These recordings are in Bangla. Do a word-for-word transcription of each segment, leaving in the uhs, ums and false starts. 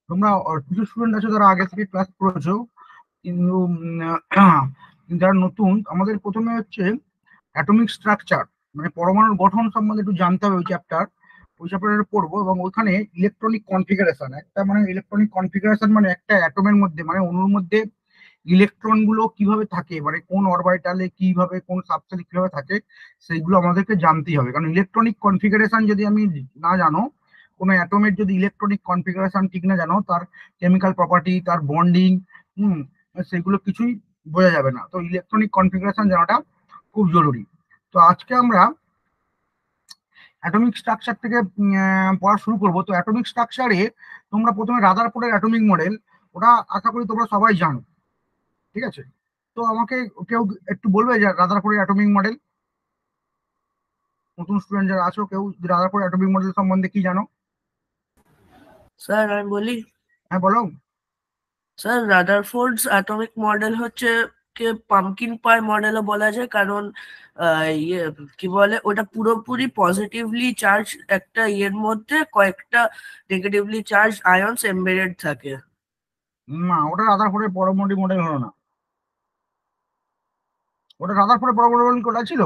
তোমরা আহ, কিছু স্টুডেন্ট আছো যারা আগে থেকে ক্লাস করেছো, কিন্তু উম, আহ, যারা নতুন, আমাদের প্রথমে হচ্ছে অ্যাটমিক স্ট্রাকচার মানে পরমাণুর গঠন সম্বন্ধে একটু জানতে হবে। ওই চ্যাপ্টার ওই চ্যাপ্টারে পড়বো, এবং ওইখানে ইলেকট্রনিক কনফিগারেশন, একটা মানে ইলেকট্রনিক কনফিগারেশন মানে একটা অ্যাটমের মধ্যে মানে অণুর মধ্যে ইলেকট্রন গুলো কিভাবে থাকে, মানে কোন অরবিটালে কিভাবে, কোন সাবশেলে কিভাবে থাকে, সেইগুলো আমাদেরকে জানতেই হবে। কারণ ইলেকট্রনিক কনফিগারেশন যদি আমি না জানো, কোনো অ্যাটমের যদি ইলেকট্রনিক কনফিগারেশন ঠিক না জানো, তার কেমিক্যাল প্রপার্টি, তার বন্ডিং, হুম সেগুলো কিছুই বোঝা যাবে না। তো ইলেকট্রনিক কনফিগারেশন জানাটা খুব জরুরি। তো আজকে আমরা অ্যাটমিক স্ট্রাকচার থেকে উম, আহ, পড়া শুরু করবো। তো অ্যাটমিক স্ট্রাকচারে তোমরা প্রথমে রাদারফোর্ডের অ্যাটমিক মডেল, ওটা আশা করি তোমরা সবাই জানো, ঠিক আছে? তো আমাকে কেউ একটু বলবে যে রাদারফোর্ডের অ্যাটমিক মডেল, নতুন স্টুডেন্ট যারা আছো, কেউ রাদারফোর্ড অ্যাটমিক মডেল সম্বন্ধে কি জানো? স্যার আমি বলি। হ্যাঁ বলো। স্যার রাদারফোর্ডস অ্যাটমিক মডেল হচ্ছে কে পামকিন পাই মডেলও বলা যায়, কারণ আহ, ইয়ে কি বলে ওটা পুরোপুরি পজিটিভলি চার্জ একটা ইয়ের মধ্যে কয়েকটা নেগেটিভলি চার্জ আয়নস এমবেডেড থাকে। না, ওটা রাদারফোর্ডের পরমাণু মডেল হলো না। ওটা রাদারফোর্ডের পরমাণু মডেল কোটা ছিল,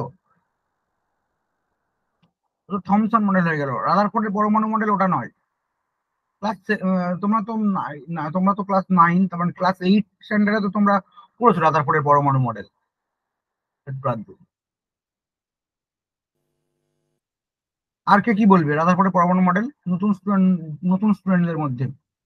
ওটা থমসন মডেল হয়ে গেল। রাদারফোর্ডের পরমাণু মডেল ওটা নয়। ক্লাস তোমরা তো নাই- না, তোমরা তো ক্লাস নাইন, তার মানে ক্লাস এইট স্ট্যান্ডার্ডে তো তোমরা পড়েছো রাদারফোর্ডের পরমাণু মডেল। আর কে কি বলবে রাদারফোর্ডের পরমাণু মডেল, নতুন স্টুডেন্ট, নতুন স্টুডেন্টদের মধ্যে?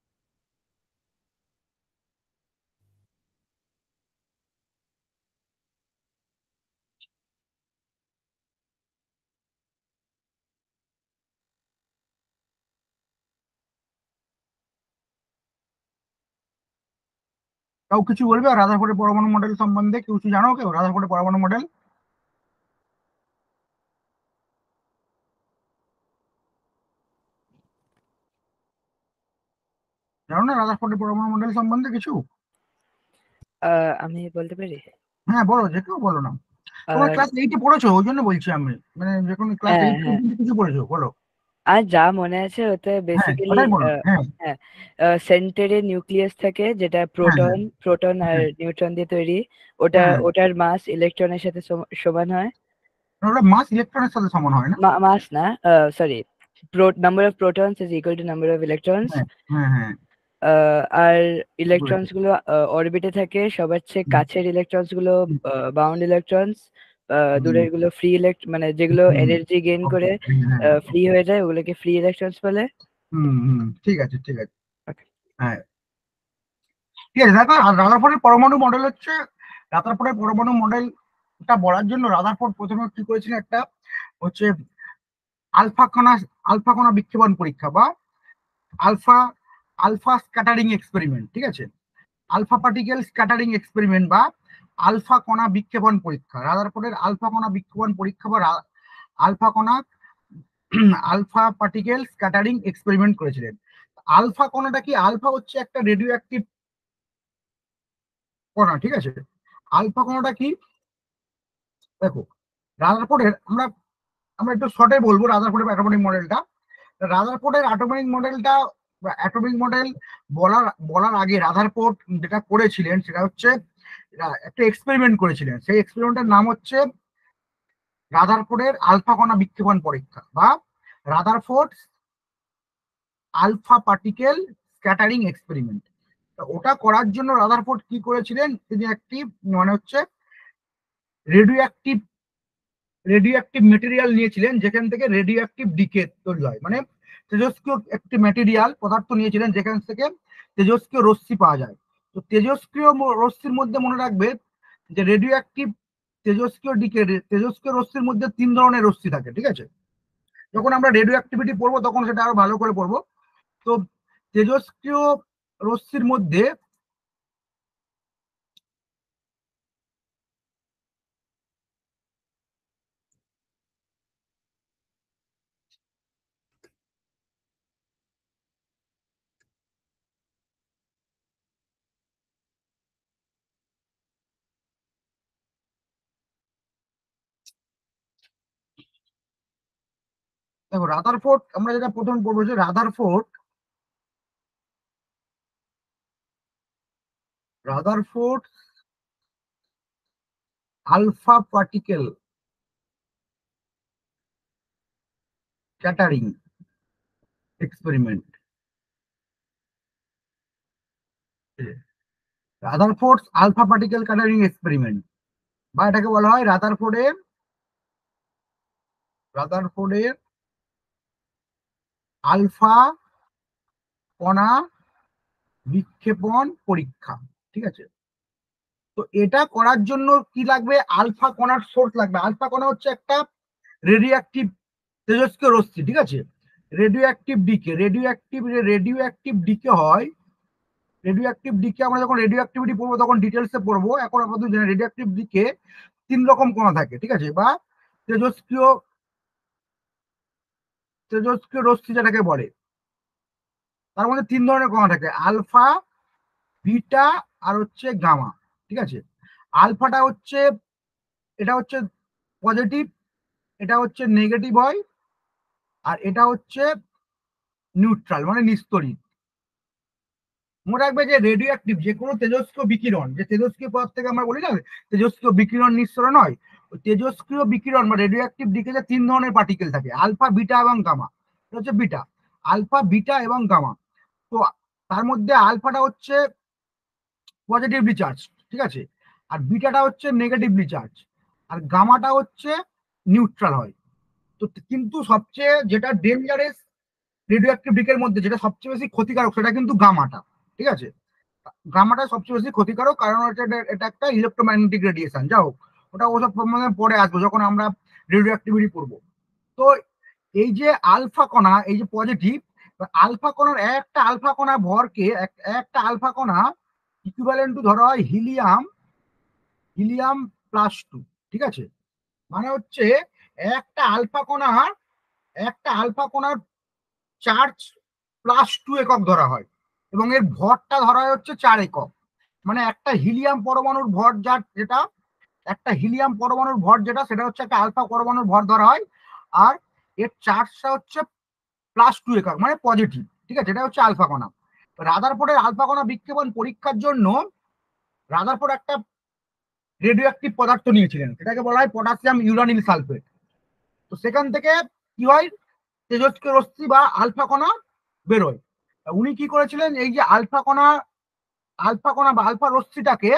কেউ কিছু বলবে আর রাদারফোর্ডের পরমাণু মডেল সম্বন্ধে কেউ কিছু জানো? কেউ রাদারফোর্ডের পরমাণু মডেল জানো না? রাদারফোর্ডের পরমাণু মডেল সম্বন্ধে কিছু? আহ, আমি বলতে পারি। হ্যাঁ বলো, যে কেউ বলো না। তোমরা আর ক্লাস এইটে পড়েছো, ওই জন্য বলছি আমি, মানে যে কোনো ক্লাস হ্যাঁ এইট হ্যাঁ পর্যন্ত কিছু পড়েছো বলো। আর যা মনে আছে ওতে হ্যাঁ বেসিক্যালি ওটাই বলো। হ্যাঁ হ্যাঁ, সেন্টারে নিউক্লিয়াস থাকে যেটা হ্যাঁ হ্যাঁ প্রোটন প্রোটন আর হ্যাঁ নিউট্রন দিয়ে তৈরি। ওটা হ্যাঁ। ওটার মাস ইলেকট্রনের সাথে সম- সমান হয়। ওটা মাস ইলেকট্রনের সাথে সমান হয় না? মাস না, sorry, number of protons is equal to number of electrons. হ্যাঁ হ্যাঁ হ্যাঁ। আর ঠিক বলেছো। ইলেকট্রনস গুলো অরবিটে থাকে, সবার চেয়ে হুম, কাছের ইলেকট্রনস গুলো হুম, বাউন্ড ইলেকট্রনস, হুম, দূরের গুলো ফ্রি ইলেক্ট মানে যেগুলো হুম, এনার্জি গেইন okay, করে হ্যাঁ। ফ্রি হয়ে যায় ওগুলোকে ফ্রি ইলেকট্রনস বলে। হুম হুম, ঠিক আছে ঠিক আছে। Okay. হ্যাঁ ঠিক আছে। দেখো, আর রাদারফোর্ডের পরমাণু মডেল হচ্ছে, রাদারফোর্ডের পরমাণু মডেলটা বলার জন্য রাদারফোর্ড প্রথমে কি করেছিলেন, একটা হচ্ছে আলফা কণা, আলফা কণা বিক্ষেপণ পরীক্ষা বা আলফা আলফা স্ক্যাটারিং এক্সপেরিমেন্ট, ঠিক আছে? আলফা পার্টিকেল স্ক্যাটারিং এক্সপেরিমেন্ট বা আলফা কণা বিক্ষেপণ পরীক্ষা। রাদারফোর্ডের আলফা কণা বিক্ষেপণ পরীক্ষা বা রা- আলফা কণা আলফা পার্টিকেল স্ক্যাটারিং এক্সপেরিমেন্ট করেছিলেন। আলফা কণাটা কি? আলফা হচ্ছে একটা রেডিও অ্যাক্টিভ কণা, ঠিক আছে? আলফা কণাটা কি? দেখো, রাদারফোর্ডের আমরা আমরা একটু শর্টে বলবো রাদারফোর্ডের অ্যাটমিক মডেলটা। রাদারফোর্ডের অ্যাটমিক মডেলটা, অ্যাটমিক মডেল বলার বলার আগে রাদারফোর্ড যেটা করেছিলেন সেটা হচ্ছে আহ, একটা এক্সপেরিমেন্ট করেছিলেন। সেই এক্সপেরিমেন্টের নাম হচ্ছে রাদারফোর্ডের আলফা কণা বিক্ষেপণ পরীক্ষা বা Rutherford alpha particle scattering experiment. ওটা করার জন্য রাদারফোর্ড কি করেছিলেন, তিনি একটি মানে হচ্ছে radioactive radioactive material নিয়েছিলেন, যেখান থেকে রেডিও অ্যাক্টিভ ডিকে তৈরি হয়, মানে তেজস্ক্রিয় একটি ম্যাটেরিয়াল পদার্থ নিয়েছিলেন যেখান থেকে তেজস্ক্রিয় রশ্মি পাওয়া যায়। তো তেজস্ক্রিয় ম- রশ্মির মধ্যে মনে রাখবে যে রেডিও অ্যাক্টিভ তেজস্ক্রিয় ডিকে, তেজস্ক্রিয় রশ্মির মধ্যে তিন ধরনের রশ্মি থাকে, ঠিক আছে? যখন আমরা রেডিও অ্যাক্টিভিটি পড়বো তখন সেটা আরো ভালো করে পড়বো। তো তেজস্ক্রিয় রশ্মির মধ্যে দেখো রাদারফোর্ড, আমরা যেটা প্রথম পড়বো যে Rutherford Rutherford alpha particle scattering experiment. Rutherford alpha particle scattering experiment, বা এটাকে বলা হয় রাদারফোর্ডের রাদারফোর্ডের আলফা কণা বিক্ষেপণ পরীক্ষা। ঠিক আছে, তো এটা করার জন্য কি লাগবে? আলফা কণার সোর্স লাগবে। আলফা কণা হচ্ছে একটা রেডিও অ্যাক্টিভ তেজস্ক্রিয় রশ্মি। ঠিক আছে, radioactive decay radioactive radioactive decay হয়। রেডিও অ্যাক্টিভ ডিকে আমরা যখন রেডিও অ্যাক্টিভিটি পড়বো তখন ডিটেলসে পড়বো। এখন আমাদের রেডিও অ্যাক্টিভ ডিকে তিন রকম কণা থাকে। ঠিক আছে, বা তেজস্ক্রিয় তেজস্ক্রিয় রশ্মি যেটাকে বলে, তার মধ্যে তিন ধরনের কণা থাকে, আলফা, বিটা আর হচ্ছে গামা। ঠিক আছে, আলফাটা হচ্ছে এটা হচ্ছে পজিটিভ, এটা হচ্ছে নেগেটিভ হয়, আর এটা হচ্ছে নিউট্রাল মানে নিস্তড়িত। মনে রাখবে যে রেডিও অ্যাক্টিভ যে কোনো তেজস্ক্রিয় বিকিরণ, যে তেজস্ক্রিয় পদার্থ থেকে আমরা বলি না তেজস্ক্রিয় বিকিরণ নিঃসরণ হয়, তেজস্ক্রিয় বিকিরণ বা রেডিও অ্যাক্টিভ ডিকেতে তিন ধরনের পার্টিকেল থাকে, আলফা, বিটা এবং গামা। এটা হচ্ছে বিটা, আলফা, বিটা এবং গামা। তো তার মধ্যে আলফাটা হচ্ছে পজিটিভলি চার্জ, ঠিক আছে, আর বিটাটা হচ্ছে নেগেটিভলি চার্জ, আর গামাটা হচ্ছে নিউট্রাল হয়। তো কিন্তু সবচেয়ে যেটা ডেঞ্জারাস রেডিও অ্যাক্টিভ ডিকের মধ্যে যেটা সবচেয়ে বেশি ক্ষতিকারক সেটা কিন্তু গামাটা। ঠিক আছে, গামাটা সবচেয়ে বেশি ক্ষতিকারক, কারণ এটা একটা ইলেকট্রোম্যাগনেটিক রেডিয়েশন। যা হোক, ওটা ওসব পরে আসবো যখন আমরা রেডিও অ্যাক্টিভিটি পড়বো। তো এই যে আলফা কণা, এই যে পজিটিভ আলফা কণার একটা আলফা কণা ভরকে একটা আলফা কণা ইকুইভ্যালেন্ট টু ধরা হয় হিলিয়াম হিলিয়াম প্লাস টু। ঠিক আছে, মানে হচ্ছে একটা আলফা কণার একটা আলফা কণার চার্জ প্লাস টু একক ধরা হয় এবং এর ভরটা ধরা হয় হচ্ছে চার একক। মানে একটা হিলিয়াম পরমাণুর ভর যার যেটা একটা হিলিয়াম পরমাণুর ভর যেটা সেটা হচ্ছে একটা আলফা পরমাণুর ভর ধরা হয়, আর এর চার্জটা হচ্ছে প্লাস টু একক মানে পজিটিভ। ঠিক আছে, এটা হচ্ছে আলফা কণা। রাদারফোর্ডের আলফা কণা বিক্ষেপণ পরীক্ষার জন্য রাদারফোর্ড একটা রেডিও অ্যাক্টিভ পদার্থ নিয়েছিলেন, সেটাকে বলা হয় পটাশিয়াম ইউরানিল সালফেট। তো সেখান থেকে কি হয়, তেজস্ক্রিয় রশ্মি বা আলফা কণা বেরোয়। উনি কি করেছিলেন, এই যে আলফা কণা আলফা কণা বা আলফা রশ্মিটাকে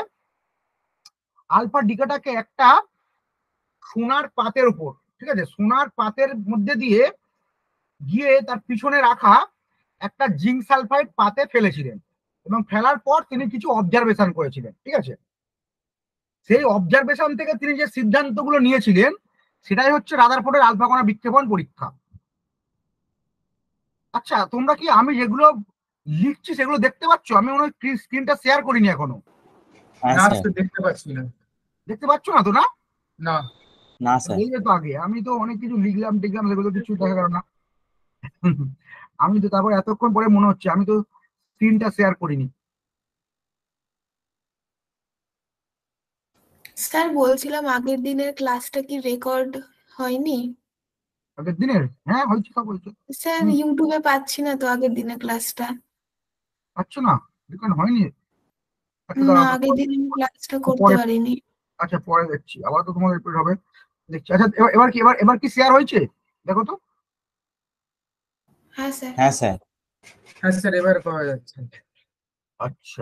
আলফা ডিকাটাকে একটা সোনার পাতের উপর, ঠিক আছে, সোনার পাতের মধ্যে দিয়ে গিয়ে তার পিছনে রাখা একটা জিঙ্ক সালফাইড পাতে ফেলেছিলেন এবং ফেলার পর তিনি কিছু অবজারভেশন করেছিলেন। ঠিক আছে, সেই অবজারভেশন থেকে তিনি যে সিদ্ধান্তগুলো নিয়েছিলেন সেটাই হচ্ছে রাদারফোর্ডের আলফা কণা বিক্ষেপণ পরীক্ষা। আচ্ছা, তোমরা কি আমি যেগুলো লিখছি সেগুলো দেখতে পাচ্ছ? আমি মনে হয় স্ক্রিনটা শেয়ার করিনি এখনো। না স্যার, দেখতে পাচ্ছি না। দেখতে পাচ্ছ না তো? না না না স্যার, এই তো আগে আমি তো অনেক কিছু লিখলাম টিখলাম, সেগুলো কিছু দেখা গেল না। আমি তো তারপর এতক্ষণ পরে মনে হচ্ছে আমি তো স্ক্রিনটা শেয়ার করিনি। স্যার বলছিলাম আগের দিনের ক্লাসটা কি রেকর্ড হয়নি? আগের দিনের? হ্যাঁ হয়েছে, সব হয়েছে। স্যার ইউটিউবে পাচ্ছি না তো আগের দিনের ক্লাসটা। পাচ্ছ না? রেকর্ড হয়নি? আচ্ছা না, দাঁড়াও, আগের দিনের ক্লাসটা করতে পরে পারিনি। আচ্ছা পরে দেখছি, আবার তো তোমার রিপোর্ট হবে, দেখছি। আচ্ছা এবার এবার কি এবার এবার কি শেয়ার হয়েছে দেখো তো? হ্যাঁ স্যার। হ্যাঁ স্যার, হ্যাঁ স্যার, এবার পাওয়া যাচ্ছে। আচ্ছা,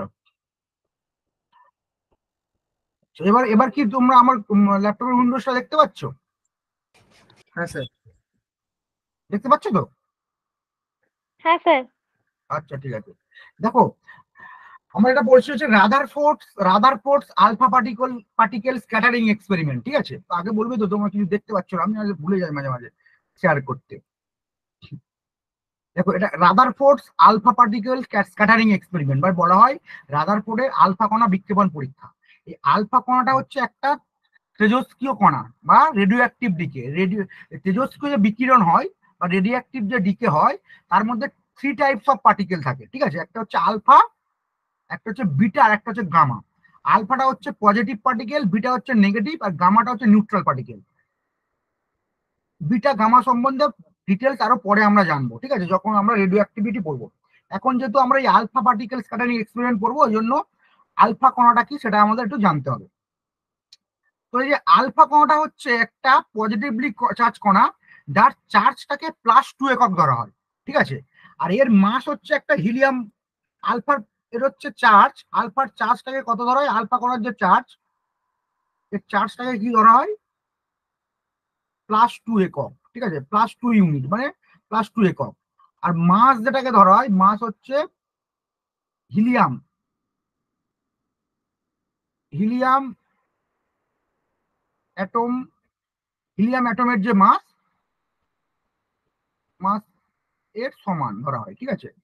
এবার এবার কি তোমরা আমার ল্যাপটপের উইন্ডোজটা দেখতে পাচ্ছ? হ্যাঁ স্যার। দেখতে পাচ্ছ তো? হ্যাঁ স্যার। আচ্ছা ঠিক আছে, দেখো আমরা এটা বলছি হচ্ছে Rutherford Rutherford alpha particle particle scattering experiment. ঠিক আছে, তো আগে বলবে তো তোমরা কিছু দেখতে পাচ্ছ না, আমি আজ ভুলে যাই মাঝে মাঝে শেয়ার করতে। দেখো, এটা Rutherford alpha particle scattering experiment বা বলা হয় রাদারফোর্ডের আলফা কণা বিক্ষেপণ পরীক্ষা। এই আলফা কণাটা হচ্ছে একটা তেজস্ক্রিয় কণা বা রেডিও অ্যাক্টিভ ডিকে। রেডিও তেজস্ক্রিয় যে বিকিরণ হয় বা রেডিও অ্যাক্টিভ যে ডিকে হয় তার মধ্যে থ্রি টাইপস অফ পার্টিকেল থাকে। ঠিক আছে, একটা হচ্ছে আলফা, একটা হচ্ছে বিটা আর একটা হচ্ছে গামা। আলফাটা হচ্ছে পজিটিভ পার্টিকেল, বিটা হচ্ছে নেগেটিভ, আর গামাটা হচ্ছে নিউট্রাল পার্টিকেল। বিটা গামা সম্বন্ধে ডিটেলস আরো পরে আমরা জানবো, ঠিক আছে, যখন আমরা রেডিও অ্যাক্টিভিটি পড়বো। এখন যেহেতু আমরা এই আলফা পার্টিকেল স্ক্যাটারিং এক্সপেরিমেন্ট পড়বো, ওই জন্য আলফা কণাটা কি সেটা আমাদের একটু জানতে হবে। তো এই যে আলফা কণাটা হচ্ছে একটা পজিটিভলি চার্জ কণা, যার চার্জটাকে প্লাস টু একক ধরা হয়, ঠিক আছে। আর এর মাস হচ্ছে একটা হিলিয়াম, আলফার এর হচ্ছে চার্জ, আলফার চার্জটাকে কত ধরা হয়, আলফা কণার যে চার্জ, এর চার্জটাকে কি ধরা হয়, প্লাস টু একক, ঠিক আছে, প্লাস টু ইউনিট মানে প্লাস টু একক। আর মাস যেটাকে ধরা হয়, মাস হচ্ছে হিলিয়াম, হিলিয়াম অ্যাটম, হিলিয়াম অ্যাটমের যে মাস, মাস এর সমান ধরা হয়, ঠিক আছে।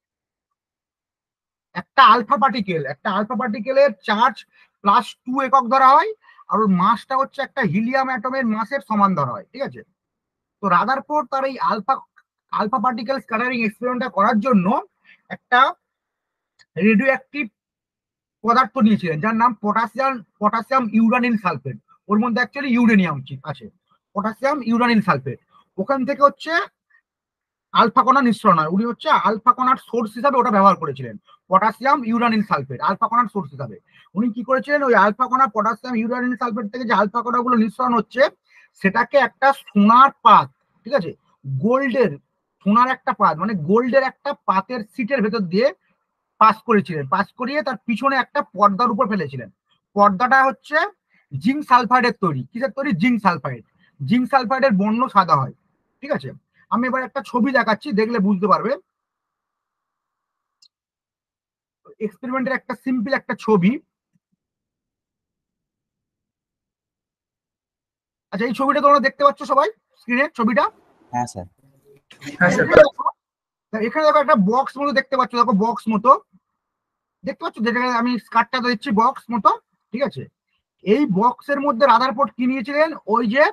একটা আলফা পার্টিকেল, একটা আলফা পার্টিকেলের চার্জ প্লাস টু একক ধরা হয়, আর ওর মাসটা হচ্ছে একটা হিলিয়াম অ্যাটমের মাসের সমান ধরা হয়, ঠিক আছে। তো রাদারফোর্ড তার এই আলফা আলফা পার্টিকেল স্ক্যাটারিং এক্সপেরিমেন্টটা করার জন্য একটা রেডিও অ্যাক্টিভ পদার্থ নিয়েছিলেন, যার নাম পটাশিয়াম পটাশিয়াম ইউরানিল সালফেট। ওর মধ্যে অ্যাকচুয়ালি ইউরেনিয়াম আছে, পটাশিয়াম ইউরানিল সালফেট। ওখান থেকে হচ্ছে আলফা কণা নিঃসরণ হয়। উনি হচ্ছে আলফা কণার সোর্স হিসাবে ওটা ব্যবহার করেছিলেন, পটাশিয়াম ইউরানিল সালফেট আলফা কণার সোর্স হিসাবে। উনি কি করেছিলেন, ওই আলফা কণা পটাশিয়াম ইউরানিল সালফেট থেকে যে আলফা কণাগুলো নিঃসরণ হচ্ছে সেটাকে একটা সোনার পাত, ঠিক আছে, গোল্ডের, সোনার একটা পাত মানে গোল্ডের একটা পাতের সিটের ভেতর দিয়ে পাস করেছিলেন, পাস করিয়ে তার পিছনে একটা পর্দার উপর ফেলেছিলেন। পর্দাটা হচ্ছে জিঙ্ক সালফাইডের তৈরি। কিসের তৈরি? Zinc sulphide. জিঙ্ক সালফাইডের বর্ণ সাদা হয়, ঠিক আছে। আমি এবার একটা ছবি দেখাচ্ছি, দেখলে বুঝতে পারবে। এক্সপেরিমেন্টের একটা সিম্পল একটা ছবি। আচ্ছা, এই ছবিটা তোমরা দেখতে পাচ্ছ সবাই স্ক্রিনে ছবিটা? হ্যাঁ স্যার। হ্যাঁ স্যার। এখানে দেখো একটা বক্স মতো দেখতে পাচ্ছ, দেখো বক্স মতো দেখতে পাচ্ছ, যেটা আমি স্কার্টটা দিচ্ছি বক্স মতো, ঠিক আছে। এই বক্সের মধ্যে রাদারফোর্ড কি নিয়েছিলেন, ওই যে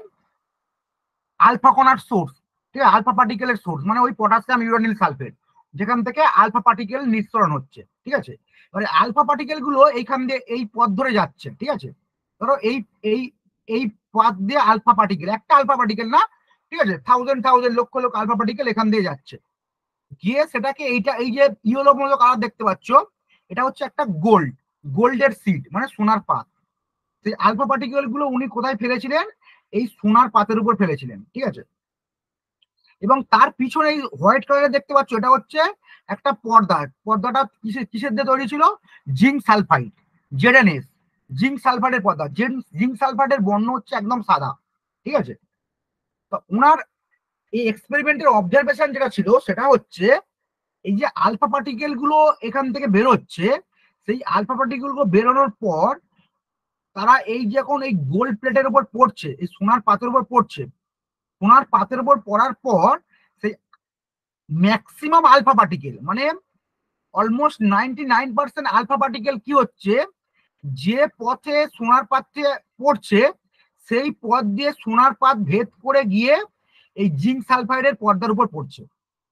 আলফা কণার সোর্স, ঠিক আছে, আলফা পার্টিকেলের সোর্স মানে ওই পটাশিয়াম ইউরানিল সালফেট, যেখান থেকে আলফা পার্টিকেল নিঃসরণ হচ্ছে, ঠিক আছে। এবারে আলফা পার্টিকেল গুলো এইখান দিয়ে এই পথ ধরে যাচ্ছে, ঠিক আছে। ধরো এই এই এই পথ দিয়ে আলফা পার্টিকেল, একটা আলফা পার্টিকেল না, ঠিক আছে, thousand thousand lakh lakh alpha particle এখান দিয়ে যাচ্ছে, গিয়ে সেটাকে এইটা এই যে ইয়েলো মতো কালার দেখতে পাচ্ছ, এটা হচ্ছে একটা গোল্ড, গোল্ডের সিড মানে সোনার পাত। সেই আলফা পার্টিকেল গুলো উনি কোথায় ফেলেছিলেন, এই সোনার পাতের উপর ফেলেছিলেন, ঠিক আছে। এবং তার পিছনে এই হোয়াইট কালারের দেখতে পাচ্ছ, এটা হচ্ছে একটা পর্দা। পর্দাটা কিসের কিসের দিয়ে তৈরি ছিল? জিঙ্ক সালফাইড, জেডএনএস, জিঙ্ক সালফাইডের পর্দা। জিঙ্ক সালফাইডের বর্ণ হচ্ছে একদম সাদা, ঠিক আছে। তো ওনার এই এক্সপেরিমেন্টের অবজারভেশন যেটা ছিল সেটা হচ্ছে এই যে আলফা পার্টিকেল গুলো এখান থেকে বেরোচ্ছে, সেই আলফা পার্টিকেল গুলো বেরোনোর পর তারা এই যখন এই গোল্ড প্লেটের উপর পড়ছে, এই সোনার পাতের উপর পড়ছে, সোনার পাতের উপর পড়ার পর সেই ম্যাক্সিমাম আলফা পার্টিকেল মানে almost ninety nine percent alpha particle কি হচ্ছে, যে পথে সোনার পাত্রে পড়ছে সেই পথ দিয়ে সোনার পাত ভেদ করে গিয়ে এই জিঙ্ক সালফাইডের পর্দার উপর পড়ছে।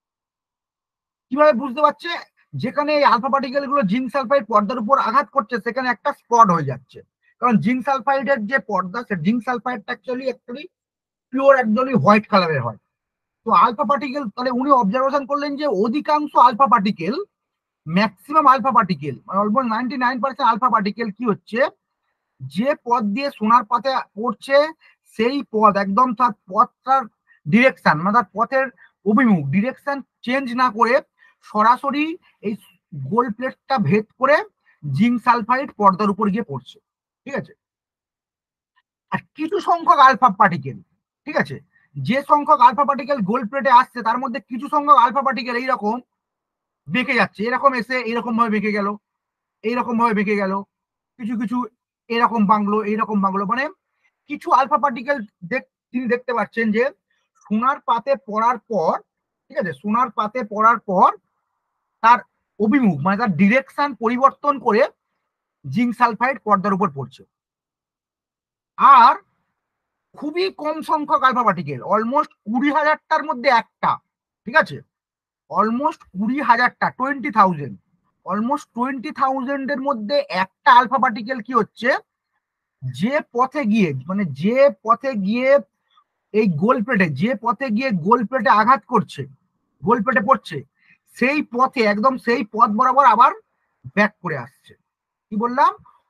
কিভাবে বুঝতে পারছে? যেখানে এই আলফা পার্টিকেল গুলো জিঙ্ক সালফাইড পর্দার উপর আঘাত করছে সেখানে একটা স্পট হয়ে যাচ্ছে, কারণ জিঙ্ক সালফাইডের যে পর্দা, সে জিঙ্ক সালফাইডটা অ্যাকচুয়ালি অ্যাকচুয়ালি পিওর একদমই হোয়াইট কালারের হয়। তো আলফা পার্টিকেল, তাহলে উনি অবজারভেশন করলেন যে অধিকাংশ alpha particle, maximum alpha particle মানে almost ninety nine percent alpha particle কি হচ্ছে, যে পথ দিয়ে সোনার পাতে পড়ছে সেই পথ একদম তার পথটার ডিরেকশন মানে তার পথের অভিমুখ ডিরেকশন চেঞ্জ না করে সরাসরি এই গোল্ড প্লেটটা ভেদ করে জিঙ্ক সালফাইড পর্দার উপর গিয়ে পড়ছে, ঠিক আছে। আর কিছু সংখ্যক আলফা পার্টিকেল, ঠিক আছে, যে সংখ্যক আলফা পার্টিকেল গোল্ড প্লেটে আসছে তার মধ্যে কিছু সংখ্যক আলফা পার্টিকেল এইরকম বেঁকে যাচ্ছে, এরকম এসে এইরকম ভাবে বেঁকে গেল, এইরকম ভাবে বেঁকে গেল, কিছু কিছু এরকম বাংলো, এইরকম বাংলো, মানে কিছু আলফা পার্টিকেল তিনি দেখতে পাচ্ছেন যে সোনার পাতে পড়ার পর, ঠিক আছে, সোনার পাতে পড়ার পর তার অভিমুখ মানে তার ডিরেকশন পরিবর্তন করে জিঙ্ক সালফাইড পর্দার উপর পড়ছে। আর খুবই কম সংখ্যক আলফা পার্টিকেল, অলমোস্ট কুড়ি হাজারটার মধ্যে একটা, ঠিক আছে, অলমোস্ট কুড়ি হাজারটা, twenty thousand, almost twenty thousand এর মধ্যে একটা আলফা পার্টিকেল কি হচ্ছে, যে পথে গিয়ে মানে যে পথে গিয়ে এই গোল প্লেটে যে পথে গিয়ে গোল প্লেটে আঘাত করছে, গোল প্লেটে পড়ছে, সেই পথে একদম সেই পথ বরাবর আবার ব্যাক করে আসছে। কি বললাম?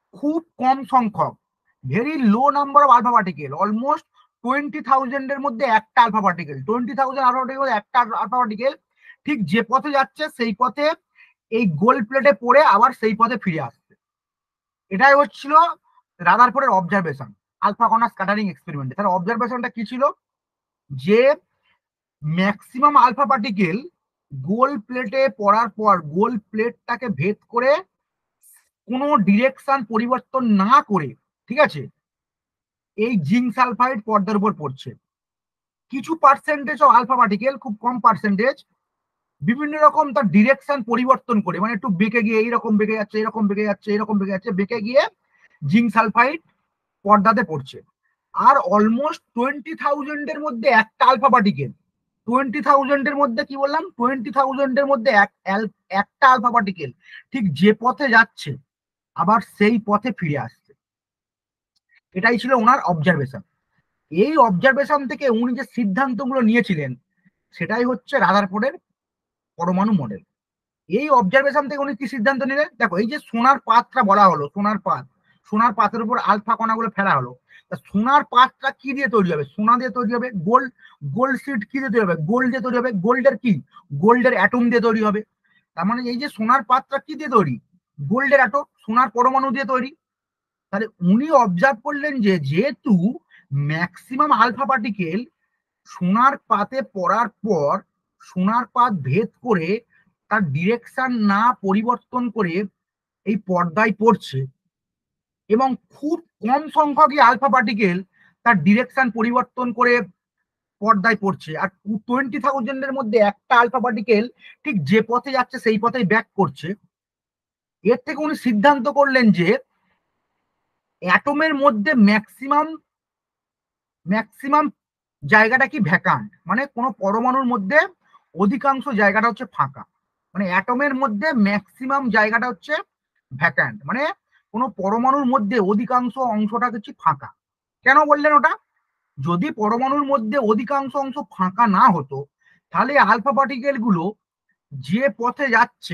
খুব কম সংখ্যক, very low number of alpha particle, almost twenty thousand এর মধ্যে একটা alpha particle, twenty thousand alpha particle একটা আলফা পার্টিকেল ঠিক যে পথে যাচ্ছে সেই পথে এই গোল প্লেটে পড়ে আবার সেই পথে ফিরে আসছে। এটাই হচ্ছিল রাদারফোর্ডের অবজারভেশন আলফা কণা স্ক্যাটারিং এক্সপেরিমেন্টে। তার অবজারভেশনটা কি ছিল, যে ম্যাক্সিমাম আলফা পার্টিকেল গোল প্লেটে পড়ার পর গোল প্লেটটাকে ভেদ করে কোনো ডিরেকশন পরিবর্তন না করে, ঠিক আছে, এই জিঙ্ক সালফাইড পর্দার উপর পড়ছে। কিছু পার্সেন্টেজ অফ আলফা পার্টিকেল, খুব কম পার্সেন্টেজ, বিভিন্ন রকম তার ডিরেকশন পরিবর্তন করে, মানে একটু বেঁকে গিয়ে এইরকম বেঁকে যাচ্ছে, এরকম বেঁকে যাচ্ছে, এরকম বেঁকে যাচ্ছে, বেঁকে গিয়ে জিঙ্ক সালফাইড পর্দাতে পড়ছে। আর অলমোস্ট টোয়েন্টি থাউজেন্ডের মধ্যে একটা আলফা পার্টিকেল, টোয়েন্টি থাউজেন্ডের মধ্যে কি বললাম, টোয়েন্টি থাউজেন্ডের মধ্যে একটা আলফা পার্টিকেল ঠিক যে পথে যাচ্ছে আবার সেই পথে ফিরে আসছে। এটাই ছিল ওনার অবজারভেশন। এই অবজারভেশন থেকে উনি যে সিদ্ধান্তগুলো নিয়েছিলেন সেটাই হচ্ছে রাদারফোর্ডের পরমাণু মডেল। এই অবজারভেশন থেকে উনি কি সিদ্ধান্ত নিলেন, দেখো এই যে সোনার পাতটা বলা হলো, সোনার পাত, সোনার পাতের উপর আলফা কণাগুলো ফেলা হলো, তা সোনার পাতটা কি দিয়ে তৈরি হবে, সোনা দিয়ে তৈরি হবে। গোল্ড, গোল্ড সিড কি দিয়ে তৈরি হবে, গোল্ড দিয়ে তৈরি হবে। গোল্ডের কি, গোল্ডের অ্যাটম দিয়ে তৈরি হবে। তার মানে এই যে সোনার পাতটা কি দিয়ে তৈরি, গোল্ডের অ্যাটম, সোনার পরমাণু দিয়ে তৈরি। তাহলে উনি অবজার্ভ করলেন যে যেহেতু ম্যাক্সিমাম আলফা পার্টিকেল সোনার পাতে পড়ার পর সোনার পাত ভেদ করে তার ডিরেকশন না পরিবর্তন করে এই পর্দায় পড়ছে, এবং খুব কম সংখ্যকই আলফা পার্টিকেল তার ডিরেকশন পরিবর্তন করে পর্দায় পড়ছে, আর টোয়েন্টি থাউজেন্ডের মধ্যে একটা আলফা পার্টিকেল ঠিক যে পথে যাচ্ছে সেই পথেই ব্যাক করছে। এর থেকে উনি সিদ্ধান্ত করলেন যে অ্যাটমের মধ্যে ম্যাক্সিমাম ম্যাক্সিমাম জায়গাটা কি ভ্যাকান্ট, মানে কোনো পরমাণুর মধ্যে অধিকাংশ জায়গাটা হচ্ছে ফাঁকা, মানে অ্যাটমের মধ্যে ম্যাক্সিমাম জায়গাটা হচ্ছে ভ্যাকান্ট, মানে কোনো পরমাণুর মধ্যে অধিকাংশ অংশটা হচ্ছে ফাঁকা। কেন বললেন ওটা, যদি পরমাণুর মধ্যে অধিকাংশ অংশ ফাঁকা না হতো তাহলে আলফা পার্টিকেল গুলো যে পথে যাচ্ছে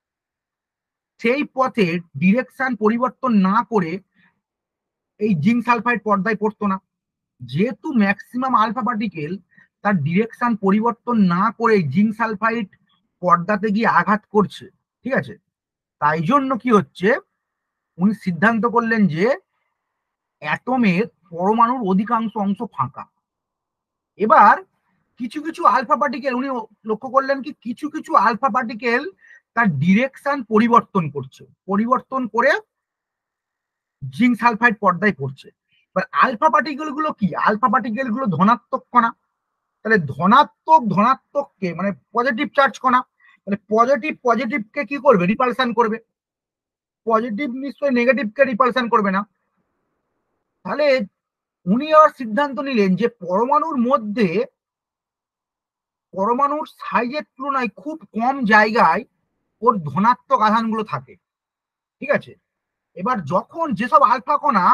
সেই পথে ডিরেকশন পরিবর্তন না করে এই জিঙ্ক সালফাইড পর্দায় পড়তো না। যেহেতু ম্যাক্সিমাম আলফা পার্টিকেল তার ডিরেকশন পরিবর্তন না করে জিঙ্ক সালফাইড পর্দাতে গিয়ে আঘাত করছে, ঠিক আছে, তাই জন্য কি হচ্ছে, উনি সিদ্ধান্ত করলেন যে অ্যাটমের পরমাণুর অধিকাংশ অংশ ফাঁকা। এবার কিছু কিছু আলফা পার্টিকেল উনি লক্ষ্য করলেন কি, কিছু কিছু আলফা পার্টিকেল তার ডিরেকশন পরিবর্তন করছে, পরিবর্তন করে জিঙ্ক সালফাইড পর্দায় পড়ছে। এবার আলফা পার্টিকেল গুলো কি, আলফা পার্টিকেল গুলো ধনাত্মক কণা, তাহলে ধনাত্মক ধনাত্মককে মানে পজিটিভ চার্জ কণা, তাহলে পজিটিভ পজিটিভকে কি করবে, রিপালশন করবে। পজিটিভ নিশ্চয়ই নেগেটিভকে রিপালশন করবে না। তাহলে উনি আবার সিদ্ধান্ত নিলেন যে পরমাণুর মধ্যে পরমাণুর সাইজের তুলনায় খুব কম জায়গায় ওর ধনাত্মক আধানগুলো থাকে, ঠিক আছে। এবার যখন যেসব আলফা কণা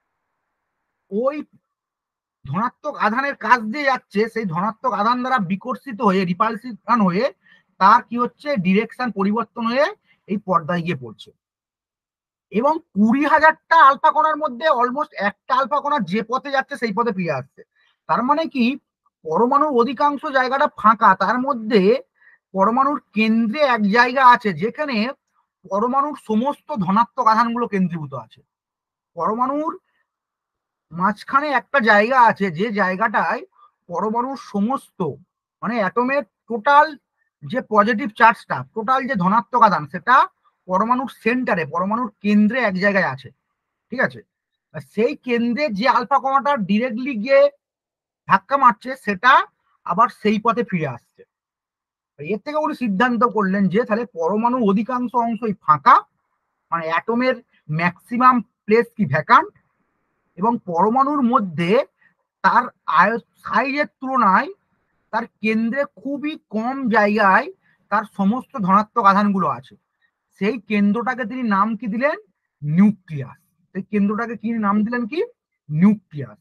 ওই ধনাত্মক আধানের কাছ দিয়ে যাচ্ছে সেই ধনাত্মক আধান দ্বারা বিকর্ষিত হয়ে রিপালশন হয়ে তার কি হচ্ছে, ডিরেকশন পরিবর্তন হয়ে এই পর্দায় গিয়ে পড়ছে। এবং কুড়ি হাজারটা আলফা কণার মধ্যে অলমোস্ট একটা আলফা কণা যে পথে যাচ্ছে সেই পথে ফিরে আসছে। তার মানে কি, পরমাণুর অধিকাংশ জায়গাটা ফাঁকা, তার মধ্যে পরমাণুর কেন্দ্রে এক জায়গা আছে যেখানে পরমাণুর সমস্ত ধনাত্মক আধানগুলো কেন্দ্রীভূত আছে। পরমাণুর মাঝখানে একটা জায়গা আছে যে জায়গাটায় পরমাণুর সমস্ত মানে অ্যাটমের টোটাল যে পজিটিভ চার্জটা, টোটাল যে ধনাত্মক আধান, সেটা পরমাণুর সেন্টারে, পরমাণুর কেন্দ্রে এক জায়গায় আছে, ঠিক আছে। সেই কেন্দ্রে যে আলফা কণাটা ডিরেক্টলি গিয়ে ধাক্কা মারছে সেটা আবার সেই পথে ফিরে আসছে। এর থেকে উনি সিদ্ধান্ত করলেন যে তাহলে পরমাণু অধিকাংশ অংশই ফাঁকা, মানে অ্যাটমের ম্যাক্সিমাম প্লেস কি ভ্যাকান্ট, এবং পরমাণুর মধ্যে তার সাইজের তুলনায় তার কেন্দ্রে খুবই কম জায়গায় তার সমস্ত ধনাত্মক আধানগুলো আছে। সেই কেন্দ্রটাকে তিনি নাম কি দিলেন, নিউক্লিয়াস। সেই কেন্দ্রটাকে কি নাম দিলেন, কি, নিউক্লিয়াস।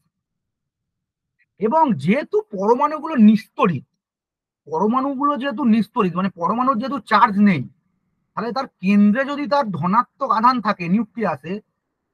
এবং যেহেতু পরমাণুগুলো নিস্তড়িত, পরমাণুগুলো যেহেতু নিস্তড়িত মানে পরমাণুর যেহেতু চার্জ নেই, তাহলে তার কেন্দ্রে যদি তার ধনাত্মক আধান থাকে নিউক্লিয়াসে,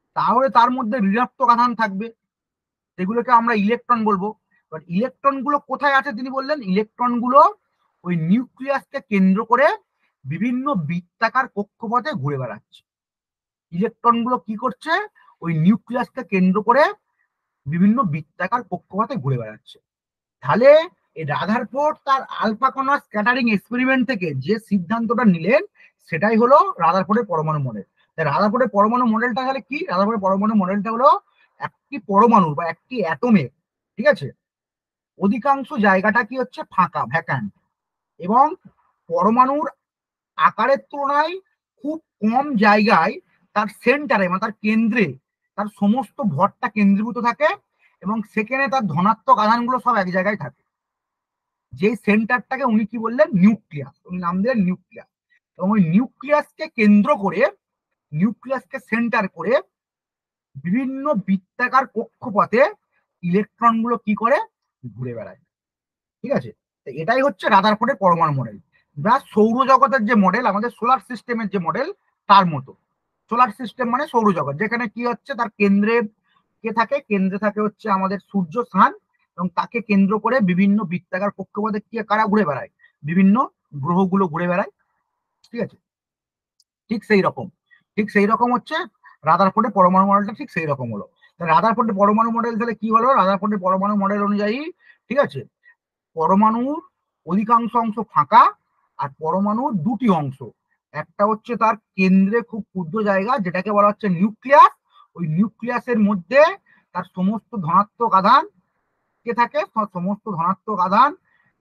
তাহলে তার মধ্যে ঋণাত্মক আধান থাকবে, সেগুলোকে আমরা ইলেকট্রন বলবো। এবার ইলেকট্রন গুলো কোথায় আছে তিনি বললেন, ইলেকট্রন গুলো ওই নিউক্লিয়াসকে কেন্দ্র করে বিভিন্ন বৃত্তাকার কক্ষপথে ঘুরে বেড়াচ্ছে। ইলেকট্রন গুলো কি করছে, ওই নিউক্লিয়াসকে কেন্দ্র করে বিভিন্ন বৃত্তাকার কক্ষপথে ঘুরে বেড়াচ্ছে। তাহলে এই রাদারফোর্ড তার আলফা কণা স্ক্যাটারিং এক্সপেরিমেন্ট থেকে যে সিদ্ধান্তটা নিলেন সেটাই হলো রাদারফোর্ডের পরমাণু মডেল। রাদারফোর্ডের পরমাণু মডেলটা তাহলে কি, রাদারফোর্ডের পরমাণু মডেলটা হলো একটি পরমাণুর বা একটি অ্যাটমের, ঠিক আছে, অধিকাংশ জায়গাটা কি হচ্ছে ফাঁকা, ভ্যাকান্ট, এবং পরমাণুর আকারের তুলনায় খুব কম জায়গায় তার সেন্টারে মানে তার কেন্দ্রে তার সমস্ত ভরটা কেন্দ্রীভূত থাকে এবং সেখানে তার ধনাত্মক আধানগুলো সব এক জায়গায় থাকে। যে সেন্টারটাকে উনি কি বললেন, নিউক্লিয়াস, উনি নাম দিলেন নিউক্লিয়াস। এবং ওই নিউক্লিয়াসকে কেন্দ্র করে, নিউক্লিয়াসকে সেন্টার করে বিভিন্ন বৃত্তাকার কক্ষপথে ইলেকট্রন গুলো কি করে, ঘুরে বেড়ায়, ঠিক আছে। এটাই হচ্ছে রাদারফোর্ডের পরমাণু মডেল বা সৌরজগতের যে মডেল, আমাদের সোলার সিস্টেমের যে মডেল তার মতো। সোলার সিস্টেম মানে সৌরজগৎ, যেখানে কি হচ্ছে তার কেন্দ্রে কে থাকে, কেন্দ্রে থাকে হচ্ছে আমাদের সূর্য, সান, এবং তাকে কেন্দ্র করে বিভিন্ন বৃত্তাকার কক্ষপথে কি কারা ঘুরে বেড়ায়, বিভিন্ন গ্রহগুলো ঘুরে বেড়ায়, ঠিক আছে। ঠিক সেই রকম ঠিক সেই রকম হচ্ছে রাদারফোর্ডের পরমাণু মডেলটা, ঠিক সেই রকম হলো। রাদারফোর্ডের পরমাণু মডেল তাহলে কি হলো, রাদারফোর্ডের পরমাণু মডেল অনুযায়ী, ঠিক আছে, পরমাণুর অধিকাংশ অংশ ফাঁকা আর পরমাণুর দুটি অংশ, একটা হচ্ছে তার কেন্দ্রে খুব ক্ষুদ্র জায়গা যেটাকে বলা হচ্ছে নিউক্লিয়াস, ওই নিউক্লিয়াসের মধ্যে তার সমস্ত ধনাত্মক আধান কে থাকে, সমস্ত ধনাত্মক আধান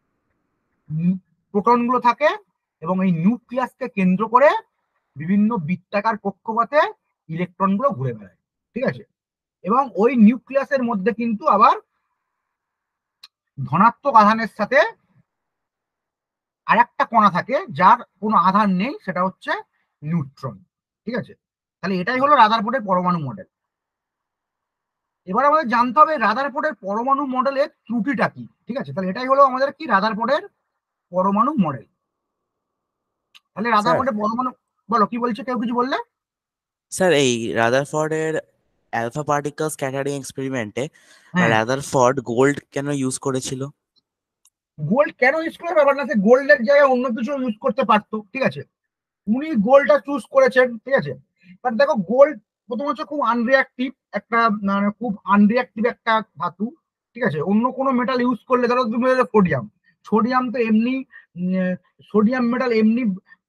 প্রোটন গুলো থাকে, এবং এই নিউক্লিয়াসকে কেন্দ্র করে বিভিন্ন বৃত্তাকার কক্ষপথে ইলেকট্রন গুলো ঘুরে বেড়ায়, ঠিক আছে। এবং ওই নিউক্লিয়াসের মধ্যে কিন্তু আবার ধনাত্মক আধানের সাথে আর একটা কণা থাকে যার কোনো আধান নেই, সেটা হচ্ছে নিউট্রন, ঠিক আছে। তাহলে এটাই হলো রাদারফোর্ডের পরমাণু মডেল। এবার আমাদের জানতে হবে রাদারফোর্ডের পরমাণু মডেলের ত্রুটিটা কি, ঠিক আছে। তাহলে এটাই হলো আমাদের কি রাদারফোর্ডের পরমাণু মডেল। তাহলে রাদারফোর্ডের পরমাণু, বলো কি বলছে, কেউ কিছু বললে? স্যার এই রাদারফোর্ডের অ্যালফা পার্টিকেল স্ক্যাটারিং এক্সপেরিমেন্টে রাদারফোর্ড গোল্ড কেন ইউজ করেছিল? গোল্ড কেন ইউজ করে ব্যাপার না, গোল্ডের জায়গায় অন্য কিছু ইউজ করতে পারতো, ঠিক আছে। উনি গোল্ডটা চুজ করেছেন, ঠিক আছে। বাট দেখো গোল্ড প্রথম হচ্ছে খুব আনরিয়াক্টিভ একটা, মানে খুব আনরিয়াক্টিভ একটা ধাতু, ঠিক আছে। অন্য কোনো মেটাল ইউজ করলে, ধরো তুমি সোডিয়াম, সোডিয়াম তো এমনি সোডিয়াম মেটাল এমনি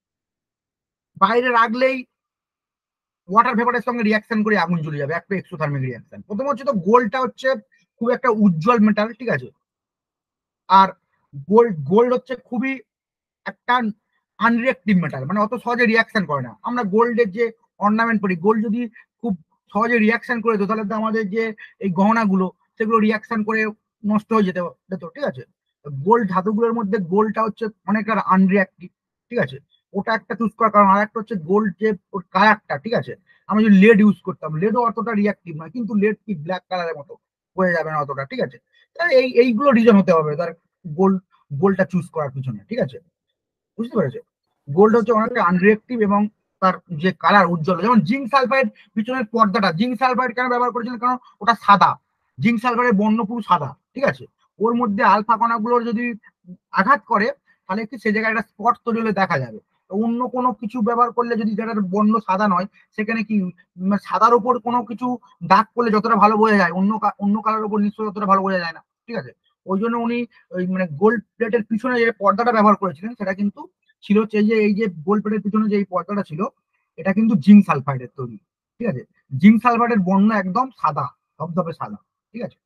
বাইরে রাখলেই ওয়াটার ভেপারের সঙ্গে রিয়াকশন করে আগুন জ্বলে যাবে, একটা এক্সোথার্মিক রিয়াকশন। প্রথম হচ্ছে তো গোল্ডটা হচ্ছে খুব একটা উজ্জ্বল মেটাল, ঠিক আছে। আর গোল্ড গোল্ড হচ্ছে খুবই একটা আনরিয়াক্টিভ মেটাল, মানে অত সহজে রিয়াকশন করে না। আমরা গোল্ডের যে অর্নামেন্ট পরি, গোল্ড যদি খুব সহজে রিয়াকশন করে দিত তাহলে তো আমাদের যে এই গহনাগুলো সেগুলো রিয়াকশন করে নষ্ট হয়ে যেতে যেত, ঠিক আছে। গোল্ড ধাতুগুলোর মধ্যে গোল্ডটা হচ্ছে অনেকটা আনরিয়াক্টিভ, ঠিক আছে। ওটা একটা চুজ করার কারণ। আর একটা হচ্ছে গোল্ড যে ওর কালারটা, ঠিক আছে। আমরা যদি লেড ইউজ করতাম, লেডও অতটা রিয়াক্টিভ নয়, কিন্তু লেড কি ব্ল্যাক কালারের মতো হয়ে যাবে না অতটা, ঠিক আছে। তাহলে এই এইগুলো রিজন হতে হবে তার গোল্ড গোল্ডটা চুজ করার পিছনে, ঠিক আছে, বুঝতে পেরেছে। গোল্ড হচ্ছে অনেকটা আনরিয়াক্টিভ এবং তার যে কালার উজ্জ্বল। যেমন জিঙ্ক সালফাইড পিছনের পর্দাটা, জিঙ্ক সালফাইড কেন ব্যবহার করেছিলেন, কারণ ওটা সাদা, জিঙ্ক সালফাইডের বর্ণ পুরো সাদা, ঠিক আছে। ওর মধ্যে আলফা কণাগুলোর যদি আঘাত করে তাহলে কি সে জায়গায় একটা স্পট তৈরি হলে দেখা যাবে। অন্য কোনো কিছু ব্যবহার করলে যদি যেটার বর্ণ সাদা নয়, সেখানে কি সাদার উপর কোনো কিছু দাগ করলে যতটা ভালো বোঝা যায়, অন্য অন্য কালার উপর নিশ্চয়ই ততটা ভালো বোঝা যায় না, ঠিক আছে। ওই জন্য উনি ওই মানে গোল্ড প্লেটের পিছনে যে পর্দাটা ব্যবহার করেছিলেন সেটা কিন্তু ছিল হচ্ছে এই যে এই যে গোল্ড প্লেটের পিছনে যে এই পর্দাটা ছিল, এটা কিন্তু জিঙ্ক সালফাইডের তৈরি, ঠিক আছে। জিঙ্ক সালফাইডের বর্ণ একদম সাদা, ধবধবে সাদা, ঠিক আছে।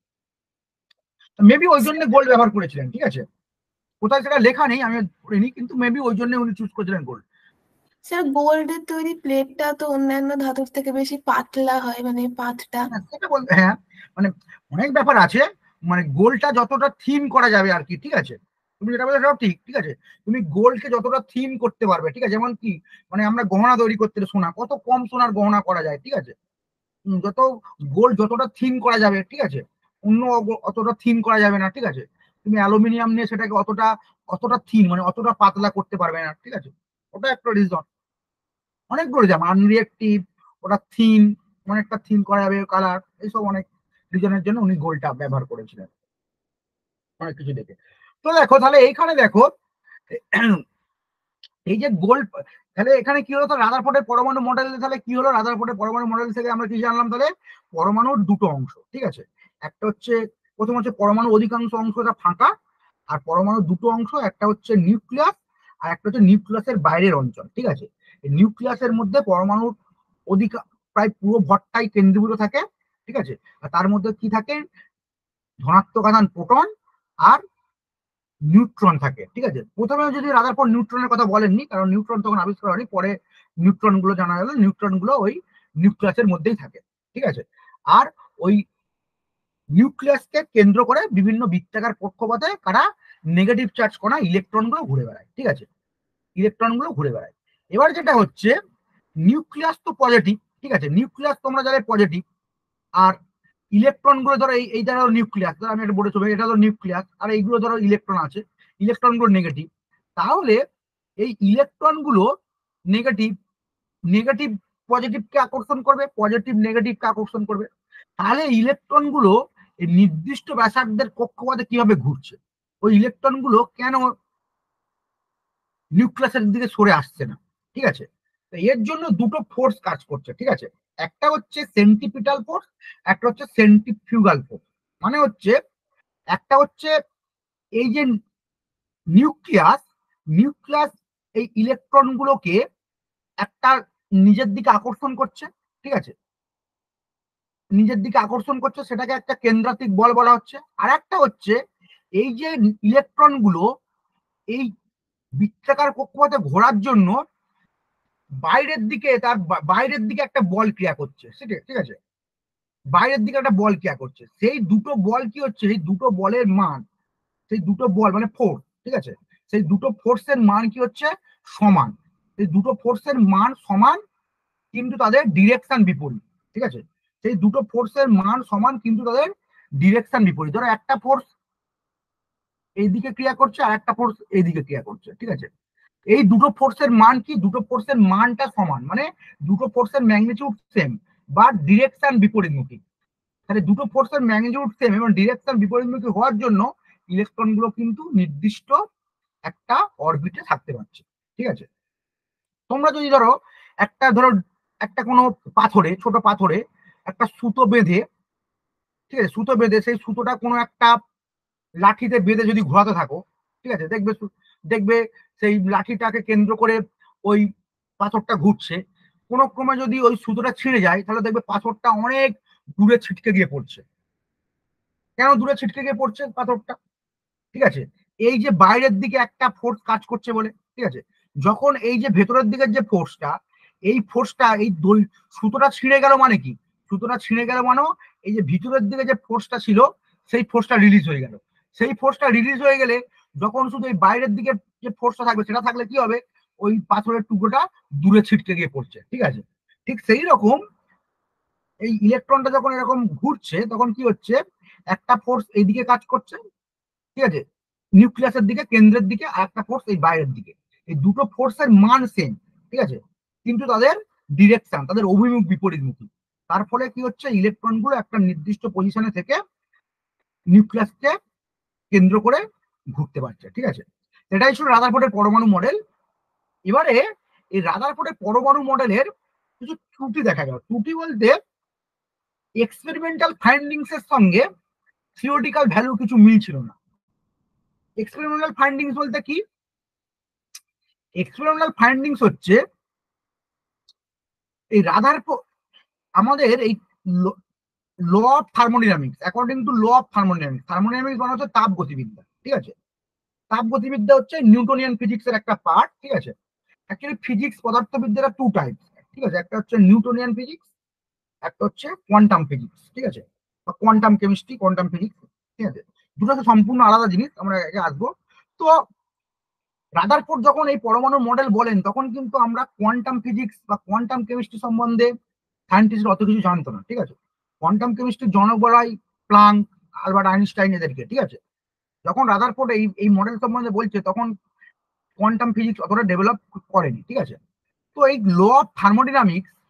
মেবি ওই জন্য গোল্ড ব্যবহার করেছিলেন, ঠিক আছে। কোথায় সেটা লেখা নেই, আমি পড়িনি, কিন্তু মেবি ওই জন্য উনি চুজ করেছিলেন গোল্ড। স্যার গোল্ডের তৈরি প্লেটটা তো অন্যান্য ধাতুর থেকে বেশি পাতলা হয়, মানে পাতটা। সেটা বলতে হ্যাঁ, মানে অনেক ব্যাপার আছে, মানে গোল্ডটা যতটা থিন করা যাবে আর কি, ঠিক আছে। তুমি যেটা বলে সেটাও ঠিক, ঠিক আছে। তুমি গোল্ডকে যতটা থিন করতে পারবে, ঠিক আছে। যেমন কি মানে আমরা গহনা তৈরি করতে সোনা, কত কম সোনার গহনা করা যায়, ঠিক আছে। যত গোল্ড যতটা থিন করা যাবে, ঠিক আছে, অন্য অতটা থিন করা যাবে না, ঠিক আছে। তুমি অ্যালুমিনিয়াম নিয়ে সেটাকে অতটা অতটা থিন মানে অতটা পাতলা করতে পারবে না, ঠিক আছে। ওটা একটা রিজন। অনেকগুলো যেমন আনরিয়াক্টিভ, ওটা থিন, অনেকটা থিম করা যাবে, কালার, এইসব অনেক রিজনের জন্য উনি গোলটা ব্যবহার করেছিলেন অনেক কিছু দেখে। তো দেখো তাহলে এইখানে দেখো এই যে গোল, তাহলে এখানে কি হলো, রাদারফোর্ডের পরমাণু মডেল, তাহলে কি হলো, রাদারফোর্ডের পরমাণু মডেল থেকে আমরা কি জানলাম, তাহলে পরমাণুর দুটো অংশ, ঠিক আছে, একটা হচ্ছে প্রথম হচ্ছে পরমাণু অধিকাংশ অংশটা ফাঁকা, আর পরমাণু দুটো অংশ, একটা হচ্ছে নিউক্লিয়াস আর একটা হচ্ছে নিউক্লিয়াসের বাইরের অঞ্চল, ঠিক আছে। নিউক্লিয়াসের মধ্যে পরমাণুর অধিকার প্রায় পুরো ভরটাই কেন্দ্রীভূত থাকে, ঠিক আছে, আর তার মধ্যে কি থাকে, ধনাত্মক আধান প্রোটন আর নিউট্রন থাকে, ঠিক আছে। প্রথমে যদি রাদারফোর্ড নিউট্রনের কথা বলেননি, কারণ নিউট্রন তখন আবিষ্কার হয়নি, পরে নিউট্রন গুলো জানা গেল, নিউট্রন গুলো ওই নিউক্লিয়াসের মধ্যেই থাকে, ঠিক আছে। আর ওই নিউক্লিয়াসকে কেন্দ্র করে বিভিন্ন বৃত্তাকার কক্ষপথে কারা নেগেটিভ চার্জ করা ইলেকট্রন গুলো ঘুরে বেড়ায়, ঠিক আছে, ইলেকট্রন গুলো ঘুরে বেড়ায়। এবার যেটা হচ্ছে নিউক্লিয়াস তো পজিটিভ, ঠিক আছে, নিউক্লিয়াস তোমরা জানো পজিটিভ, আর ইলেকট্রন গুলো ধরো এই এই ধরো নিউক্লিয়াস, ধরো আমি একটা বলে ছবি, এটা ধরো নিউক্লিয়াস, আর এইগুলো ধরো ইলেকট্রন আছে, ইলেকট্রন গুলো নেগেটিভ, তাহলে এই ইলেকট্রন গুলো নেগেটিভ নেগেটিভ পজিটিভকে আকর্ষণ করবে, পজিটিভ নেগেটিভকে আকর্ষণ করবে, তাহলে ইলেকট্রন গুলো এই নির্দিষ্ট ব্যাসার্ধের কক্ষপথে কিভাবে ঘুরছে, ওই ইলেকট্রন গুলো কেন নিউক্লিয়াসের দিকে সরে আসছে না, ঠিক আছে। এর জন্য দুটো ফোর্স কাজ করছে, ঠিক আছে, একটা হচ্ছে সেন্টিপিটাল ফোর্স, একটা হচ্ছে সেন্ট্রিফিউগাল ফোর্স। মানে হচ্ছে একটা হচ্ছে এই যে নিউক্লিয়াস নিউক্লিয়াস এই ইলেকট্রন গুলোকে একটা নিজের দিকে আকর্ষণ করছে, ঠিক আছে, নিজের দিকে আকর্ষণ করছে, সেটাকে একটা কেন্দ্রাতিক বল বলা হচ্ছে। আর একটা হচ্ছে এই যে ইলেকট্রন গুলো এই বৃত্তাকার কক্ষপথে ঘোরার জন্য বাইরের দিকে তার বাইরের দিকে একটা বল ক্রিয়া করছে, ঠিক আছে, বাইরের দিকে একটা বল ক্রিয়া করছে, সেই দুটো বল কি হচ্ছে, এই দুটো বলের মান, সেই দুটো বল মানে ফোর্স, ঠিক আছে, সেই দুটো ফোর্সের মান কি হচ্ছে সমান, এই দুটো ফোর্সের মান সমান কিন্তু তাদের ডিরেকশন বিপরীত, ঠিক আছে, সেই দুটো ফোর্সের মান সমান কিন্তু তাদের ডিরেকশন বিপরীত। ধরো একটা ফোর্স এইদিকে ক্রিয়া করছে আর একটা ফোর্স এইদিকে ক্রিয়া করছে, ঠিক আছে, এই দুটো ফোর্সের মান কি, দুটো ফোর্সের মানটা সমান, মানে দুটো ফোর্সের ম্যাগনিটিউড সেম বা ডিরেকশন বিপরীতমুখী। তাহলে দুটো ফোর্সের ম্যাগনিটিউড সেম এবং ডিরেকশন বিপরীতমুখী হওয়ার জন্য ইলেকট্রন গুলো কিন্তু নির্দিষ্ট একটা অরবিটে থাকতে পারছে, ঠিক আছে। তোমরা যদি ধরো একটা ধরো একটা কোনো পাথরে, ছোট পাথরে একটা সুতো বেঁধে, ঠিক আছে, সুতো বেঁধে সেই সুতোটা কোনো একটা লাঠিতে বেঁধে যদি ঘোরাতে থাকো, ঠিক আছে, দেখবে দেখবে সেই লাঠিটাকে কেন্দ্র করে ওই পাথরটা ঘুরছে, কোনো ক্রমে যদি ওই সুতোটা ছিঁড়ে যায় তাহলে দেখবে পাথরটা অনেক দূরে ছিটকে গিয়ে পড়ছে। কেন দূরে ছিটকে গিয়ে পড়ছে পাথরটা, ঠিক আছে, এই যে বাইরের দিকে একটা ফোর্স কাজ করছে বলে, ঠিক আছে, যখন এই যে ভেতরের দিকের যে ফোর্সটা, এই ফোর্সটা এই সুতোটা ছিঁড়ে গেল মানে কি, সুতোটা ছিঁড়ে গেল মানে এই যে ভিতরের দিকে যে ফোর্সটা ছিল সেই ফোর্সটা রিলিজ হয়ে গেল, সেই ফোর্সটা রিলিজ হয়ে গেলে যখন শুধু এই বাইরের দিকে যে ফোর্সটা থাকবে সেটা থাকলে কি হবে, ওই পাথরের টুকরোটা দূরে ছিটকে গিয়ে পড়ছে, ঠিক আছে। ঠিক সেই রকম এই ইলেকট্রনটা যখন এরকম ঘুরছে তখন কি হচ্ছে, একটা ফোর্স এইদিকে কাজ করছে, ঠিক আছে, নিউক্লিয়াসের দিকে কেন্দ্রের দিকে, আর একটা ফোর্স এই বাইরের দিকে, এই দুটো ফোর্সের মান সেম, ঠিক আছে, কিন্তু তাদের ডিরেকশন, তাদের অভিমুখ বিপরীতমুখী। তার ফলে কি হচ্ছে, ইলেকট্রন গুলো একটা নির্দিষ্ট পজিশনে থেকে নিউক্লিয়াসকে কেন্দ্র করে ঘুরতে পারছে, ঠিক আছে। এটাই ছিল রাদারফোর্ডের পরমাণু মডেল। এবারে এই রাদারফোর্ডের পরমাণু মডেলের কিছু ত্রুটি দেখা গেল। ত্রুটি বলতে এক্সপেরিমেন্টাল ফাইন্ডিংস এর সঙ্গে থিওরিটিক্যাল ভ্যালু কিছু মিল ছিল না। এক্সপেরিমেন্টাল ফাইন্ডিংস বলতে কি, এক্সপেরিমেন্টাল ফাইন্ডিংস হচ্ছে এই রাদারফোর্ড আমাদের এই law of thermodynamics, according to law of thermodynamics, thermodynamics মানে হচ্ছে তাপ গতিবিদ্যা, ঠিক আছে, তাপ গতিবিদ্যা হচ্ছে নিউটনিয়ান ফিজিক্স এর একটা পার্ট, ঠিক আছে। অ্যাকচুয়ালি ফিজিক্স পদার্থবিদ্যার টু টাইপস, ঠিক আছে, একটা হচ্ছে নিউটনিয়ান ফিজিক্স, একটা হচ্ছে কোয়ান্টাম ফিজিক্স, ঠিক আছে, বা কোয়ান্টাম কেমিস্ট্রি, কোয়ান্টাম ফিজিক্স, ঠিক আছে, দুটো সম্পূর্ণ আলাদা জিনিস, আমরা আগে আসবো। তো রাদারফোর্ড যখন এই পরমাণু মডেল বলেন তখন কিন্তু আমরা কোয়ান্টাম ফিজিক্স বা কোয়ান্টাম কেমিস্ট্রি সম্বন্ধে সায়েন্টিস্ট অত কিছু জানতো না, ঠিক আছে। কোয়ান্টাম কেমিস্ট্রির জনক বলা হয় প্লাঙ্ক, আলবার্ট আইনস্টাইন এদেরকে, ঠিক আছে। যখন রাদারফোর্ড এই এই মডেল সম্বন্ধে বলছে তখন কোয়ান্টাম ফিজিক্স অতটা ডেভেলপ করেনি, ঠিক আছে। তো এই ল অফ থার্মোডাইনামিক্স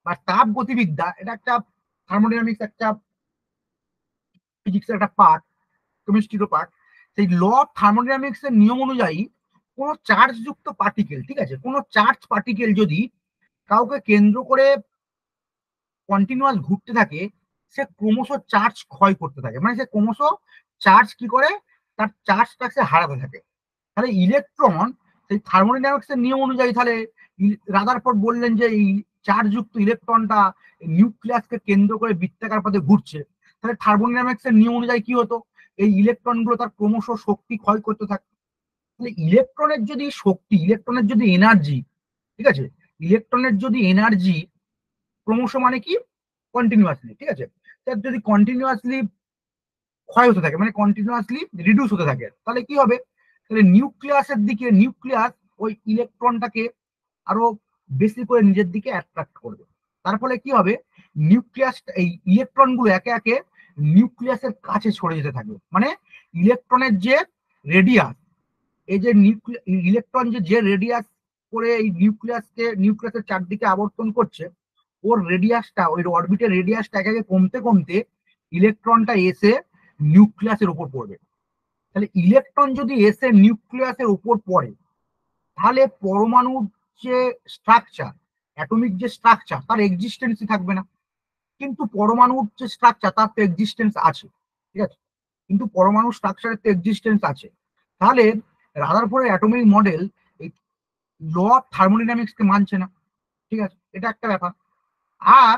বা তাপ গতিবিদ্যা, এটা একটা থার্মোডাইনামিক্স একটা ফিজিক্সের একটা পার্ট, কেমিস্ট্রিরও পার্ট। সেই ল অফ থার্মোডাইনামিক্স এর নিয়ম অনুযায়ী কোনো চার্জ যুক্ত পার্টিকেল, ঠিক আছে, কোনো চার্জ পার্টিকেল যদি কাউকে কেন্দ্র করে কন্টিনিউয়াস ঘুরতে থাকে, সে ক্রমশ চার্জ ক্ষয় করতে থাকে, মানে সে ক্রমশ চার্জ কি করে, তার চার্জটা সে হারাতে থাকে। তাহলে ইলেকট্রন সেই থার্মোডাইনামিক্স এর নিয়ম অনুযায়ী, তাহলে রাদারফোর্ড বললেন যে এই চার্জ যুক্ত ইলেকট্রনটা নিউক্লিয়াসকে কেন্দ্র করে বৃত্তাকার পথে ঘুরছে, তাহলে থার্মোডাইনামিক্স এর নিয়ম অনুযায়ী কি হতো, এই ইলেকট্রন গুলো তার ক্রমশ শক্তি ক্ষয় করতে থাকে। তাহলে ইলেকট্রনের যদি শক্তি, ইলেকট্রনের যদি এনার্জি, ঠিক আছে, ইলেকট্রনের যদি এনার্জি ক্রমশ মানে কি কন্টিনিউয়াসলি, ঠিক আছে, তার যদি কন্টিনিউয়াসলি ক্ষয় হতে থাকে, মানে কন্টিনিউয়াসলি রিডিউস হতে থাকে, তাহলে কি হবে, তাহলে নিউক্লিয়াসের দিকে, নিউক্লিয়াস ওই ইলেকট্রনটাকে আরো বেশি করে নিজের দিকে অ্যাট্রাক্ট করবে। তার ফলে কি হবে, নিউক্লিয়াস, এই ইলেকট্রন গুলো একে একে নিউক্লিয়াসের কাছে সরে যেতে থাকবে। মানে ইলেকট্রনের যে রেডিয়াস, এই যে ইলেকট্রন যে যে রেডিয়াস করে এই নিউক্লিয়াসকে, নিউক্লিয়াসের চারদিকে আবর্তন করছে, ওর রেডিয়াসটা, ওই অরবিটের রেডিয়াসটা একে একে কমতে কমতে ইলেকট্রনটা এসে নিউক্লিয়াসের উপর পড়বে। তাহলে ইলেকট্রন যদি এসে নিউক্লিয়াসের উপর পড়ে, তাহলে পরমাণুর যে স্ট্রাকচার, অ্যাটমিক যে স্ট্রাকচার, তার এক্সিস্টেন্সই থাকবে না। কিন্তু পরমাণুর যে স্ট্রাকচার, তার তো এক্সিস্টেন্স আছে, ঠিক আছে, কিন্তু পরমাণু স্ট্রাকচারের তো এক্সিস্টেন্স আছে। তাহলে রাদারফোর্ডের অ্যাটমিক মডেল এই ল অফ থার্মোডাইনামিক্সকে মানছে না, ঠিক আছে, এটা একটা ব্যাপার। আর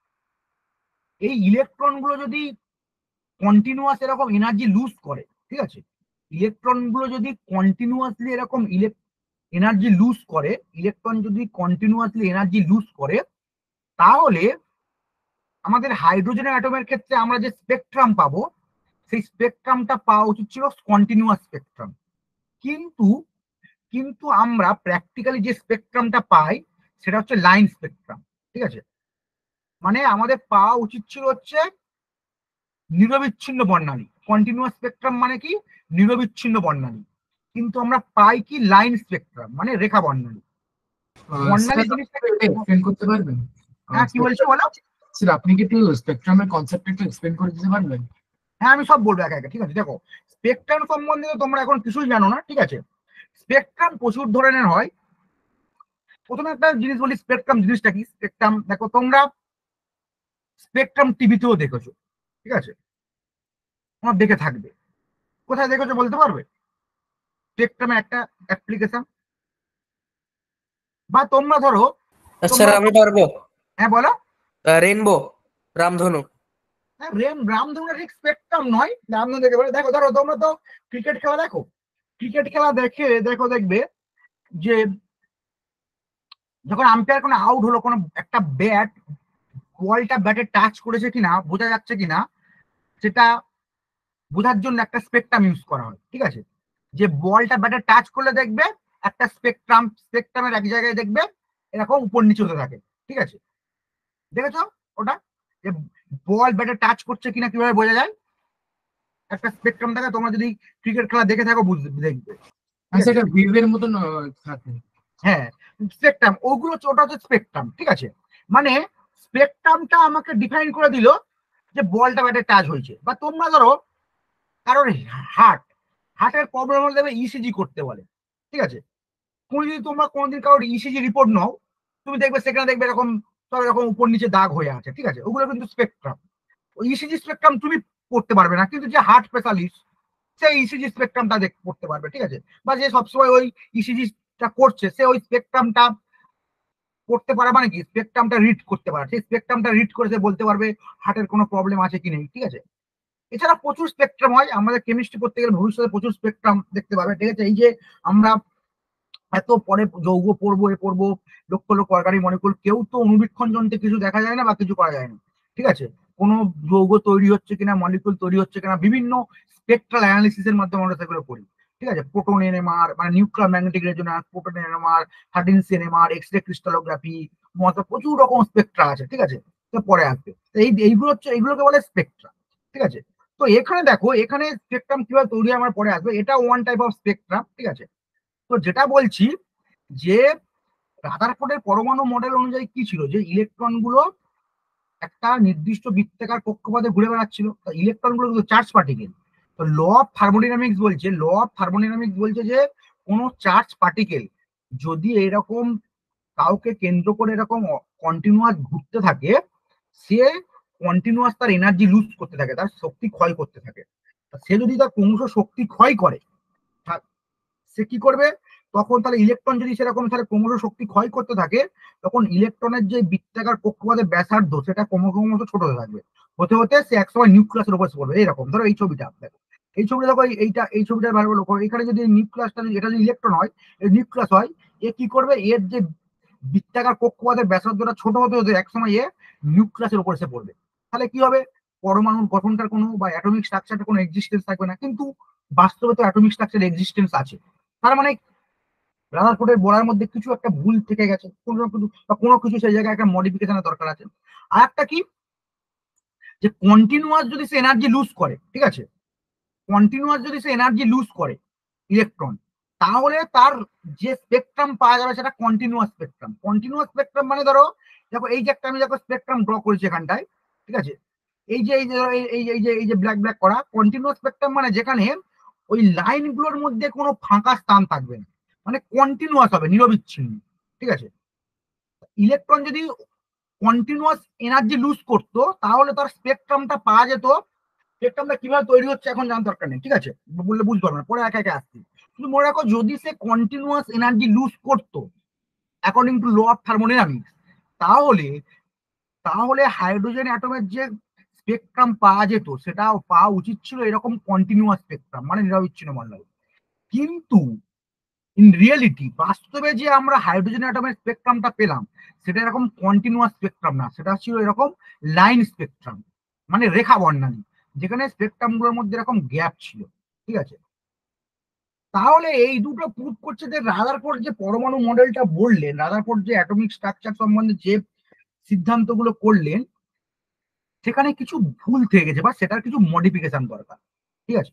এই ইলেকট্রন গুলো যদি কন্টিনিউয়াস এরকম এনার্জি লুজ করে, ঠিক আছে, ইলেকট্রন গুলো যদি কন্টিনিউয়াসলি এরকম এনার্জি লুজ করে, ইলেকট্রন যদি কন্টিনিউয়াসলি এনার্জি লুজ করে, তাহলে আমাদের হাইড্রোজেনের অ্যাটমের ক্ষেত্রে আমরা যে স্পেকট্রাম পাবো, সেই স্পেকট্রামটা পাওয়া উচিত ছিল কন্টিনিউয়াস স্পেকট্রাম। কিন্তু কিন্তু আমরা প্র্যাকটিক্যালি যে স্পেকট্রামটা পাই সেটা হচ্ছে লাইন স্পেকট্রাম, ঠিক আছে, মানে আমাদের পাওয়া উচিত ছিল হচ্ছে নিরবিচ্ছিন্ন বর্ণালী। কন্টিনিউয়াস স্পেকট্রাম মানে কি, নিরবিচ্ছিন্ন বর্ণালী, কিন্তু আমরা পাই কি লাইন স্পেকট্রাম, মানে রেখা বর্ণালী। বর্ণালী জিনিসটা এক্সপ্লেন করতে পারবেন? হ্যাঁ, কি বলছো বলো। স্যার আপনি কি একটু স্পেকট্রামের কনসেপ্টটা একটু এক্সপ্লেন করে দিতে পারবেন? হ্যাঁ, আমি সব বলবো একা একা, ঠিক আছে। দেখো, স্পেকট্রাম সম্বন্ধে তো তোমরা এখন কিছুই জানো না, ঠিক আছে। স্পেকট্রাম প্রচুর ধরনের হয়। প্রথমে একটা জিনিস বলি, স্পেকট্রাম জিনিসটা কি। স্পেকট্রাম দেখো, তোমরা স্পেকট্রাম টিভিতেও দেখেছো, ঠিক আছে, তোমার দেখে থাকবে। কোথায় দেখেছো বলতে পারবে? স্পেকট্রামে একটা অ্যাপ্লিকেশন, বা তোমরা ধরো, স্যার আমি পারবো। হ্যাঁ বলো। রেইনবো, রামধনু। হ্যাঁ, রেম রামধনু ঠিক স্পেকট্রাম নয়, রামধনু দেখে বলে। দেখো ধরো, তোমরা তো ক্রিকেট খেলা দেখো, ক্রিকেট খেলা দেখে দেখো দেখবে যে যখন আম্পায়ার কোনো আউট হলো, কোনো একটা ব্যাট বলটা ব্যাটে টাচ করেছে কিনা, বোঝা যাচ্ছে কিনা, সেটা বোঝার জন্য একটা স্পেকট্রাম ইউজ করা হয়, ঠিক আছে। যে বলটা ব্যাটে টাচ করলে দেখবে একটা স্পেকট্রাম, স্পেকট্রামের এক জায়গায় দেখবে এরকম উপর নিচে হতে থাকে, ঠিক আছে। দেখেছো ওটা, যে বল ব্যাটে টাচ করছে কিনা কিভাবে বোঝা যায়? একটা স্পেকট্রাম থাকে, তোমরা যদি ক্রিকেট খেলা দেখে থাকো বুঝবে, দেখবে। আচ্ছা, এটা ওয়েভের মতন থাকে। হ্যাঁ, স্পেকট্রাম, ওগুলো হচ্ছে, ওটা হচ্ছে স্পেকট্রাম, ঠিক আছে। মানে স্পেকট্রামটা আমাকে ডিফাইন করে দিল যে বলটা ব্যাটে টাচ হয়েছে। বা তোমরা ধরো কারোর হার্ট, হার্টের প্রবলেম হলে দেবে ইসিজি করতে বলে, ঠিক আছে। তুমি যদি তোমরা কোনোদিন কারোর ইসিজি রিপোর্ট নাও, তুমি দেখবে সেখানে দেখবে এরকম সব এরকম উপর নিচে দাগ হয়ে আছে, ঠিক আছে। ওগুলো কিন্তু স্পেকট্রাম। ওই ইসিজি স্পেকট্রাম তুমি পড়তে পারবে না, কিন্তু যে হার্ট স্পেশালিস্ট সেই ইসিজি স্পেকট্রামটা দেখ পড়তে পারবে, ঠিক আছে। বা যে সবসময় ওই ইসিজিটা করছে, সে ওই স্পেকট্রামটা করতে পারে, মানে কি স্পেকট্রামটা রিড করতে পারে, সেই স্পেকট্রামটা রিড করে সে বলতে পারবে হার্টের কোনো প্রবলেম আছে কি নেই, ঠিক আছে। এছাড়া প্রচুর স্পেকট্রাম হয়, আমাদের কেমিস্ট্রি করতে গেলে ভবিষ্যতে প্রচুর স্পেকট্রাম দেখতে পাবে, ঠিক আছে। এই যে আমরা এত পরে যৌগ পড়বো, এ পড়বো, লক্ষ লক্ষ অর্গানিক মলিকুল, কেউ তো অনুবীক্ষণ যন্ত্রে কিছু দেখা যায় না বা কিছু করা যায় না, ঠিক আছে। কোনো যৌগ তৈরি হচ্ছে কিনা, মলিকুল তৈরি হচ্ছে কিনা, বিভিন্ন স্পেকট্রাল অ্যানালিসিসের মাধ্যমে আমরা সেগুলো করি, ঠিক আছে। প্রোটন এনএমআর মানে nuclear magnetic resonance, proton NMR, thirteen C NMR, X ray crystallography, প্রচুর রকম স্পেকট্রা আছে, ঠিক আছে। তো পরে আসবে, এই এইগুলো হচ্ছে, এইগুলোকে বলে স্পেকট্রা, ঠিক আছে। তো এখানে দেখো, এখানে স্পেকট্রাম কিভাবে তৈরি আমার পরে আসবে, এটা ওয়ান টাইপ অফ স্পেকট্রাম, ঠিক আছে। তো যেটা বলছি যে রাদারফোর্ডের পরমাণু মডেল অনুযায়ী কি ছিল, যে ইলেকট্রন গুলো একটা নির্দিষ্ট বৃত্তাকার কক্ষপথে ঘুরে বেড়াচ্ছিল, ইলেকট্রন গুলো কিন্তু চার্জ পার্টিকেল। তো ল অফ থার্মোডাইনামিক্স বলছে ল অফ থার্মোডাইনামিক্স বলছে যে কোনো চার্জ পার্টিকেল যদি এরকম কাউকে কেন্দ্র করে এরকম কন্টিনিউয়াস ঘুরতে থাকে, সে কন্টিনিউয়াস তার এনার্জি লুজ করতে থাকে, তার শক্তি ক্ষয় করতে থাকে। সে যদি তার ক্রমশ শক্তি ক্ষয় করে, সে কি করবে, তখন তাহলে ইলেকট্রন যদি সেরকম তাহলে ক্রমশ শক্তি ক্ষয় করতে থাকে, তখন ইলেকট্রনের যে বৃত্তাকার কক্ষপথের ব্যাসার্ধ সেটা ক্রমশ ক্রমশ ছোট হতে থাকবে, হতে হতে সে একসময় নিউক্লিয়াসের উপর পড়বে। এইরকম ধরো এই ছবিটা দেখো, এই ছবিটা দেখো, এইটা এই ছবিটার ভালো লক্ষ্য, এখানে যদি নিউক্লিয়াসটা এটা যদি ইলেকট্রন হয়, এই নিউক্লিয়াস হয়, এ কি করবে, এর যে বৃত্তাকার কক্ষপথের ব্যাসার্ধটা ছোট হতে হতে একসময় এ নিউক্লিয়াসের উপর এসে পড়বে। তাহলে কি হবে, পরমাণুর গঠনটার কোনো বা অ্যাটমিক স্ট্রাকচারটার কোনো এক্সিস্টেন্স থাকবে না। কিন্তু বাস্তবে তো অ্যাটমিক স্ট্রাকচার এক্সিস্টেন্স আছে, তার মানে রাদারফোর্ডের বলার মধ্যে কিছু একটা ভুল থেকে গেছে, কোনো কিছু বা কোনো কিছু সেই জায়গায় একটা মডিফিকেশনের দরকার আছে। আর একটা কি, যে কন্টিনিউয়াস যদি সে এনার্জি লুজ করে, ঠিক আছে, কন্টিনিউয়াস যদি সে এনার্জি লুজ করে ইলেকট্রন, তাহলে তার যে স্পেকট্রাম পাওয়া যাবে সেটা কন্টিনিউয়াস স্পেকট্রাম। কন্টিনিউয়াস স্পেকট্রাম মানে ধরো দেখো এই যে একটা আমি দেখো স্পেকট্রাম ড্র করেছি এখানটায়, ঠিক আছে, এই যে এই যে এই এই যে এই যে ব্ল্যাক ব্ল্যাক করা কন্টিনিউয়াস স্পেকট্রাম মানে যেখানে ওই লাইনগুলোর মধ্যে কোনো ফাঁকা স্থান থাকবে না, মানে কন্টিনিউয়াস হবে, নিরবিচ্ছিন্ন, ঠিক আছে। ইলেকট্রন যদি কন্টিনিউয়াস এনার্জি লুজ করতো তাহলে তার স্পেকট্রামটা পাওয়া যেত। স্পেকট্রামটা কিভাবে তৈরি হচ্ছে এখন জানার দরকার নেই, ঠিক আছে, বললে বুঝতে পারবে না, পরে একা একা আসছি। শুধু মনে রাখো, যদি সে কন্টিনিউয়াস এনার্জি লুজ করতো according to law of thermodynamics, তাহলে তাহলে হাইড্রোজেন অ্যাটমের যে স্পেকট্রাম পাওয়া যেত সেটাও পাওয়া উচিত ছিল এরকম কন্টিনিউয়াস স্পেকট্রাম, মানে নিরবিচ্ছিন্ন মণ্ডল। কিন্তু ইন রিয়েলিটি বাস্তবে যে আমরা হাইড্রোজেন অ্যাটমের স্পেকট্রামটা পেলাম সেটা এরকম কন্টিনিউয়াস স্পেকট্রাম না, সেটা ছিল এরকম লাইন স্পেকট্রাম, মানে রেখা বর্ণালী, যেখানে স্পেকট্রাম গুলোর মধ্যে এরকম গ্যাপ ছিল, ঠিক আছে। তাহলে এই দুটো প্রুভ করছে যে রাদারফোর্ড যে পরমাণু মডেলটা বললেন, রাদারফোর্ড যে অ্যাটমিক স্ট্রাকচার সম্বন্ধে যে সিদ্ধান্তগুলো করলেন, সেখানে কিছু ভুল থেকে গেছে বা সেটার কিছু মডিফিকেশন দরকার, ঠিক আছে।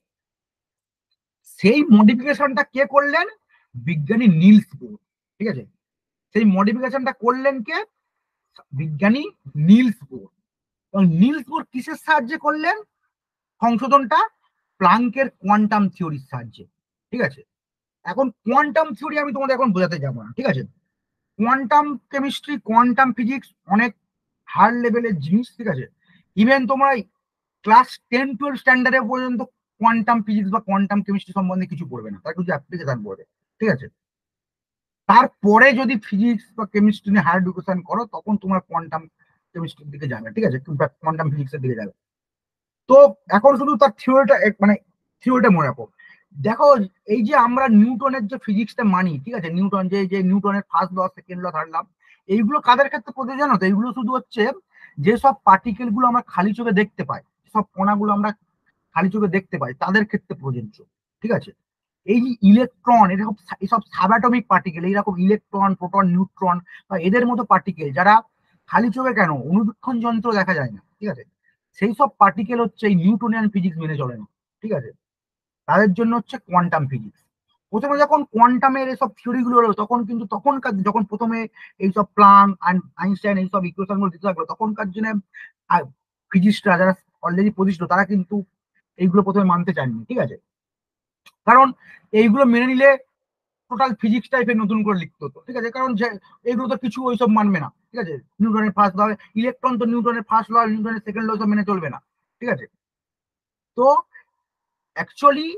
সেই মডিফিকেশনটা কে করলেন, বিজ্ঞানী নিলস বোর, ঠিক আছে। সেই মডিফিকেশনটা করলেন কে, বিজ্ঞানী নিলস বোর। এবং নিলস বোর কিসের সাহায্যে করলেন সংশোধনটা, প্লাঙ্কের কোয়ান্টাম থিওরির সাহায্যে, ঠিক আছে। এখন কোয়ান্টাম থিওরি আমি তোমাদের এখন বোঝাতে যাবো না, ঠিক আছে। কোয়ান্টাম কেমিস্ট্রি, কোয়ান্টাম ফিজিক্স অনেক হার্ড লেভেলের জিনিস, ঠিক আছে। ইভেন তোমরা ক্লাস টেন টুয়েলভ স্ট্যান্ডার্ডে পর্যন্ত কোয়ান্টাম ফিজিক্স বা কোয়ান্টাম কেমিস্ট্রি সম্বন্ধে কিছু পড়বে না, তার কিছু অ্যাপ্লিকেশন পড়বে, ঠিক আছে। তারপরে যদি ফিজিক্স বা কেমিস্ট্রি নিয়ে হায়ার এডুকেশন করো তখন তোমার কোয়ান্টাম কেমিস্ট্রির দিকে যাবে, ঠিক আছে, কোয়ান্টাম ফিজিক্সের দিকে যাবে। তো এখন শুধু তার থিওরিটা মানে থিওরিটা মনে রাখো। দেখো এই যে আমরা নিউটনের যে ফিজিক্সটা মানি, ঠিক আছে, নিউটন যে যে নিউটনের first law, second law, third law, এইগুলো কাদের ক্ষেত্রে প্রযোজ্য জানো তো? এইগুলো শুধু হচ্ছে যেসব পার্টিকেল গুলো আমরা খালি চোখে দেখতে পাই, সব কণাগুলো আমরা খালি চোখে দেখতে পাই, তাদের ক্ষেত্রে প্রযোজ্য, ঠিক আছে। এই যে ইলেকট্রন, এরকম এইসব সাবঅ্যাটমিক পার্টিকেল, এইরকম ইলেকট্রন, প্রোটন, নিউট্রন বা এদের মতো পার্টিকেল যারা খালি চোখে কেন অনুবীক্ষণ যন্ত্র দেখা যায় না, ঠিক আছে, সেই সব পার্টিকেল হচ্ছে এই নিউটনিয়ান ফিজিক্স মেনে চলে না, ঠিক আছে। তাদের জন্য হচ্ছে কোয়ান্টাম ফিজিক্স। প্রথমে যখন কোয়ান্টামের এইসব থিওরি গুলো হলো তখন কিন্তু তখনকার যখন প্রথমে এইসব প্লাঙ্ক আইনস্টাইন এইসব ইকুয়েশন গুলো দিতে লাগলো, তখনকার জন্য ফিজিক্সরা যারা অলরেডি প্রতিষ্ঠিত তারা কিন্তু এইগুলো প্রথমে মানতে চাননি, ঠিক আছে। কারণ এইগুলো মেনে নিলে টোটাল ফিজিক্স টাইপের নতুন করে লিখতে হতো, ঠিক আছে। কারণ এইগুলো তো কিছু ওইসব মানবে না, ঠিক আছে। নিউটনের ফার্স্ট ল, ইলেকট্রন তো নিউটনের ফার্স্ট ল, নিউটনের সেকেন্ড ল সব মেনে চলবে না, ঠিক আছে। তো অ্যাকচুয়ালি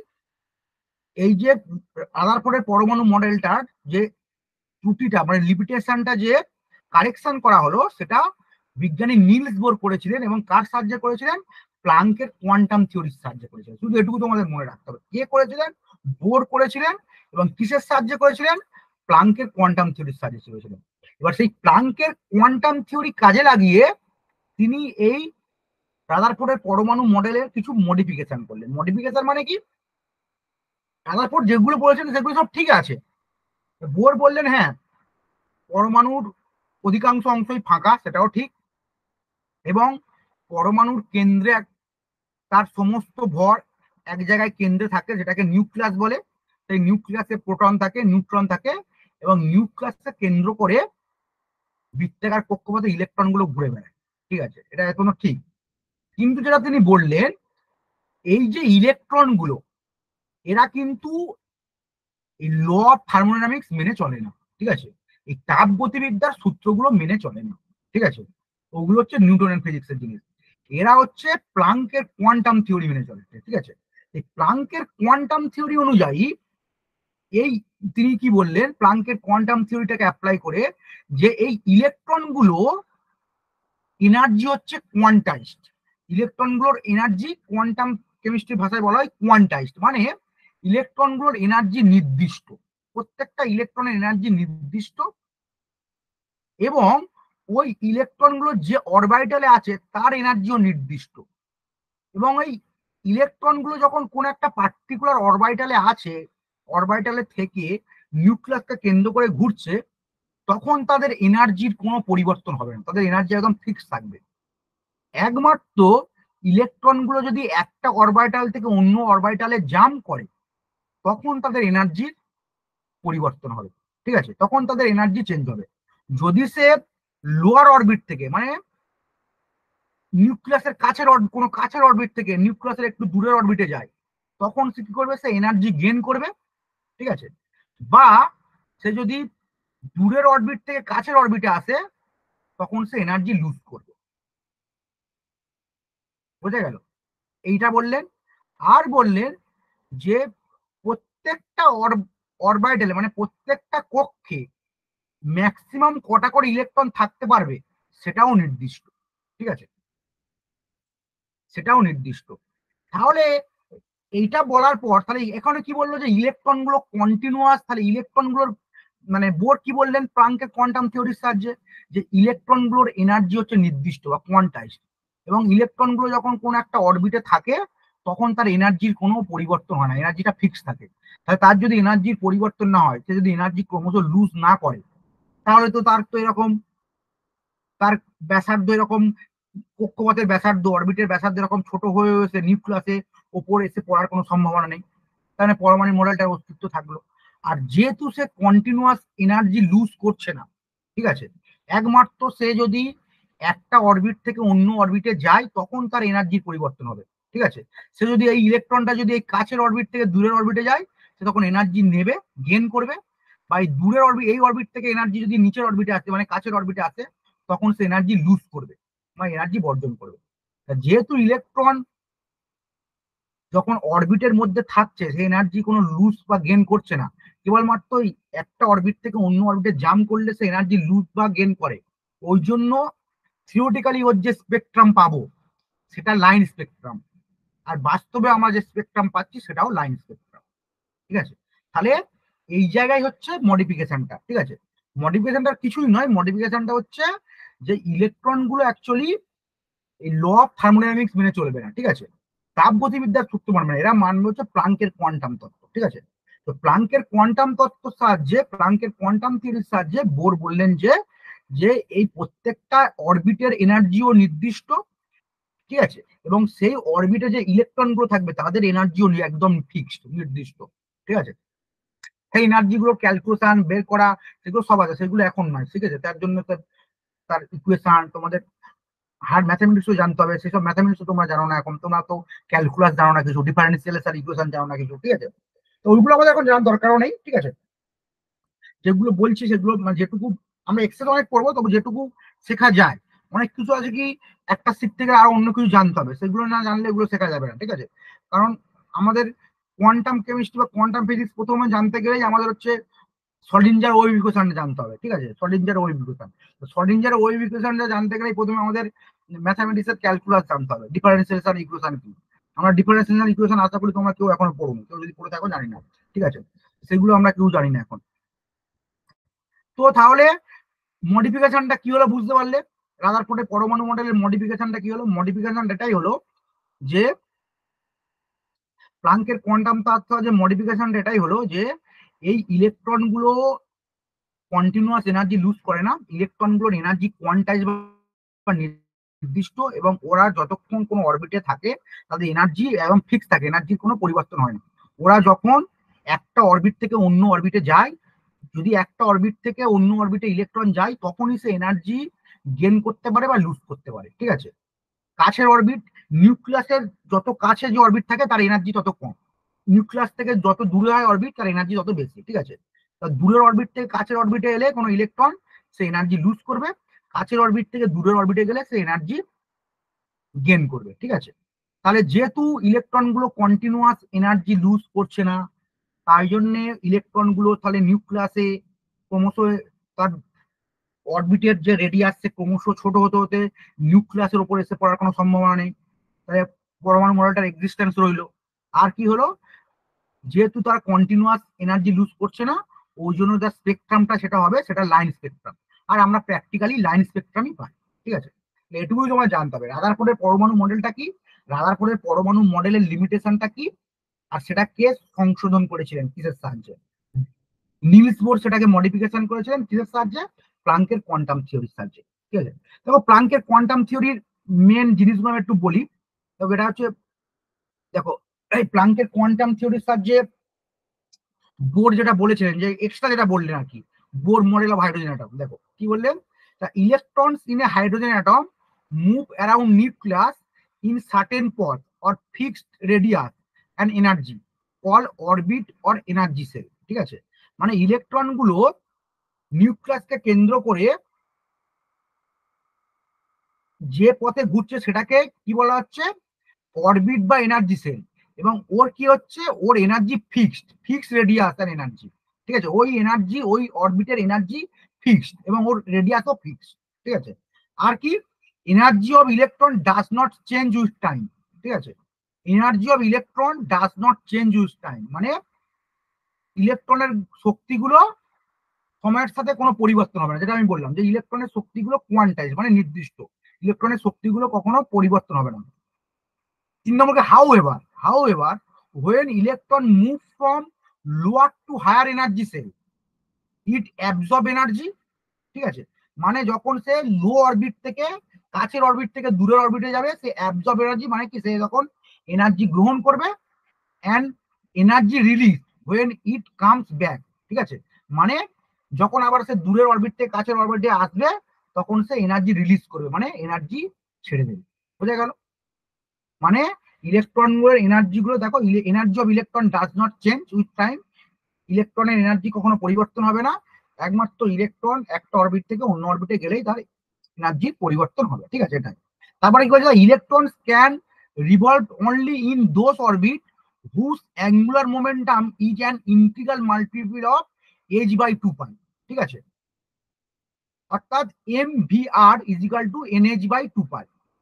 এই যে রাদারফোর্ডের পরমাণু মডেলটার যে ত্রুটিটা মানে লিমিটেশনটা যে কারেকশন করা হলো, সেটা বিজ্ঞানী নিলস বোর করেছিলেন এবং কার সাহায্যে করেছিলেন, প্লাঙ্কের কোয়ান্টাম থিওরির সাহায্যে করেছিলেন। শুধু এটুকু তোমাদের মনে রাখতে হবে, কে করেছিলেন, বোর করেছিলেন, এবং কিসের সাহায্যে করেছিলেন, প্লাঙ্কের কোয়ান্টাম থিওরির সাহায্যে করেছিলেন। এবার সেই প্লাঙ্কের কোয়ান্টাম থিওরি কাজে লাগিয়ে তিনি এই রাদারফোর্ডের পরমাণু মডেলের কিছু মডিফিকেশন করলেন। মডিফিকেশন মানে কি, রাদারফোর্ড যেগুলো বলেছেন সেগুলো সব ঠিক আছে, বোর বললেন হ্যাঁ পরমাণুর অধিকাংশ অংশই ফাঁকা, সেটাও ঠিক, এবং পরমাণুর কেন্দ্রে তার সমস্ত ভর এক জায়গায় কেন্দ্রে থাকে, যেটাকে নিউক্লিয়াস বলে। সেই নিউক্লিয়াসে প্রোটন থাকে, নিউট্রন থাকে, এবং নিউক্লিয়াসকে কেন্দ্র করে বৃত্তাকার কক্ষপথে ইলেকট্রন গুলো ঘুরে বেড়ায়। ঠিক আছে, এটা এখনো ঠিক। কিন্তু যেটা তিনি বললেন, এই যে ইলেকট্রন গুলো এরা কিন্তু এই ল অফ থার্মোডাইনামিক্স মেনে চলে না। ঠিক আছে, এই তাপ গতিবিদ্যার সূত্রগুলো মেনে চলে না। ঠিক আছে, ওগুলো হচ্ছে নিউটনের ফিজিক্সের জিনিস। এরা হচ্ছে প্লাঙ্কের কোয়ান্টাম থিওরি মেনে চলে। ঠিক আছে, এই প্লাঙ্কের কোয়ান্টাম থিওরি অনুযায়ী এই তিনি কি বললেন, প্লাঙ্কের কোয়ান্টাম থিওরিটাকে অ্যাপ্লাই করে যে এই ইলেকট্রন গুলো এনার্জি হচ্ছে কোয়ান্টাইজড। ইলেকট্রন গুলোর এনার্জি কোয়ান্টাম কেমিস্ট্রি ভাষায় বলা হয় কোয়ান্টাইজড, মানে ইলেকট্রন গুলোর এনার্জি নির্দিষ্ট, প্রত্যেকটা ইলেকট্রনের এনার্জি নির্দিষ্ট, এবং ওই ইলেকট্রন গুলো যে অরবিটালে আছে তার এনার্জিও নির্দিষ্ট। এবং এই ইলেকট্রন গুলো যখন কোন একটা পার্টিকুলার অরবিটালে আছে, অরবিটালে থেকে নিউক্লিয়াসকে কেন্দ্র করে ঘুরছে, তখন তাদের এনার্জির কোনো পরিবর্তন হবে না, তাদের এনার্জি একদম ফিক্স থাকবে। একমাত্র ইলেকট্রন গুলো যদি একটা অরবিটাল থেকে অন্য অরবিটালে জাম্প করে, তখন তাদের এনার্জির পরিবর্তন হবে। ঠিক আছে, তখন তাদের এনার্জি চেঞ্জ হবে। যদি সে লোয়ার অরবিট থেকে, মানে নিউক্লিয়াসের কাছের কোনো কাছের অরবিট থেকে নিউক্লিয়াসের একটু দূরের অরবিটে যায়, তখন সে কি করবে, সে এনার্জি গেইন করবে। ঠিক আছে, বা সে যদি দূরের অরবিট থেকে কাছের অরবিটে আসে, তখন সে এনার্জি লুজ করবে। বোঝা গেল? এইটা বললেন। আর বললেন যে প্রত্যেকটা অরবিটালে, মানে প্রত্যেকটা কক্ষে ম্যাক্সিমাম কটা করে ইলেকট্রন থাকতে পারবে সেটাও নির্দিষ্ট। ঠিক আছে, সেটাও নির্দিষ্ট। তাহলে এইটা বলার পর তাহলে এখানে কি বললো যে ইলেকট্রন গুলো কন্টিনিউয়াস, তাহলে ইলেকট্রন গুলোর মানে বোর কি বললেন প্লাঙ্কের কোয়ান্টাম থিওরির সাহায্যে, যে ইলেকট্রন গুলোর এনার্জি হচ্ছে নির্দিষ্ট বা কোয়ান্টাইজড, এবং ইলেকট্রন গুলো যখন কোন একটা অরবিটে থাকে তখন তার এনার্জির কোনো পরিবর্তন হয় না, এনার্জিটা ফিক্স থাকে। তাহলে তার যদি এনার্জির পরিবর্তন না হয়, সে যদি এনার্জি ক্রমশ লুজ না করে, তাহলে তো তার তো এরকম তার ব্যাসার্ধ এরকম কক্ষপথের ব্যাসার্ধ, অরবিটের ব্যাসার্ধ এরকম ছোট হয়ে এসে নিউক্লিয়াসে ওপরে এসে পড়ার কোনো সম্ভাবনা নেই, তাহলে পরমাণু মডেলটার অস্তিত্ব থাকলো। আর যেহেতু সে কন্টিনিউয়াস এনার্জি লুজ করছে না, ঠিক আছে, একমাত্র সে যদি একটা অরবিট থেকে অন্য অরবিটে যায় তখন তার এনার্জির পরিবর্তন হবে। ঠিক আছে, সে যদি এই ইলেকট্রনটা যদি এই কাছের অরবিট থেকে দূরের অরবিটে যায়, সে তখন এনার্জি নেবে, গেইন করবে, বা এই দূরের অরবিট এই অরবিট থেকে এনার্জি যদি নিচের অরবিটে আসে, মানে কাছের অরবিটে আসে, তখন সে এনার্জি লুজ করবে বা এনার্জি বর্জন করবে। যেহেতু ইলেকট্রন যখন অরবিটের মধ্যে থাকছে, সে এনার্জি কোনো লুজ বা গেইন করছে না, কেবলমাত্র একটা অরবিট থেকে অন্য অরবিটে জাম্প করলে সে এনার্জি লুজ বা গেইন করে। ওই জন্য থিওরিটিক্যালি ওর যে স্পেকট্রাম পাবো সেটা লাইন স্পেকট্রাম, আর বাস্তবে আমরা যে স্পেকট্রাম পাচ্ছি সেটাও লাইন স্পেকট্রাম। ঠিক আছে, তাহলে এই জায়গায় হচ্ছে মডিফিকেশনটা। ঠিক আছে, মডিফিকেশনটা কিছুই নয়, মডিফিকেশনটা হচ্ছে যে ইলেকট্রন গুলো অ্যাকচুয়ালি এই ল অফ থার্মোডাইনামিক্স মেনে চলবে না। ঠিক আছে, তাপ গতিবিদ্যার সূত্র মানবে না, এরা মানবে হচ্ছে প্লাঙ্কের কোয়ান্টাম তত্ত্ব। ঠিক আছে, তো প্লাঙ্কের কোয়ান্টাম তত্ত্বের সাহায্যে, প্লাঙ্কের কোয়ান্টাম থিওরির সাহায্যে বোর বললেন যে যে এই প্রত্যেকটা অরবিটের এনার্জিও নির্দিষ্ট। ঠিক আছে, এবং সেই অরবিটে যে ইলেকট্রন গুলো থাকবে তাদের এনার্জিও একদম ফিক্সড, নির্দিষ্ট। ঠিক আছে, সেই এনার্জি গুলো ক্যালকুলেশন বের করা সেগুলো সব আছে, সেগুলো এখন নয়। ঠিক আছে, তার জন্য তার ইকুয়েশন তোমাদের হার ম্যাথামেটিক্সও জানতে হবে, সেসব ম্যাথামেটিক্সও তোমরা জানো না এখন, তোমরা তো ক্যালকুলাস জানো না কিছু, ডিফারেন্সিয়াল আর ইকুয়েশন জানো না কিছু। ঠিক আছে, তো ওইগুলো আমাদের এখন জানার দরকারও নেই। ঠিক আছে, যেগুলো বলছি সেগুলো মানে যেটুকু আমরা এক্সেস অনেক পড়বো, তবে যেটুকু শেখা যায়, অনেক কিছু আছে কি একটা শিখ থেকে আরো অন্য কিছু জানতে হবে, সেগুলো না জানলে এগুলো শেখা যাবে না। ঠিক আছে, কারণ আমাদের কোয়ান্টাম কেমিস্ট্রি বা কোয়ান্টাম ফিজিক্স প্রথমে জানতে গেলেই আমাদের হচ্ছে শ্রোডিঞ্জার ওয়েভ ইকুয়েশনটা জানতে হবে। ঠিক আছে, Schrodinger wave equation, Schrodinger wave ইকুয়েশনটা জানতে গেলে প্রথমে আমাদের ম্যাথামেটিক্সের ক্যালকুলাস জানতে হবে, ডিফারেন্সিয়েশন ইকুয়েশন কি। আমরা ডিফারেন্সিয়েশন ইকুয়েশন আশা করি তোমরা কেউ এখনো পড়োনি, কেউ যদি পড়ে থাকো জানি না। ঠিক আছে, সেগুলো আমরা কেউ জানি না এখন। তো তাহলে মডিফিকেশনটা কি হলো বুঝতে পারলে, রাদারফোর্ডের পরমাণু মডেলের মডিফিকেশনটা কি হলো? মডিফিকেশন এটাই হলো যে প্লাঙ্কের কোয়ান্টাম তত্ত্ব যে মডিফিকেশন এটাই হলো যে এই ইলেকট্রন গুলো কন্টিনিউয়াস এনার্জি লুজ করে না, ইলেকট্রন গুলোর এনার্জি কোয়ান্টাইজ বা নির্দিষ্ট, এবং ওরা যতক্ষণ কোনো অরবিটে থাকে তাদের এনার্জি একদম ফিক্স থাকে, এনার্জির কোনো পরিবর্তন হয় না। ওরা যখন একটা অরবিট থেকে অন্য অরবিটে যায় যদি একটা অরবিট থেকে অন্য অরবিটে ইলেকট্রন যায় তখনই সে এনার্জি গেইন করতে পারে বা লুজ করতে পারে, ঠিক আছে। কাছের অরবিট, নিউক্লিয়াসের যত কাছে যে অরবিট থাকে তার এনার্জি তত কম, নিউক্লিয়াস থেকে যত দূরে হয় অরবিট তার এনার্জি তত বেশি, ঠিক আছে। তা দূরের অরবিট থেকে কাছের অরবিটে এলে কোনো ইলেকট্রন সে এনার্জি লুজ করবে, কাছের অরবিট থেকে দূরের অরবিটে গেলে সে এনার্জি গেইন করবে, ঠিক আছে। তাহলে যেহেতু ইলেকট্রন গুলো কন্টিনিউয়াস এনার্জি লুজ করছে না, তাই জন্য ইলেকট্রন গুলো তাহলে নিউক্লিয়াসে ক্রমশ তার অরবিটের যে রেডিয়াস সে ক্রমশ ছোট হতে হতে নিউক্লিয়াসের উপর এসে পড়ার কোনো সম্ভাবনা নেই, তাহলে পরমাণু মডেলটার এক্সিস্টেন্স রইলো। আর কি হলো, যেহেতু তার কন্টিনিউয়াস এনার্জি লুজ করছে না, ওই জন্য তার স্পেকট্রামটা সেটা হবে সেটা লাইন স্পেকট্রাম, আর আমরা প্র্যাকটিক্যালি লাইন স্পেকট্রামই পাই, ঠিক আছে। এটুকুই তোমায় জানতে হবে রাদারফোর্ডের পরমাণু মডেলটা কি, রাদারফোর্ডের পরমাণু মডেলের লিমিটেশনটা কি, আর সেটা কে সংশোধন করেছিলেন কিসের সাহায্যে। নিলস বোর সেটাকে মডিফিকেশন করেছিলেন কিসের সাহায্যে, প্লাঙ্কের কোয়ান্টাম থিওরির সাহায্যে, ঠিক আছে। দেখো প্লাঙ্কের কোয়ান্টাম থিওরির মেন জিনিসগুলো আমি একটু বলি। দেখো এটা হচ্ছে, দেখো এই প্লাঙ্কের কোয়ান্টাম থিওরির সাহায্যে বোর যেটা বলেছিলেন, যে এক্সট্রা যেটা বললেন আর কি, Bohr model of hydrogen atom. দেখো কি বললেন, electrons in a hydrogen atom move around nucleus in certain পথ or fixed radius and energy call orbit or energy shell, ঠিক আছে। মানে ইলেকট্রন গুলো নিউক্লিয়াসকে কেন্দ্র করে যে পথে ঘুরছে সেটাকে কি বলা হচ্ছে, অরবিট বা এনার্জি সেল। এবং ওর কি হচ্ছে, ওর এনার্জি ফিক্সড, ফিক্সড রেডিয়াস আর এনার্জি, ঠিক আছে। ওই এনার্জি, ওই অরবিটের এনার্জি ফিক্সড এবং ওর রেডিয়াসও ফিক্সড, ঠিক আছে। আর কি, energy of electron does not change with time, ঠিক আছে। Energy of electron does not change with time, মানে ইলেকট্রনের শক্তিগুলো সময়ের সাথে কোনো পরিবর্তন হবে না, যেটা আমি বললাম যে ইলেকট্রনের শক্তিগুলো কোয়ান্টাইজ মানে নির্দিষ্ট, ইলেকট্রনের শক্তিগুলো কখনো পরিবর্তন হবে না। তিন নম্বরকে however, however when electron move from lower to higher energy cell it absorb energy, ঠিক আছে। মানে যখন সে লো অরবিট থেকে কাছের অরবিট থেকে দূরের অরবিটে যাবে সে অ্যাবজর্ব এনার্জি, মানে কি সে যখন এনার্জি গ্রহণ করবে, and energy release when it comes back, ঠিক আছে। মানে যখন আবার সে দূরের অরবিট থেকে কাছের অরবিটে আসবে তখন সে এনার্জি রিলিজ করবে, মানে এনার্জি ছেড়ে দেবে, বোঝা গেল। মানে ইলেকট্রন গুলোর এনার্জি গুলো দেখো, energy of electron does not change with time, ইলেকট্রনের এনার্জি কখনো পরিবর্তন হবে না, একমাত্র ইলেকট্রন একটা অরবিট থেকে অন্য অরবিটে গেলেই তার এনার্জির পরিবর্তন হবে, ঠিক আছে। এটাই তারপরে কি বলছে, electrons can revolve only in those orbit whose angular momentum is an integral multiple of H by two pi, ঠিক আছে। অর্থাৎ M V R is equal to N H by two pi,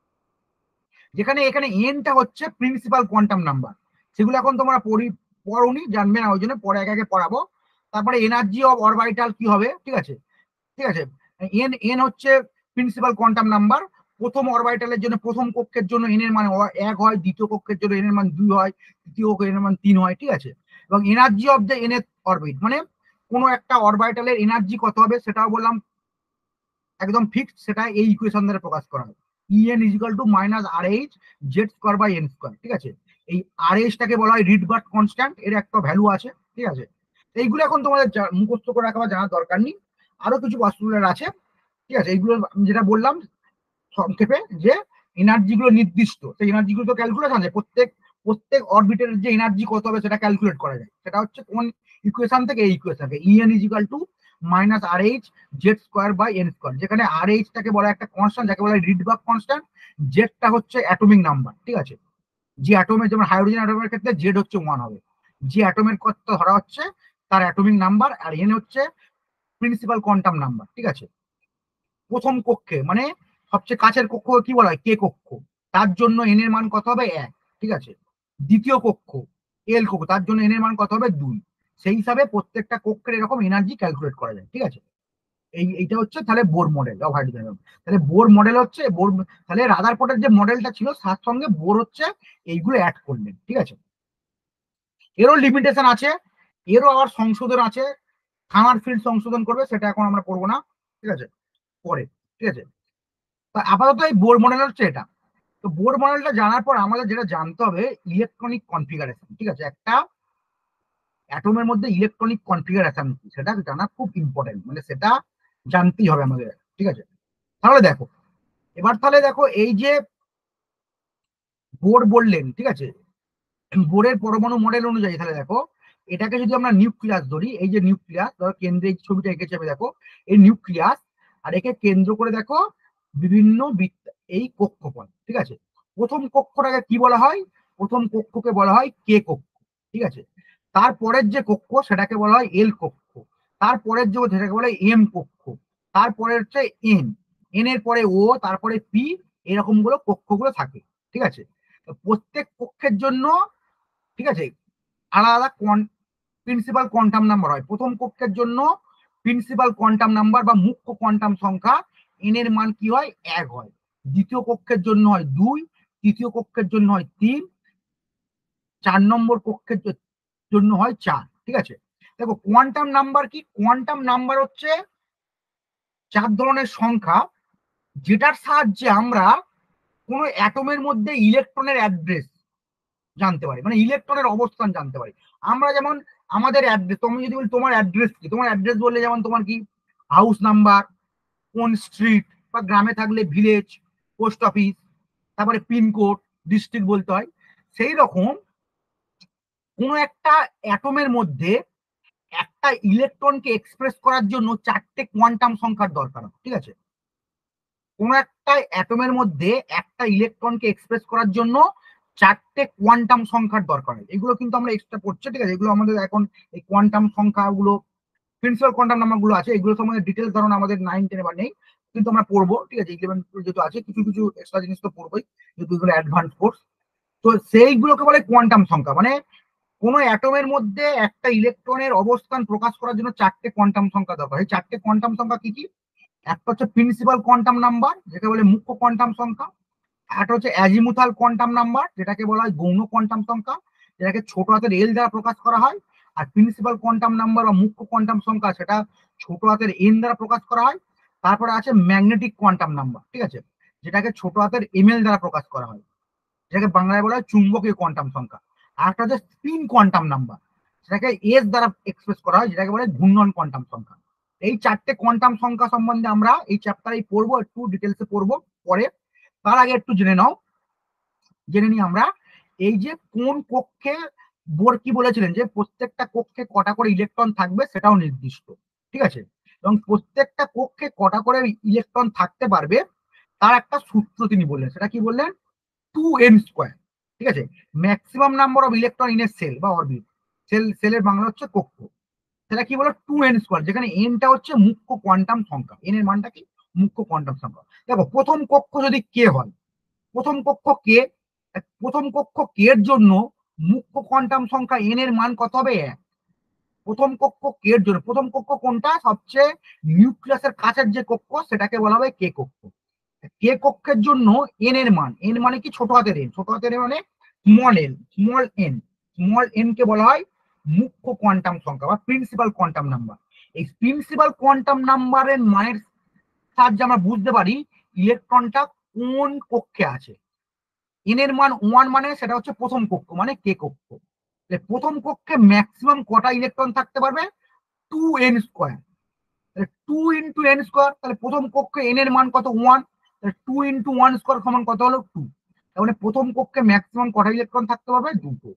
যেখানে এখানে এনটা হচ্ছে প্রিন্সিপাল কোয়ান্টাম নাম্বার, সেগুলো এখন তোমরা পড়ি পড়োনি, জানবে না, ওই জন্য পরে একে একে পড়াবো। তারপরে এনার্জি অফ অরবিটাল কি হবে, ঠিক আছে, ঠিক আছে। এন এন হচ্ছে প্রিন্সিপাল কোয়ান্টাম নাম্বার, প্রথম অরবিটালের জন্য প্রথম কক্ষের জন্য এন এর মান এক হয়, দ্বিতীয় কক্ষের জন্য এন এর মান দুই হয়, তৃতীয় কক্ষের এন এর মান তিন হয়, ঠিক আছে। এবং energy of the nth orbit, মানে কোনো একটা অরবিটালের এনার্জি কত হবে সেটাও বললাম একদম ফিক্সড, সেটা এই ইকুয়েশন দ্বারা প্রকাশ করা হয়, En is equal to minus rh z square by n square, ঠিক আছে। এই rh টাকে বলা হয় রিডবার্ট কনস্ট্যান্ট, এর একটা ভ্যালু আছে, ঠিক আছে। এইগুলো এখন তোমাদের মুখস্থ করে রাখা বা জানার দরকার নেই, আরো কিছু পস্তুলেট আছে, ঠিক আছে। এইগুলো যেটা বললাম সংক্ষেপে, যে এনার্জি গুলো নির্দিষ্ট, সেই এনার্জি গুলো তো ক্যালকুলেশন আছে, প্রত্যেক প্রত্যেক অরবিটের যে এনার্জি কত হবে সেটা ক্যালকুলেট করা যায়, সেটা হচ্ছে কোন ইকুয়েশন থেকে, এই ইকুয়েশন থেকে En is equal to minus R H Z square by N square, যেখানে আর এইচ টাকে বলা একটা কনস্ট্যান্ট, যাকে বলা হয় রিডবার্গ কনস্ট্যান্ট, জেডটা হচ্ছে অ্যাটমিক নাম্বার, ঠিক আছে। যে অ্যাটমের, যেমন হাইড্রোজেন অ্যাটমের ক্ষেত্রে জেড হচ্ছে ওয়ান হবে, যে অ্যাটমের কত ধরা হচ্ছে তার অ্যাটমিক নাম্বার, আর এন হচ্ছে প্রিন্সিপাল কোয়ান্টাম নাম্বার, ঠিক আছে। প্রথম কক্ষে মানে সবচেয়ে কাছের কক্ষ কি বলা হয়, কে কক্ষ, তার জন্য এন এর মান কত হবে এক, ঠিক আছে। দ্বিতীয় কক্ষ এল কক্ষ, তার জন্য এন এর মান কত হবে দুই, সেই হিসাবে প্রত্যেকটা কক্ষের এরকম এনার্জি ক্যালকুলেট করা যায়, ঠিক আছে। এই এইটা হচ্ছে তাহলে বোর মডেল অফ হাইড্রোজেন। তাহলে বোর মডেল হচ্ছে বোর, তাহলে রাদারফোর্ডের যে মডেলটা ছিল তার সঙ্গে বোর হচ্ছে এইগুলো অ্যাড করলেন, ঠিক আছে। এরও লিমিটেশন আছে, এরও আবার সংশোধন আছে, হামারফিল্ড সংশোধন করবে, সেটা এখন আমরা করবো না, ঠিক আছে, পরে, ঠিক আছে। আপাতত এই বোর মডেল হচ্ছে এটা। তো বোর মডেলটা জানার পর আমাদের যেটা জানতে হবে ইলেকট্রনিক কনফিগারেশন, ঠিক আছে। একটা অ্যাটমের মধ্যে ইলেকট্রনিক কনফিগারেশন কি সেটা জানা খুব ইম্পর্টেন্ট, মানে সেটা জানতেই হবে আমাদের, ঠিক আছে? তাহলে দেখো এবার তাহলে দেখো এই যে বোর বললেন, ঠিক আছে, বোরের পরমাণু মডেল অনুযায়ী তাহলে দেখো এটাকে যদি আমরা নিউক্লিয়াস ধরি, এই যে নিউক্লিয়াস ধরো কেন্দ্রে এই ছবিটা এঁকেছে আমি, দেখো এই নিউক্লিয়াস, আর একে কেন্দ্র করে দেখো বিভিন্ন বৃত্ত এই কক্ষপথ, ঠিক আছে? প্রথম কক্ষটাকে কি বলা হয়? প্রথম কক্ষকে বলা হয় কে কক্ষ, ঠিক আছে? তারপরের যে কক্ষ সেটাকে বলা হয় এল কক্ষ, তারপরের যে সেটাকে বলা হয় এম কক্ষ, তারপরের হচ্ছে এন, এন এর পরে ও, তারপরে পি, এরকম গুলো কক্ষগুলো থাকে, ঠিক আছে? প্রত্যেক কক্ষের জন্য, ঠিক আছে, আলাদা প্রিন্সিপাল কোয়ান্টাম নাম্বার হয়। প্রথম কক্ষের জন্য প্রিন্সিপাল কোয়ান্টাম নাম্বার বা মুখ্য কোয়ান্টাম সংখ্যা এন এর মান কি হয়? এক হয়। দ্বিতীয় কক্ষের জন্য হয় দুই, তৃতীয় কক্ষের জন্য হয় তিন, চার নম্বর কক্ষের জন্য হয় চার, ঠিক আছে? দেখো কোয়ান্টাম নাম্বার কি? কোয়ান্টাম নাম্বার হচ্ছে চার ধরনের সংখ্যা যেটার সাহায্যে আমরা কোনো অ্যাটমের মধ্যে ইলেকট্রনের অ্যাড্রেস জানতে পারি, মানে ইলেকট্রনের অবস্থান জানতে পারি। আমরা যেমন আমাদের অ্যাড্রেস, তুমি যদি বলি তোমার অ্যাড্রেস কি, তোমার অ্যাড্রেস বললে যেমন তোমার কি হাউস নাম্বার, কোন স্ট্রিট, বা গ্রামে থাকলে ভিলেজ, পোস্ট অফিস, তারপরে পিনকোড, ডিস্ট্রিক্ট বলতে হয়। সেই রকম কোনো একটা অ্যাটমের মধ্যে একটা ইলেকট্রনকে এক্সপ্রেস করার জন্য চারটে কোয়ান্টাম সংখ্যার দরকার, ঠিক আছে? কোন একটা অ্যাটমের মধ্যে একটা ইলেকট্রনকে এক্সপ্রেস করার জন্য চারটে কোয়ান্টাম সংখ্যার দরকার হয়। এগুলো কিন্তু আমরা এক্সট্রা পড়ছি, ঠিক আছে? এগুলো আমাদের এখন এই কোয়ান্টাম সংখ্যাগুলো, প্রিন্সিপাল কোয়ান্টাম নাম্বার গুলো আছে, এগুলো সম্বন্ধে ডিটেলস ধারণা আমাদের নাইন টেন এবার নেই, কিন্তু আমরা পড়বো, ঠিক আছে? ইলেভেন যেহেতু আছে কিছু কিছু এক্সট্রা জিনিস তো পড়বোই, যেহেতু এগুলো অ্যাডভান্স কোর্স। তো সেইগুলোকে বলে কোয়ান্টাম সংখ্যা, মানে কোনো অ্যাটমের মধ্যে একটা ইলেকট্রনের অবস্থান প্রকাশ করার জন্য চারটে কোয়ান্টাম সংখ্যা দরকার। এই চারটে কোয়ান্টাম সংখ্যা কি কি? একটা হচ্ছে প্রিন্সিপাল কোয়ান্টাম নাম্বার, যেটা বলে মুখ্য কোয়ান্টাম সংখ্যা। একটা হচ্ছে অ্যাজিমুথাল কোয়ান্টাম নাম্বার, যেটাকে বলা হয় গৌণ কোয়ান্টাম সংখ্যা, যেটাকে ছোট হাতের এল দ্বারা প্রকাশ করা হয়। আর প্রিন্সিপাল কোয়ান্টাম নাম্বার বা মুখ্য কোয়ান্টাম সংখ্যা, সেটা ছোট হাতের এন দ্বারা প্রকাশ করা হয়। তারপরে আছে ম্যাগনেটিক কোয়ান্টাম নাম্বার, ঠিক আছে, যেটাকে ছোট হাতের এম এল দ্বারা প্রকাশ করা হয়, যেটাকে বাংলায় বলা হয় চুম্বকীয় কোয়ান্টাম সংখ্যা। আর একটা হচ্ছে স্পিন কোয়ান্টাম নাম্বার, সেটাকে এস দ্বারা এক্সপ্রেস করা হয়, যেটাকে বলে ঘূর্ণন কোয়ান্টাম সংখ্যা। এই চারটে কোয়ান্টাম সংখ্যা সম্বন্ধে আমরা এই চ্যাপ্টারে পড়বো, একটু ডিটেলসে পড়বো পরে। তার আগে একটু জেনে নাও, জেনে নিই আমরা এই যে কোন কক্ষে বোর কি বলেছিলেন যে প্রত্যেকটা কক্ষে কটা করে ইলেকট্রন থাকবে সেটাও নির্দিষ্ট, ঠিক আছে? এবং প্রত্যেকটা কক্ষে কটা করে ইলেকট্রন থাকতে পারবে তার একটা সূত্র তিনি বললেন, সেটা কি বললেন? টু এন স্কোয়ার, ঠিক আছে? Maximum number of electron in a shell বা অরবিট, সেল সেলের বাংলা হচ্ছে কক্ষ, সেটা কি বলো? টু এন স্কোয়ার, যেখানে এনটা হচ্ছে মুখ্য কোয়ান্টাম সংখ্যা, এন এর মানটা কি? মুখ্য কোয়ান্টাম সংখ্যা। দেখো প্রথম কক্ষ যদি কে হয়, প্রথম কক্ষ কে, প্রথম কক্ষ কে এর জন্য মুখ্য কোয়ান্টাম সংখ্যা এন এর মান কত হবে? এক। প্রথম কক্ষ কে এর জন্য, প্রথম কক্ষ কোনটা? সবচেয়ে নিউক্লিয়াসের কাছের যে কক্ষ সেটাকে বলা হবে কে কক্ষ। কে কক্ষের জন্য এন এর মান, এন মানে কি? ছোট হাতের এন, ছোট হাতের এন মানে small N, small N, small N কে বলা হয় মুখ্য কোয়ান্টাম সংখ্যা বা প্রিন্সিপাল কোয়ান্টাম নাম্বার। এই প্রিন্সিপাল কোয়ান্টাম নাম্বারের মানের সাহায্যে আমরা বুঝতে পারি ইলেকট্রনটা কোন কক্ষে আছে। এন এর মান ওয়ান মানে সেটা হচ্ছে প্রথম কক্ষ, মানে কে কক্ষ। প্রথম কক্ষে ম্যাক্সিমাম কটা ইলেকট্রন থাকতে পারবে? Two N square, two into N square, তাহলে প্রথম কক্ষে এন এর মান কত? One, two into one square সমান কত হলো? টু। তাহলে প্রথম কক্ষে ম্যাক্সিমাম কটা ইলেকট্রন থাকতে পারবে? দুটো।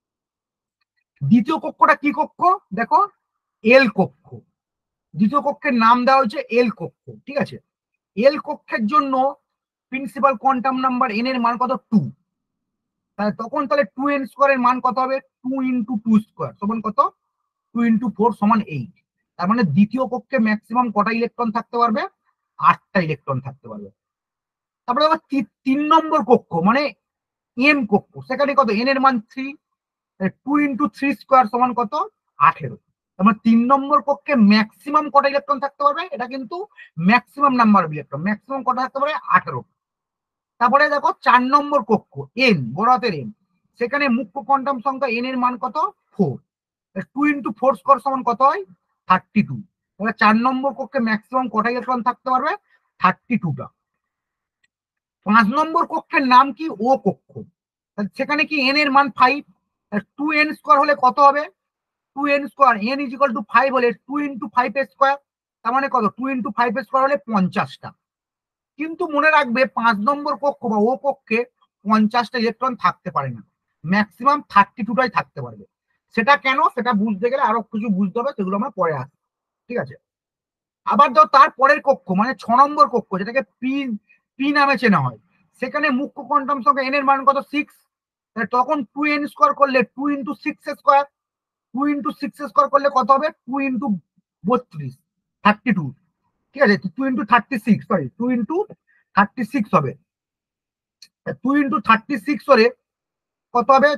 দ্বিতীয় কক্ষটা কি কক্ষ? দেখো এল কক্ষ, দ্বিতীয় কক্ষের নাম দেওয়া হয়েছে এল কক্ষ, ঠিক আছে? এল কক্ষের জন্য প্রিন্সিপাল কোয়ান্টাম নাম্বার এন এর মান কত? টু। তাহলে তখন তাহলে টু এন স্কোয়ারের মান কত হবে? টু ইন্টু টু স্কোয়ার সমান কত? টু ইন্টু ফোর সমান এইট। তার মানে দ্বিতীয় কক্ষে ম্যাক্সিমাম কটা ইলেকট্রন থাকতে পারবে? আটটা ইলেকট্রন থাকতে পারবে। তারপরে আবার তিন নম্বর কক্ষ মানে এন কক্ষ, সেখানে কত? এন এর মান three, two into three square সমান কত? আঠেরো। তার মানে তিন নম্বর কক্ষে ম্যাক্সিমাম কটা ইলেকট্রন থাকতে পারবে? এটা কিন্তু maximum number of electron, maximum কটা থাকতে পারে? আঠেরো। তারপরে দেখো চার নম্বর কক্ষ এন, বড় হাতের এন, সেখানে মুখ্য কোয়ান্টাম সংখ্যা এন এর মান কত? Four. Two into four square সমান কত হয়? Thirty two. তাহলে চার নম্বর কক্ষে ম্যাক্সিমাম কটা ইলেকট্রন থাকতে পারবে? থার্টি টুটা। পাঁচ নম্বর কক্ষের নাম কি? ও কক্ষ, সেখানে কি এন এর মান ফাইভ, টু এন স্কোয়ার হলে কত হবে? Two N square N is equal to five হলে টু ইন্টু ফাইভ স্কোয়ার, তার মানে কত টু ইন্টু ফাইভ স্কোয়ার হলে পঞ্চাশটা। কিন্তু মনে রাখবে পাঁচ নম্বর কক্ষ বা ও কক্ষে পঞ্চাশটা ইলেকট্রন থাকতে পারে না, ম্যাক্সিমাম থার্টি টুটাই থাকতে পারবে। সেটা কেন, সেটা বুঝতে গেলে আরো কিছু বুঝতে হবে, সেগুলো আমরা পরে আসবো, ঠিক আছে। আবার ধর তার পরের কক্ষ মানে ছ নম্বর কক্ষ, যেটাকে পি পি নামে চেনা হয়, সেখানে মুখ্য কোয়ান্টাম সংখ্যা এন এর মান কত সিক্স, তখন টু এন স্কোয়ার করলে two into six square, two into six square করলে কত হবে টু ইন্টু বত্রিশ থার্টি টু, ঠিক আছে। Two into thirty six sorry two into thirty six হবে, টু ইন্টু থার্টি সিক্স হলে কত হবে,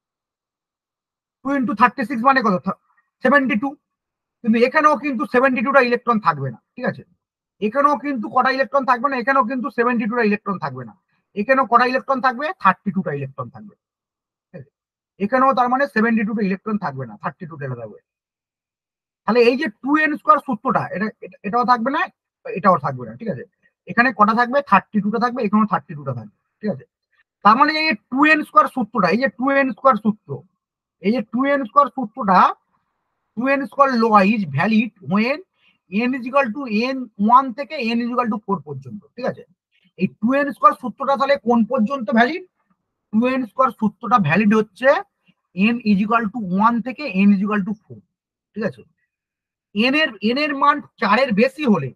টু ইন্টু থার্টি সিক্স মানে কত সেভেন্টি টু। কিন্তু এখানেও কিন্তু সেভেন্টি টুটা ইলেকট্রন থাকবে না, ঠিক আছে। এখানেও কিন্তু কটা ইলেকট্রন থাকবে না, এখানেও কিন্তু সেভেন্টি টুটা ইলেকট্রন থাকবে না, এখানেও কটা ইলেকট্রন থাকবে থার্টি টুটা ইলেকট্রন থাকবে, এখানেও তার মানে সেভেন্টি টুটা ইলেকট্রন থাকবে না, থার্টি টুটা থাকবে। তাহলে এই যে টু এন স্কোয়ার সূত্রটা, এটা এটাও থাকবে না, এটাও থাকবে না, ঠিক আছে। এখানে কটা থাকবে থার্টি টুটা থাকবে, এখানেও থার্টি টুটা থাকবে, ঠিক আছে। তার মানে এই টু এন স্কোয়ার সূত্রটা, এই যে টু এন স্কোয়ার সূত্র, এই যে টু এন স্কোয়ার সূত্রটা, two N square law is valid when N is equal to N one থেকে N is equal to four পর্যন্ত, ঠিক আছে। এই টু এন স্কোয়ার সূত্রটা তাহলে কোন পর্যন্ত ভ্যালিড, টু এন স্কোয়ার সূত্রটা ভ্যালিড হচ্ছে N is equal to one থেকে N is equal to four, ঠিক আছে। এন এর এন এর মান চারের বেশি হলে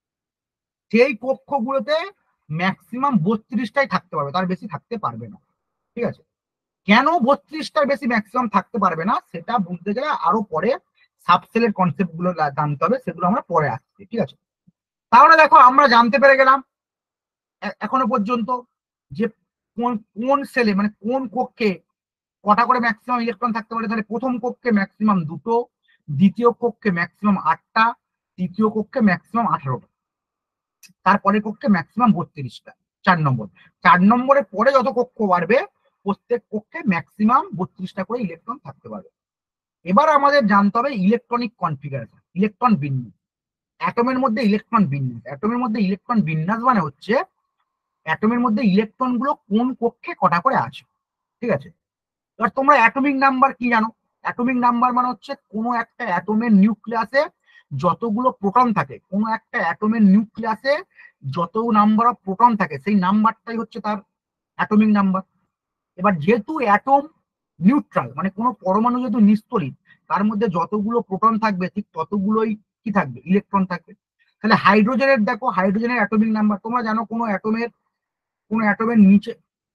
সেই কক্ষগুলোতে ম্যাক্সিমাম বত্রিশটাই থাকতে পারবে, তার বেশি থাকতে পারবে না, ঠিক আছে। কেন বত্রিশটার বেশি ম্যাক্সিমাম থাকতে পারবে না সেটা বুঝতে গেলে আরো পরে সাবসেলের কনসেপ্ট গুলো জানতে হবে, সেগুলো আমরা পরে আসছি, ঠিক আছে। তাহলে দেখো আমরা জানতে পেরে গেলাম এখনো পর্যন্ত যে কোন কোন সেলে মানে কোন কক্ষে কটা করে ম্যাক্সিমাম ইলেকট্রন থাকতে পারে। তাহলে প্রথম কক্ষে ম্যাক্সিমাম দুটো, দ্বিতীয় কক্ষে ম্যাক্সিমাম আটটা, তৃতীয় কক্ষে ম্যাক্সিমাম আঠারোটা, তারপরে কক্ষে ম্যাক্সিমাম বত্রিশটা, চার নম্বর। চার নম্বরের পরে যত কক্ষ বাড়বে প্রত্যেক কক্ষে ম্যাক্সিমাম বত্রিশটা করে ইলেকট্রন থাকতে পারবে। এবার আমাদের জানতে হবে ইলেকট্রনিক কনফিগারেশন, ইলেকট্রন বিন্যাস, অ্যাটমের মধ্যে ইলেকট্রন বিন্যাস। অ্যাটমের মধ্যে ইলেকট্রন বিন্যাস মানে হচ্ছে অ্যাটমের মধ্যে ইলেকট্রন গুলো কোন কক্ষে কটা করে আছে, ঠিক আছে। এবার তোমরা অ্যাটমিক নাম্বার কি জানো, অ্যাটমিক নাম্বার মানে হচ্ছে কোনো একটা অ্যাটমের নিউক্লিয়াসে যতগুলো প্রোটন থাকে, কোনো একটা অ্যাটমের নিউক্লিয়াসে যত নাম্বার অফ প্রোটন থাকে সেই নাম্বারটাই হচ্ছে তার অ্যাটমিক নাম্বার। এবার যেহেতু অ্যাটম নিউট্রাল মানে কোনো পরমাণু যেহেতু নিস্তড়িত, তার মধ্যে যতগুলো প্রোটন থাকবে ঠিক ততগুলোই কি থাকবে ইলেকট্রন থাকবে। তাহলে হাইড্রোজেনের দেখো, হাইড্রোজেনের অ্যাটমিক নাম্বার তোমরা জানো, কোনো অ্যাটমের কোনো অ্যাটমের নিচে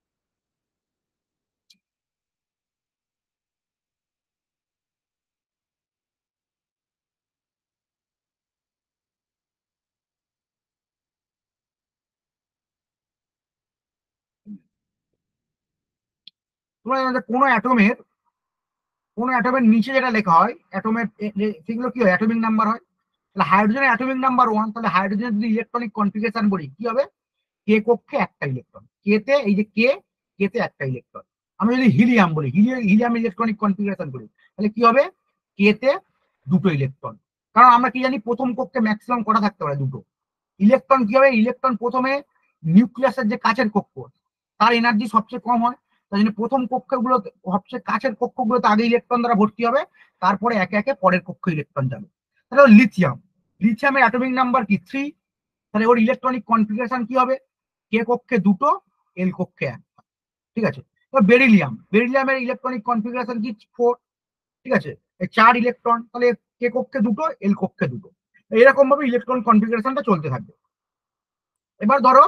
তোমরা জানো যে কোনো অ্যাটমের কোনো অ্যাটমের নিচে যেটা লেখা হয় অ্যাটমের সেগুলো কি হয় অ্যাটমিক নাম্বার হয়। তাহলে হাইড্রোজেনের অ্যাটমিক নাম্বার ওয়ান, তাহলে হাইড্রোজেনের যদি ইলেকট্রনিক কনফিগারেশন বলি কি হবে, কে কক্ষে একটা ইলেকট্রন, কে তে এই যে কে কে তে একটা ইলেকট্রন। আমি যদি হিলিয়াম বলি, হিলিয়াম ইলেকট্রনিক কনফিগারেশন বলি, তাহলে কি হবে কে তে দুটো ইলেকট্রন। কারণ আমরা কি জানি প্রথম কক্ষে ম্যাক্সিমাম কটা থাকতে পারে দুটো ইলেকট্রন। কি হবে ইলেকট্রন প্রথমে নিউক্লিয়াসের যে কাছের কক্ষ তার এনার্জি সবচেয়ে কম হয়, তাই জন্য প্রথম কক্ষগুলো সবচেয়ে কাছের কক্ষগুলোতে আগে ইলেকট্রন দ্বারা ভর্তি হবে, তারপরে একে একে পরের কক্ষ ইলেকট্রন যাবে। তাহলে লিথিয়াম, লিথিয়ামের অ্যাটমিক নাম্বার কি থ্রি, তাহলে ওর ইলেকট্রনিক কনফিগারেশন কি হবে কে কক্ষে দুটো এল কক্ষে একটা, ঠিক আছে। এবার বেরিলিয়াম, বেরিলিয়ামের ইলেকট্রনিক কনফিগারেশন কি ফোর, ঠিক আছে, চার ইলেকট্রন, তাহলে কে কক্ষে দুটো এল কক্ষে দুটো, এরকম ভাবে ইলেকট্রন কনফিগারেশনটা চলতে থাকবে। এবার ধরো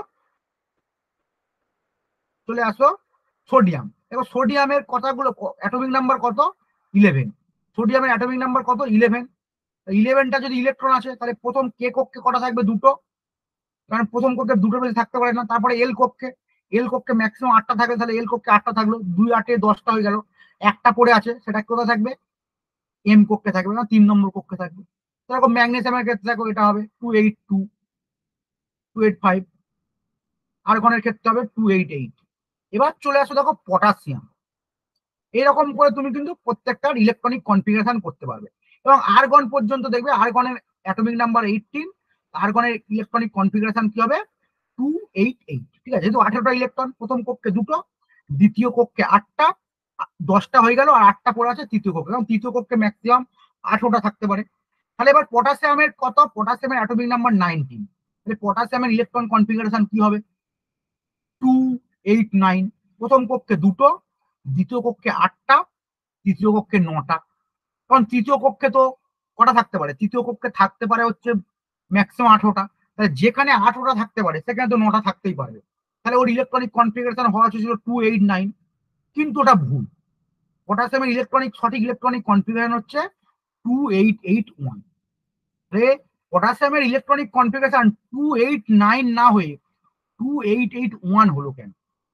চলে আসো সোডিয়াম। এবার সোডিয়ামের কথাগুলো অ্যাটমিক নাম্বার কত ইলেভেন, সোডিয়ামের অ্যাটমিক নাম্বার কত ইলেভেন। ইলেভেনটা যদি ইলেকট্রন আছে তাহলে প্রথম কে কক্ষে কটা থাকবে দুটো, কারণ প্রথম কক্ষে দুটো বেশি থাকতে পারে না। তারপরে এল কক্ষে, এল কক্ষে ম্যাক্সিমাম আটটা থাকবে, তাহলে এল কক্ষে আটটা থাকলো, দুই আটে দশটা হয়ে গেল। একটা পড়ে আছে সেটা কোথায় থাকবে এম কক্ষে থাকবে না, তিন নম্বর কক্ষে থাকবে। এরকম ম্যাগনেসিয়ামের ক্ষেত্রে দেখো এটা হবে two eight two two eight five, আর্গনের ক্ষেত্রে হবে টু এইট এইট। এবার চলে আসো দেখো পটাশিয়াম, এরকম করে তুমি কিন্তু প্রত্যেকটার ইলেকট্রনিক কনফিগারেশন করতে পারবে। এবং আর্গন পর্যন্ত দেখবে আর্গনের অ্যাটমিক নাম্বার এইটিন, আর্গনের ইলেকট্রনিক কনফিগারেশন কি হবে টু এইট এইট, ঠিক আছে। যেহেতু আঠারোটা ইলেকট্রন, প্রথম কক্ষে দুটো, দ্বিতীয় কক্ষে আটটা, দশটা হয়ে গেল আর আটটা পড়ে আছে তৃতীয় কক্ষে, কারণ তৃতীয় কক্ষে ম্যাক্সিমাম আঠারোটা থাকতে পারে। তাহলে এবার পটাশিয়ামের কত, পটাশিয়ামের অ্যাটমিক নাম্বার নাইনটিন, তাহলে পটাশিয়ামের ইলেকট্রন কনফিগারেশন কি হবে, টু এইট নাইন। প্রথম কক্ষে দুটো, দ্বিতীয় কক্ষে আটটা, তৃতীয় কক্ষে নটা। কারণ তৃতীয় কক্ষে তো কটা থাকতে পারে, তৃতীয় কক্ষে থাকতে পারে হচ্ছে ম্যাক্সিমাম আঠারোটা, তাহলে যেখানে আঠারোটা থাকতে পারে সেখানে তো নটা থাকতেই পারবে। তাহলে ওর ইলেকট্রনিক কনফিগারেশন হওয়া ছিল টু এইট নাইন, কিন্তু ওটা ভুল। পটাশিয়ামের ইলেকট্রনিক সঠিক ইলেকট্রনিক কনফিগারেশন হচ্ছে টু এইট এইট ওয়ান। পটাশিয়ামের electronic configuration two eight nine না হয়ে টু এইট এইট ওয়ান হলো কেন,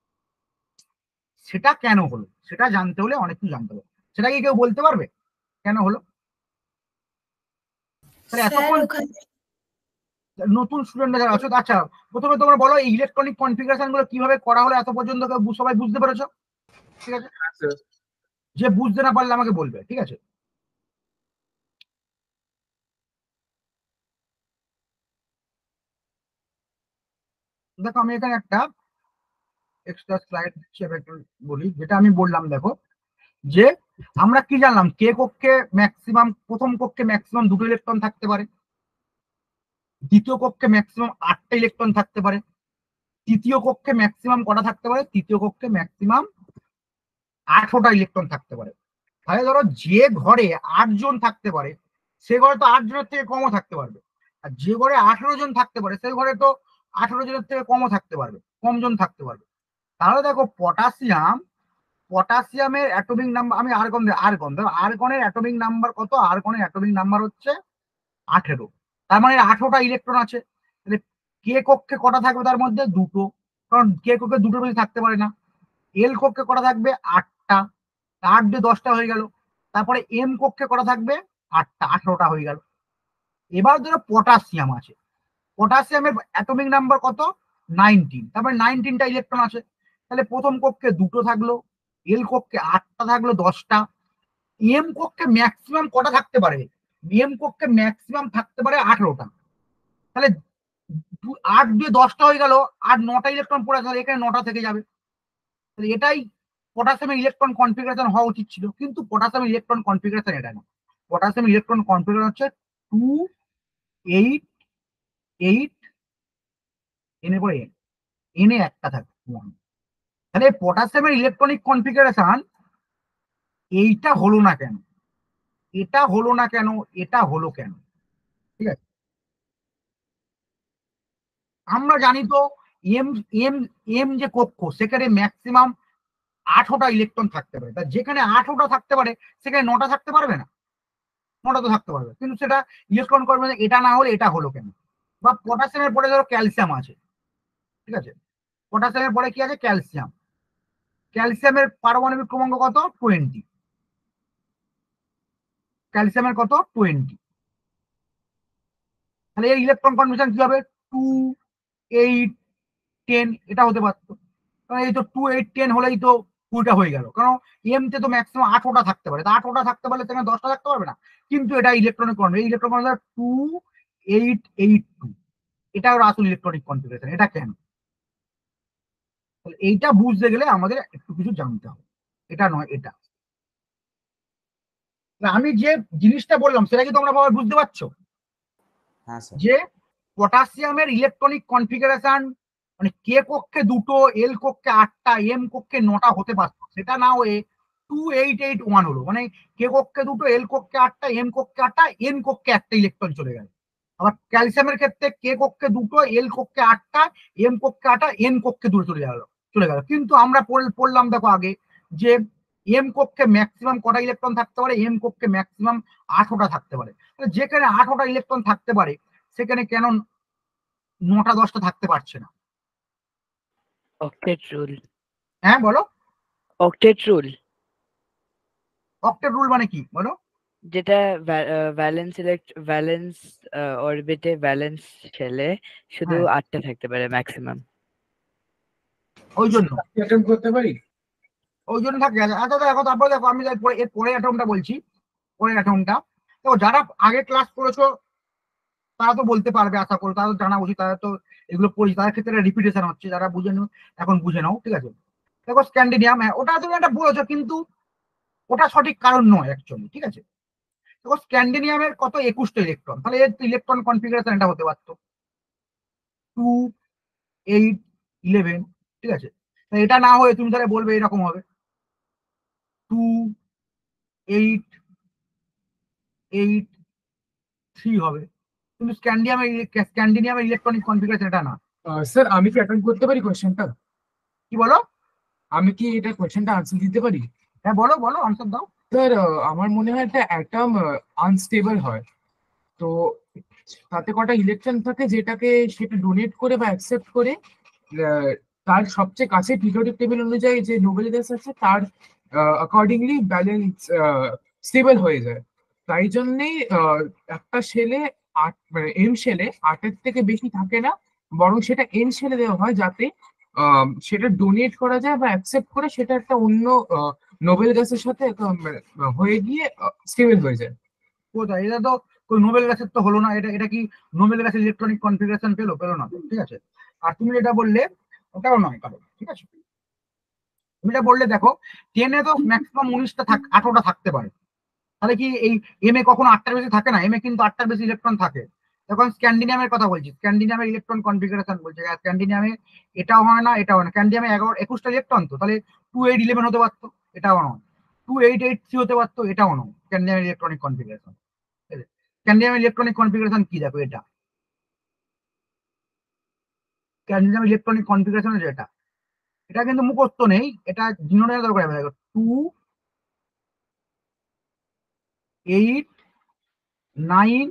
সেটা কেন হলো সেটা জানতে হলে অনেক কিছু জানতে হবে। সেটা কি কেউ বলতে পারবে কেন হলো? তাহলে স্যার এতক্ষণ ওখানে নতুন স্টুডেন্টরা যারা আছো, আচ্ছা প্রথমে তোমরা বলো এই ইলেকট্রনিক কনফিগারেশন গুলো কিভাবে করা হলো, এত পর্যন্ত কেউ সবাই বুঝতে পেরেছো? ঠিক আছে, হ্যাঁ স্যার। যে বুঝতে না পারলে আমাকে বলবে, ঠিক আছে? দেখো আমি এখানে একটা এক্সট্রা স্লাইড হিসেবে একটু বলি, যেটা আমি বললাম। দেখো যে আমরা কি জানলাম, কে কক্ষে ম্যাক্সিমাম, প্রথম কক্ষে ম্যাক্সিমাম দুটো ইলেকট্রন থাকতে পারে, দ্বিতীয় কক্ষে ম্যাক্সিমাম আটটা ইলেকট্রন থাকতে পারে, তৃতীয় কক্ষে ম্যাক্সিমাম কটা থাকতে পারে, তৃতীয় কক্ষে ম্যাক্সিমাম আঠারোটা ইলেকট্রন থাকতে পারে। তাহলে ধরো যে ঘরে আট জন থাকতে পারে সে ঘরে তো আট জনের থেকে কমও থাকতে পারবে, আর যে ঘরে আঠারো জন থাকতে পারে সেই ঘরে তো আঠারো জনের থেকে কমও থাকতে পারবে, কম জন থাকতে পারবে। তাহলে দেখো পটাশিয়াম, পটাশিয়ামের অ্যাটমিক নাম্বার, আমি আর্গন আর্গন দেখো আর্গনের অ্যাটমিক নাম্বার কত, আর্গনের অ্যাটমিক নাম্বার হচ্ছে আঠেরো। তার মানে আঠারোটা ইলেকট্রন আছে। তাহলে কে কক্ষে কটা থাকবে, তার মধ্যে দুটো, কারণ কে কক্ষে দুটো বেশি থাকতে পারে না। এল কক্ষে কটা থাকবে, আটটা, আট দিয়ে দশটা হয়ে গেল। তারপরে এম কক্ষে কটা থাকবে, আটটা, আঠারোটা হয়ে গেল। এবার ধরো পটাশিয়াম আছে, পটাশিয়ামের অ্যাটমিক নাম্বার কত, নাইনটিন, তারপরে নাইনটিনটা ইলেকট্রন আছে। তাহলে প্রথম কক্ষে দুটো থাকলো, এল কক্ষে আটটা থাকলো, দশটা। এম কক্ষে ম্যাক্সিমাম কটা থাকতে পারে, এম কক্ষে ম্যাক্সিমাম থাকতে পারে আঠারোটা। তাহলে আট দিয়ে দশটা হয়ে গেল, আর নটা ইলেকট্রন পড়ে আছে, এখানে নটা থেকে যাবে। তাহলে এটাই পটাশিয়ামের ইলেকট্রন কনফিগারেশন হওয়া উচিত ছিল, কিন্তু পটাশিয়ামের ইলেকট্রন কনফিগারেশন এটা না। পটাশিয়ামের ইলেকট্রন কনফিগারেশন হচ্ছে টু এইট এইট, এনে পরে এন, এনে একটা থাকে ওয়ান। তাহলে পটাশিয়ামের ইলেকট্রনিক কনফিগারেশন এইটা হলো না কেন, এটা হলো না কেন, এটা হলো কেন? ঠিক আছে, আমরা জানি তো এম এম এম যে কক্ষ সেখানে ম্যাক্সিমাম আঠারোটা ইলেকট্রন থাকতে পারে, তা যেখানে আঠারোটা থাকতে পারে সেখানে নটা থাকতে পারবে না, নটা তো থাকতে পারবে, কিন্তু সেটা ইলেকট্রন করবে না। এটা না হলে এটা হলো কেন? বা পটাশিয়ামের পরে ধরো ক্যালসিয়াম আছে, ঠিক আছে, পটাশিয়ামের পরে কি আছে, ক্যালসিয়াম। ক্যালসিয়ামের পারমাণবিক ক্রমাঙ্ক কত, টোয়েন্টি। ক্যালসিয়ামের কত, টোয়েন্টি। তাহলে এই ইলেকট্রন কনফিগারেশন কি হবে, টু এইট টেন, এটা হতে পারতো। কারণ এই তো টু এইট টেন হলেই তো কুড়িটা হয়ে গেল, কারণ এম তে তো ম্যাক্সিমাম আঠারোটা থাকতে পারে, তা আঠারোটা থাকতে পারলে সেখানে দশটা থাকতে পারবে না। কিন্তু এটা electronic configuration, electron configuration two eight eight two, এটা ওর আসল ইলেকট্রনিক কনফিগারেশন। এটা কেন? তাহলে এইটা বুঝতে গেলে আমাদের একটু কিছু জানতে হবে, এটা নয় এটা। আমি যে জিনিসটা বললাম সেটা কি তোমরা বাবা বুঝতে পারছো? হ্যাঁ স্যার। যে পটাশিয়ামের ইলেকট্রনিক কনফিগারেশন মানে কে কক্ষে দুটো, এল কক্ষে আটটা, এম কক্ষে নটা হতে পারতো, সেটা না হয়ে টু এইট এইট ওয়ান হলো। মানে কে কক্ষে দুটো, এল কক্ষে আটটা, এম কক্ষে আটটা, এন কক্ষে একটা ইলেকট্রন চলে গেল। আবার ক্যালসিয়ামের ক্ষেত্রে কে কক্ষে দুটো, এল কক্ষে আটটা, এম কক্ষে আটটা, এন কক্ষে দুটো চলে গেল চলে গেল কিন্তু আমরা পড়লাম দেখো আগে যে এম কক্ষে ম্যাক্সিমাম কটা ইলেকট্রন থাকতে পারে, এম কক্ষে ম্যাক্সিমাম আঠারোটা থাকতে পারে। যেখানে আঠারোটা ইলেকট্রন থাকতে পারে সেখানে কেন নটা দশটা থাকতে পারছে না? Octet rule. হ্যাঁ বলো, অক্টেট রুল। অক্টেট রুল মানে কি বলো? যেটা ভ্যালেন্স ইলেক্ট ভ্যালেন্স অরবিটে ভ্যালেন্স শেলে শুধু হ্যাঁ। আটটা থাকতে পারে ম্যাক্সিমাম। ওই জন্য অ্যাটেম্প করতে পারি। ওই জন্য থাকে। আচ্ছা দেখো, তারপরে দেখো আমি এর এর পরের অ্যাটমটা বলছি, পরের অ্যাটমটা দেখো, যারা আগে ক্লাস করেছো তারা তো বলতে পারবে, আশা করি তারা তো জানা উচিত, তারা তো এগুলো পড়ি, তাদের ক্ষেত্রে রিপিটেশন হচ্ছে, যারা বুঝে নাও এখন বুঝে নাও, ঠিক আছে? দেখো স্ক্যান্ডিনিয়াম, হ্যাঁ ওটা তুমি একটা বলেছো, কিন্তু ওটা সঠিক কারণ নয় অ্যাকচুয়ালি, ঠিক আছে। দেখো স্ক্যান্ডিনিয়ামের কত একুশটা ইলেকট্রন, তাহলে এর ইলেকট্রন কনফিগারেশন এটা হতে পারতো টু এইট ইলেভেন, ঠিক আছে। এটা না হয়ে তুমি তাহলে বলবে এরকম হবে টু এইট এইট থ্রি হবে, কিন্তু স্ক্যান্ডিয়ামের স্ক্যান্ডিনিয়ামের ইলেকট্রনিক কনফিগারেশন এটা না। স্যার আমি কি অ্যাটেন্ড করতে পারি কোয়েশ্চেনটা? কি বলো? আমি কি এটা কোয়েশ্চেনটা আনসার দিতে পারি? হ্যাঁ বলো বলো, আনসার দাও। স্যার আমার মনে হয় একটা অ্যাটম আনস্টেবল হয়, তো তাতে কটা ইলেকট্রন থাকে যেটাকে সেটা ডোনেট করে বা অ্যাকসেপ্ট করে আহ, তার সবচেয়ে কাছে পিরিয়ডিক টেবিল অনুযায়ী যে নোবেল গ্যাস আছে তার অ্যাকর্ডিংলি ব্যালেন্স স্টেবল হয়ে যায়। তাই জন্যেই আহ, একটা শেলে আট মানে এম শেলে আটের থেকে বেশি থাকে না, বরং সেটা এন শেলে দেওয়া হয় যাতে আহ, সেটা ডোনেট করা যায় বা অ্যাকসেপ্ট করে সেটা একটা অন্য নোবেল গ্যাসের সাথে আহ, মানে, হয়ে গিয়ে স্টেবল হয়ে যায়। কোথায়? এটা তো ওই নোবেল গ্যাসের তো হলো না, এটা এটা কি নোবেল গ্যাসের ইলেকট্রনিক কনফিগারেশন পেলো? পেলো না তো, ঠিক আছে। আর তুমি যেটা বললে ওটাও নয় কারণ, ঠিক আছে। তুমি যেটা বললে দেখো টেনে তো ম্যাক্সিমাম উনিশটা থাক আঠারোটা থাকতে পারে, তাহলে কি এই এম এ কখনো আটটার বেশি থাকে না? এম এ কিন্তু আটটার বেশি ইলেকট্রন থাকে। এখন স্ক্যান্ডিনিয়ামের কথা বলছি, স্ক্যান্ডিনিয়ামের ইলেকট্রন কনফিগারেশন বলছে, স্ক্যান্ডিনিয়ামে এটাও হয় না এটাও হয় না। স্ক্যান্ডিনিয়ামে এগারো একুশটা ইলেকট্রন, তো তাহলে টু এইট ইলেভেন হতে পারতো, এটাও নয়। টু এইট এইট থ্রি হতে পারতো, এটাও নয়। স্ক্যান্ডিনিয়ামের ইলেকট্রনিক কনফিগারেশন, স্ক্যান্ডিনিয়ামের ইলেকট্রনিক কনফিগারেশন কি দেখো, এটা স্ক্যান্ডিনিয়ামের ইলেকট্রনিক কনফিগারেশন যেটা, এটা কিন্তু মুখস্থ নেই, এটা জিনোটা দরকার হবে। দেখো টু এইট নাইন,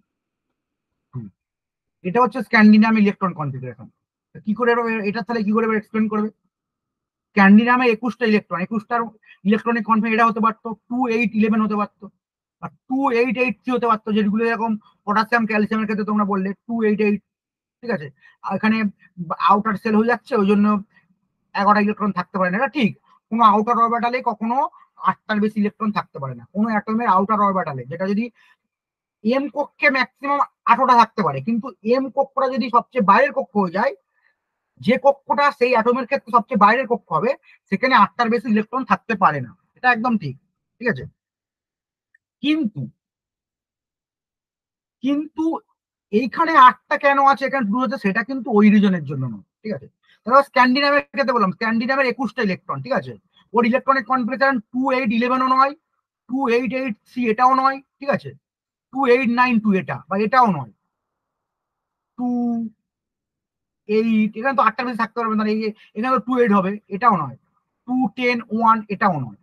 এটা হচ্ছে স্ক্যান্ডিনিয়াম ইলেকট্রন কনফিগারেশন। কি করে এটা তাহলে কি করে এক্সপ্লেন করবে? স্ক্যান্ডিনিয়ামে একুশটা ইলেকট্রন, একুশটার ইলেকট্রনিক কনফিগারেশন এটা হতে পারতো টু এইট ইলেভেন হতে পারতো, আর টু এইট এইট থ্রি হতে পারতো, যেগুলো এরকম পটাশিয়াম ক্যালসিয়ামের ক্ষেত্রে তোমরা বললে টু এইট এইট, ঠিক আছে। এখানে আউটার সেল হয়ে যাচ্ছে, ওই জন্য এগারোটা ইলেকট্রন থাকতে পারে না, এটা ঠিক। কোনো আউটার অরবিটালে কখনো আটটার বেশি ইলেকট্রন থাকতে পারে না, কোনো অ্যাটমের আউটার অরবিটালে, যেটা যদি এম কক্ষে ম্যাক্সিমাম আঠারোটা থাকতে পারে, কিন্তু এম কক্ষটা যদি সবচেয়ে বাইরের কক্ষ হয়ে যায়, যে কক্ষটা সেই অ্যাটমের ক্ষেত্রে সবচেয়ে বাইরের কক্ষ হবে, সেখানে আটটার বেশি ইলেকট্রন থাকতে পারে না, এটা একদম ঠিক, ঠিক আছে। কিন্তু কিন্তু এইখানে আটটা কেন আছে এখানে শুরু হচ্ছে, সেটা কিন্তু ওই রিজনের জন্য নয়, ঠিক আছে। তাহলে স্ক্যান্ডিনামের ক্ষেত্রে বললাম স্ক্যান্ডিনামের একুশটা ইলেকট্রন, ঠিক আছে। ওর ইলেকট্রনিক কনফিগারেশন টু এইট ইলেভেনও নয়, টু এইট এইট থ্রি এটাও নয়, ঠিক আছে। টু এইট নাইন টু এটা বা এটাও নয়, টু এইট, এখানে তো আটটার বেশি থাকতে পারবে না, এখানে তো টু এইট হবে, এটাও নয়। টু টেন ওয়ান এটাও নয়,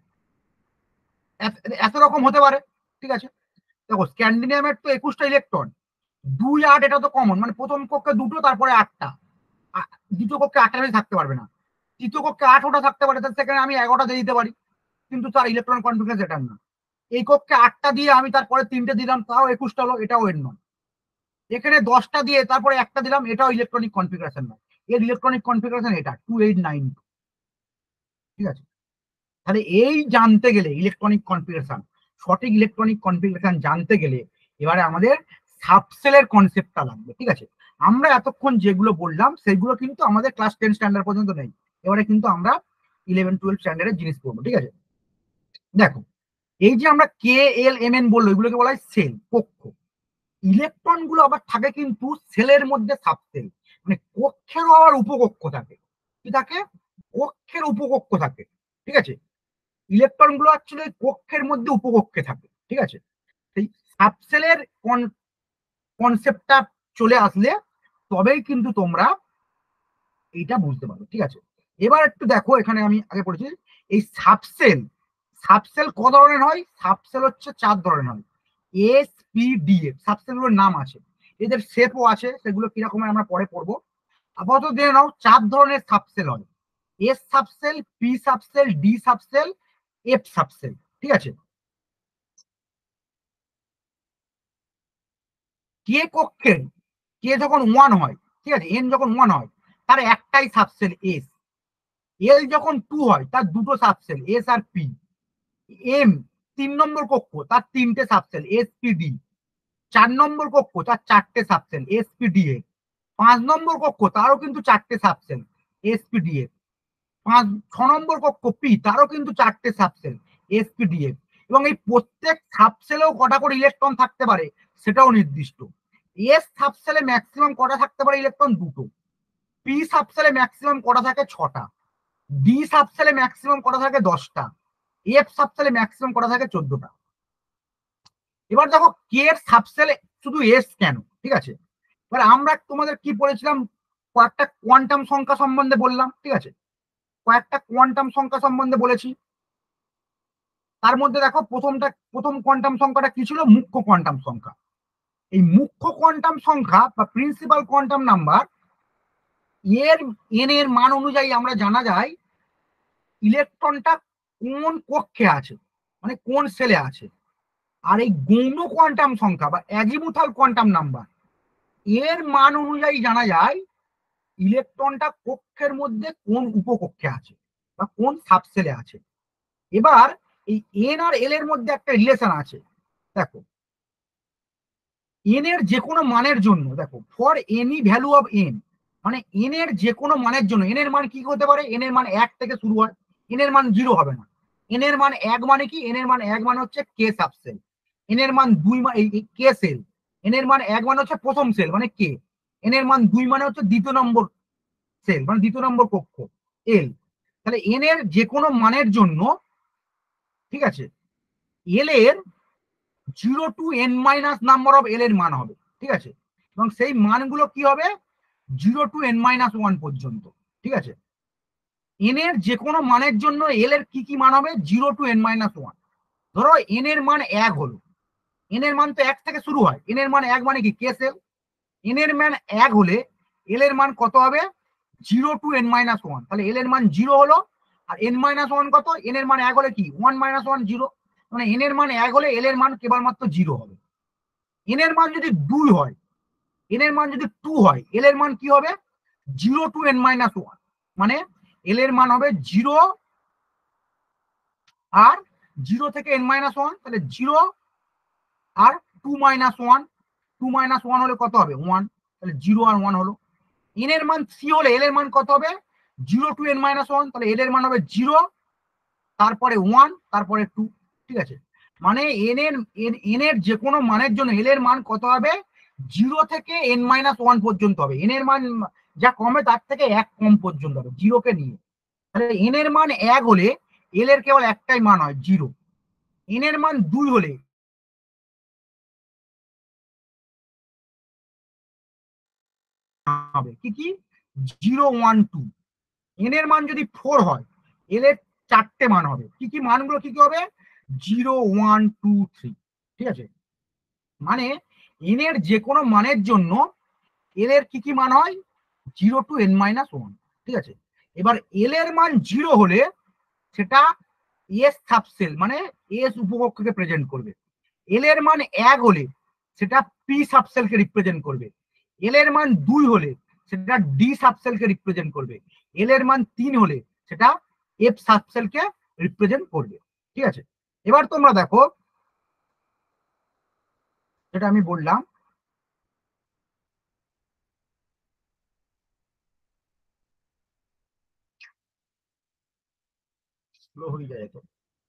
এত রকম হতে পারে, ঠিক আছে। দেখো স্ক্যান্ডিনিয়ামের তো একুশটা ইলেকট্রন, দুই আট এটা তো কমন, মানে প্রথম কক্ষে দুটো তারপরে আটটা, দ্বিতীয় কক্ষে আটটার বেশি থাকতে পারবে না, তৃতীয় কক্ষে আঠারোটা থাকতে পারে, তার সেখানে আমি এগারোটা দিয়ে দিতে পারি, কিন্তু তার ইলেকট্রন কনফিগারেশন এটা না। এই কক্ষে আটটা দিয়ে আমি তারপরে তিনটে দিলাম, তাও একুশটা হলো, এটাও এর নয়। এখানে দশটা দিয়ে তারপরে একটা দিলাম, এটাও ইলেকট্রনিক কনফিগারেশন নয়, এর ইলেকট্রনিক কনফিগারেশন এটা টু এইট নাইন, ঠিক আছে। তাহলে এই জানতে গেলে ইলেকট্রনিক কনফিগারেশন, সঠিক ইলেকট্রনিক কনফিগারেশন জানতে গেলে এবারে আমাদের সাবসেলের কনসেপ্টটা লাগবে, ঠিক আছে। আমরা এতক্ষণ যেগুলো বললাম সেগুলো কিন্তু আমাদের ক্লাস টেন স্ট্যান্ডার্ড পর্যন্ত নেই, এবারে কিন্তু আমরা ইলেভেন টুয়েলভ স্ট্যান্ডার্ডের জিনিস পড়বো, ঠিক আছে। দেখো এই যে আমরা কে এল এম এন বললো, এগুলোকে বলা হয় সেল, কক্ষ। ইলেকট্রন গুলো আবার থাকে কিন্তু সেলের মধ্যে সাবসেল, মানে কক্ষেরও আবার উপকক্ষ থাকে, কি থাকে? কক্ষের উপকক্ষ থাকে, ঠিক আছে। ইলেকট্রন গুলো অ্যাকচুয়ালি কক্ষের মধ্যে উপকক্ষে থাকে, ঠিক আছে। সেই সাবসেলের কনসেপ্টটা চলে আসলে তবেই কিন্তু তোমরা এইটা বুঝতে পারো, ঠিক আছে। এবার একটু দেখো, এখানে আমি আগে পড়েছি এই সাবসেল, সাবসেল ক ধরনের হয়? সাবসেল হচ্ছে চার ধরনের হয়, s p d f, subshell গুলোর নাম আছে, এদের শেপও আছে, সেগুলো কিরকম আমরা পরে পড়বো। আপাতত দেখে নাও চার ধরনের সাবসেল হয়, s subshell, p subshell, d subshell, f subshell, ঠিক আছে। কে কক্ষের কে যখন ওয়ান হয়, ঠিক আছে, এন যখন ওয়ান হয় তার একটাই সাবসেল এস, এল যখন টু হয় তার দুটো সাবসেল এস আর পি, এম তিন নম্বর কক্ষ তার তিনটে সাবসেল এস পি ডি, চার নম্বর কক্ষ তার চারটে subshell s p d f, পাঁচ নম্বর কক্ষ তারও কিন্তু চারটে subshell s p d f, পাঁচ ছ নম্বর কক্ষ পি, তারও কিন্তু চারটে subshell s p d f, এবং এই প্রত্যেক সাবসেলেও কটা করে ইলেকট্রন থাকতে পারে সেটাও নির্দিষ্ট। এস সাবসেলে ম্যাক্সিমাম কটা থাকতে পারে ইলেকট্রন? দুটো। পি সাবসেলে ম্যাক্সিমাম কটা থাকে? ছটা। ডি সাবসেলে ম্যাক্সিমাম কটা থাকে? দশটা। এফ সাবসেলে ম্যাক্সিমাম কটা থাকে? চোদ্দটা। এবার দেখো কে এর সাবসেলে শুধু এস কেন? ঠিক আছে, এবার আমরা তোমাদের কি পড়েছিলাম, কয়েকটা কোয়ান্টাম সংখ্যা সম্বন্ধে বললাম, ঠিক আছে, কয়েকটা কোয়ান্টাম সংখ্যা সম্বন্ধে বলেছি। তার মধ্যে দেখো প্রথমটা প্রথম কোয়ান্টাম সংখ্যাটা কি ছিল? মুখ্য কোয়ান্টাম সংখ্যা। এই মুখ্য কোয়ান্টাম সংখ্যা বা প্রিন্সিপাল কোয়ান্টাম নাম্বার এর এন এর মান অনুযায়ী আমরা জানা যায় ইলেকট্রনটা কোন কক্ষে আছে, মানে কোন সেলে আছে। আর এই গৌণ কোয়ান্টাম সংখ্যা বা অ্যাজিমুথাল কোয়ান্টাম নাম্বার এর মান অনুযায়ী জানা যায় ইলেকট্রনটা কক্ষের মধ্যে কোন উপকক্ষে আছে বা কোন সাবসেলে আছে। এবার এই এন আর এল এর মধ্যে একটা রিলেশন আছে। দেখো এন এর যে কোনো মানের জন্য, দেখো for any value of n, মানে এন এর যে কোনো মানের জন্য, এন এর মান কি হতে পারে? এন এর মান এক থেকে শুরু হয়, এন এর মান জিরো হবে না। এন এর মান এক মানে কি? এন এর মান এক মানে হচ্ছে কে সাবসেল। এন এর মান দুই মানে কে সেল। এন এর মান এক মানে হচ্ছে প্রথম সেল মানে কে। এন এর মান দুই মানে হচ্ছে দ্বিতীয় নম্বর সেল মানে দ্বিতীয় নম্বর কক্ষ এল। তাহলে এন এর যে কোনো মানের জন্য, ঠিক আছে, এল এর zero to n minus number of l এর মান হবে, ঠিক আছে, এবং সেই মানগুলো কি হবে? Zero to n minus one পর্যন্ত, ঠিক আছে। এন এর যে কোনো মানের জন্য এল এর কি কি মান হবে? Zero to n minus one. ধরো এন এর মান এক হলো, এন এর মান তো এক থেকে শুরু হয়, এন এর মান এক মানে কি? কে সেল। এন এর মান এক হলে এল এর মান কত হবে? Zero to n minus one. তাহলে এল এর মান জিরো হলো, আর এন মাইনাস ওয়ান কত? এন এর মান এক হলে কি? ওয়ান মাইনাস ওয়ান জিরো, মানে এন এর মান এক হলে এল এর মান কেবলমাত্র জিরো হবে। এন এর মান যদি দুই হয়, এন এর মান যদি টু হয়, এল এর মান কি হবে? Zero to n minus one, মানে এল এর মান হবে জিরো আর জিরো থেকে এন মাইনাস ওয়ান, তাহলে জিরো আর two minus one, two minus one হলে কত হবে? ওয়ান, তাহলে জিরো আর ওয়ান হলো। এন এর মান থ্রি হলে এল এর মান কত হবে? Zero to n minus one, তাহলে এল এর মান হবে জিরো, তারপরে ওয়ান, তারপরে টু, ঠিক আছে। মানে এন এর এন এর যে কোনো মানের জন্য এল এর মান কত হবে? জিরো থেকে এন মাইনাস ওয়ান পর্যন্ত হবে। এন এর মান যা কমে তার থেকে এক কম পর্যন্ত হবে জিরোকে নিয়ে। তাহলে এন এর মান এক হলে এল এর কেবল একটাই মান হয়, জিরো। এন এর মান দুই হলে হবে কি কি? Zero one two. এন এর মান যদি ফোর হয় এল এর চারটে মান হবে। কি কি মানগুলো কি কি হবে? জিরো ওয়ান টু থ্রি, ঠিক আছে। মানে এন এর যে কোনো মানের জন্য এল এর কি কি মান হয়? Zero to n minus one, ঠিক আছে। এবার এল এর মান জিরো হলে সেটা এস সাবসেল মানে এস উপকক্ষকে প্রেজেন্ট করবে। এল এর মান এক হলে সেটা পি সাবসেলকে রিপ্রেজেন্ট করবে। এল এর মান দুই হলে সেটা ডি সাবসেলকে রিপ্রেজেন্ট করবে। এল এর মান তিন হলে সেটা এফ সাবসেলকে রিপ্রেজেন্ট করবে, ঠিক আছে। এবার তোমরা দেখো যেটা আমি বললাম, স্লো হয়ে যায় তো।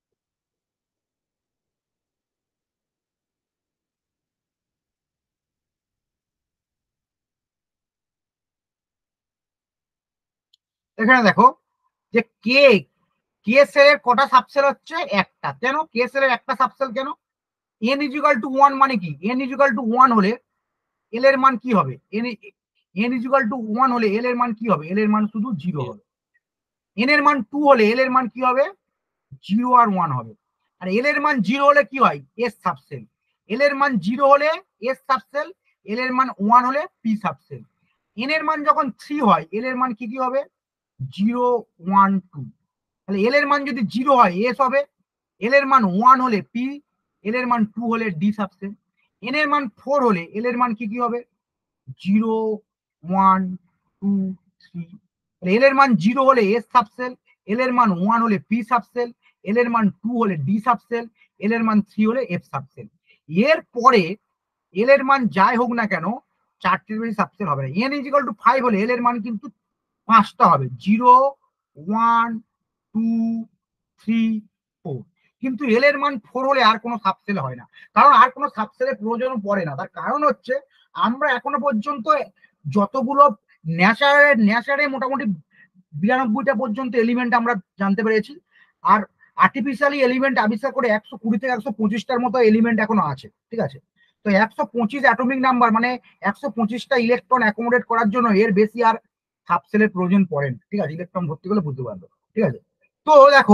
এখানে দেখো যে কে কে সেলের কটা সাবসেল হচ্ছে? একটা। কেন কে সেলের একটা সাবসেল কেন? এন ইজিক্যাল টু ওয়ান মানে কি? এন ইজিক্যাল টু ওয়ান হলে এল এর মান কি হবে? N n equal to one হলে এল এর মান কি হবে? এল এর মান শুধু জিরো হবে। এন এর মান টু হলে এল এর মান কি হবে? জিরো আর ওয়ান হবে। আর এল এর মান জিরো হলে কি হয়? S subshell. এল এর মান জিরো হলে এস সাবসেল, এল এর মান ওয়ান হলে পি সাবসেল। এন এর মান যখন থ্রি হয় এল এর মান কি কি হবে? Zero one two. তাহলে এল এর মান যদি জিরো হয় এস হবে, এল এর মান ওয়ান হলে পি, এল এর মান টু হলে ডি সাবসেল। এন এর মান ফোর হলে এল এর মান কি কি হবে? Zero one two three. L এর মান জিরো হলে এস সাবসেল, এল এর মান ওয়ান হলে পি সাবসেল, এল এর মান টু হলে ডি সাবসেল, এল এর মান থ্রি হলে এফ সাবসেল। এর পরে এল এর মান যাই হোক না কেন চারটির বেশি সাবসেল হবে না। এন ইজিক্যাল টু ফাইভ হলে এল এর মান কিন্তু পাঁচটা হবে, zero one two three four, কিন্তু এল এর মান ফোর হলে আর কোনো সাবসেল হয় না, কারণ আর কোনো সাবসেলের প্রয়োজন পড়ে না। তার কারণ হচ্ছে আমরা এখনো পর্যন্ত যতগুলো ন্যাচারের ন্যাচারে মোটামুটি বিরানব্বইটা পর্যন্ত এলিমেন্ট আমরা জানতে পেরেছি, আর আর্টিফিশিয়ালি এলিমেন্ট আবিষ্কার করে একশো কুড়ি থেকে একশো পঁচিশটার মতো এলিমেন্ট এখনো আছে, ঠিক আছে। তো একশো পঁচিশ অ্যাটমিক নাম্বার মানে একশো পঁচিশটা ইলেকট্রন অ্যাকোমোডেট করার জন্য এর বেশি আর সাবসেলের প্রয়োজন পড়ে না, ঠিক আছে। ইলেকট্রন ভর্তি করলে বুঝতে পারবে, ঠিক আছে। তো দেখো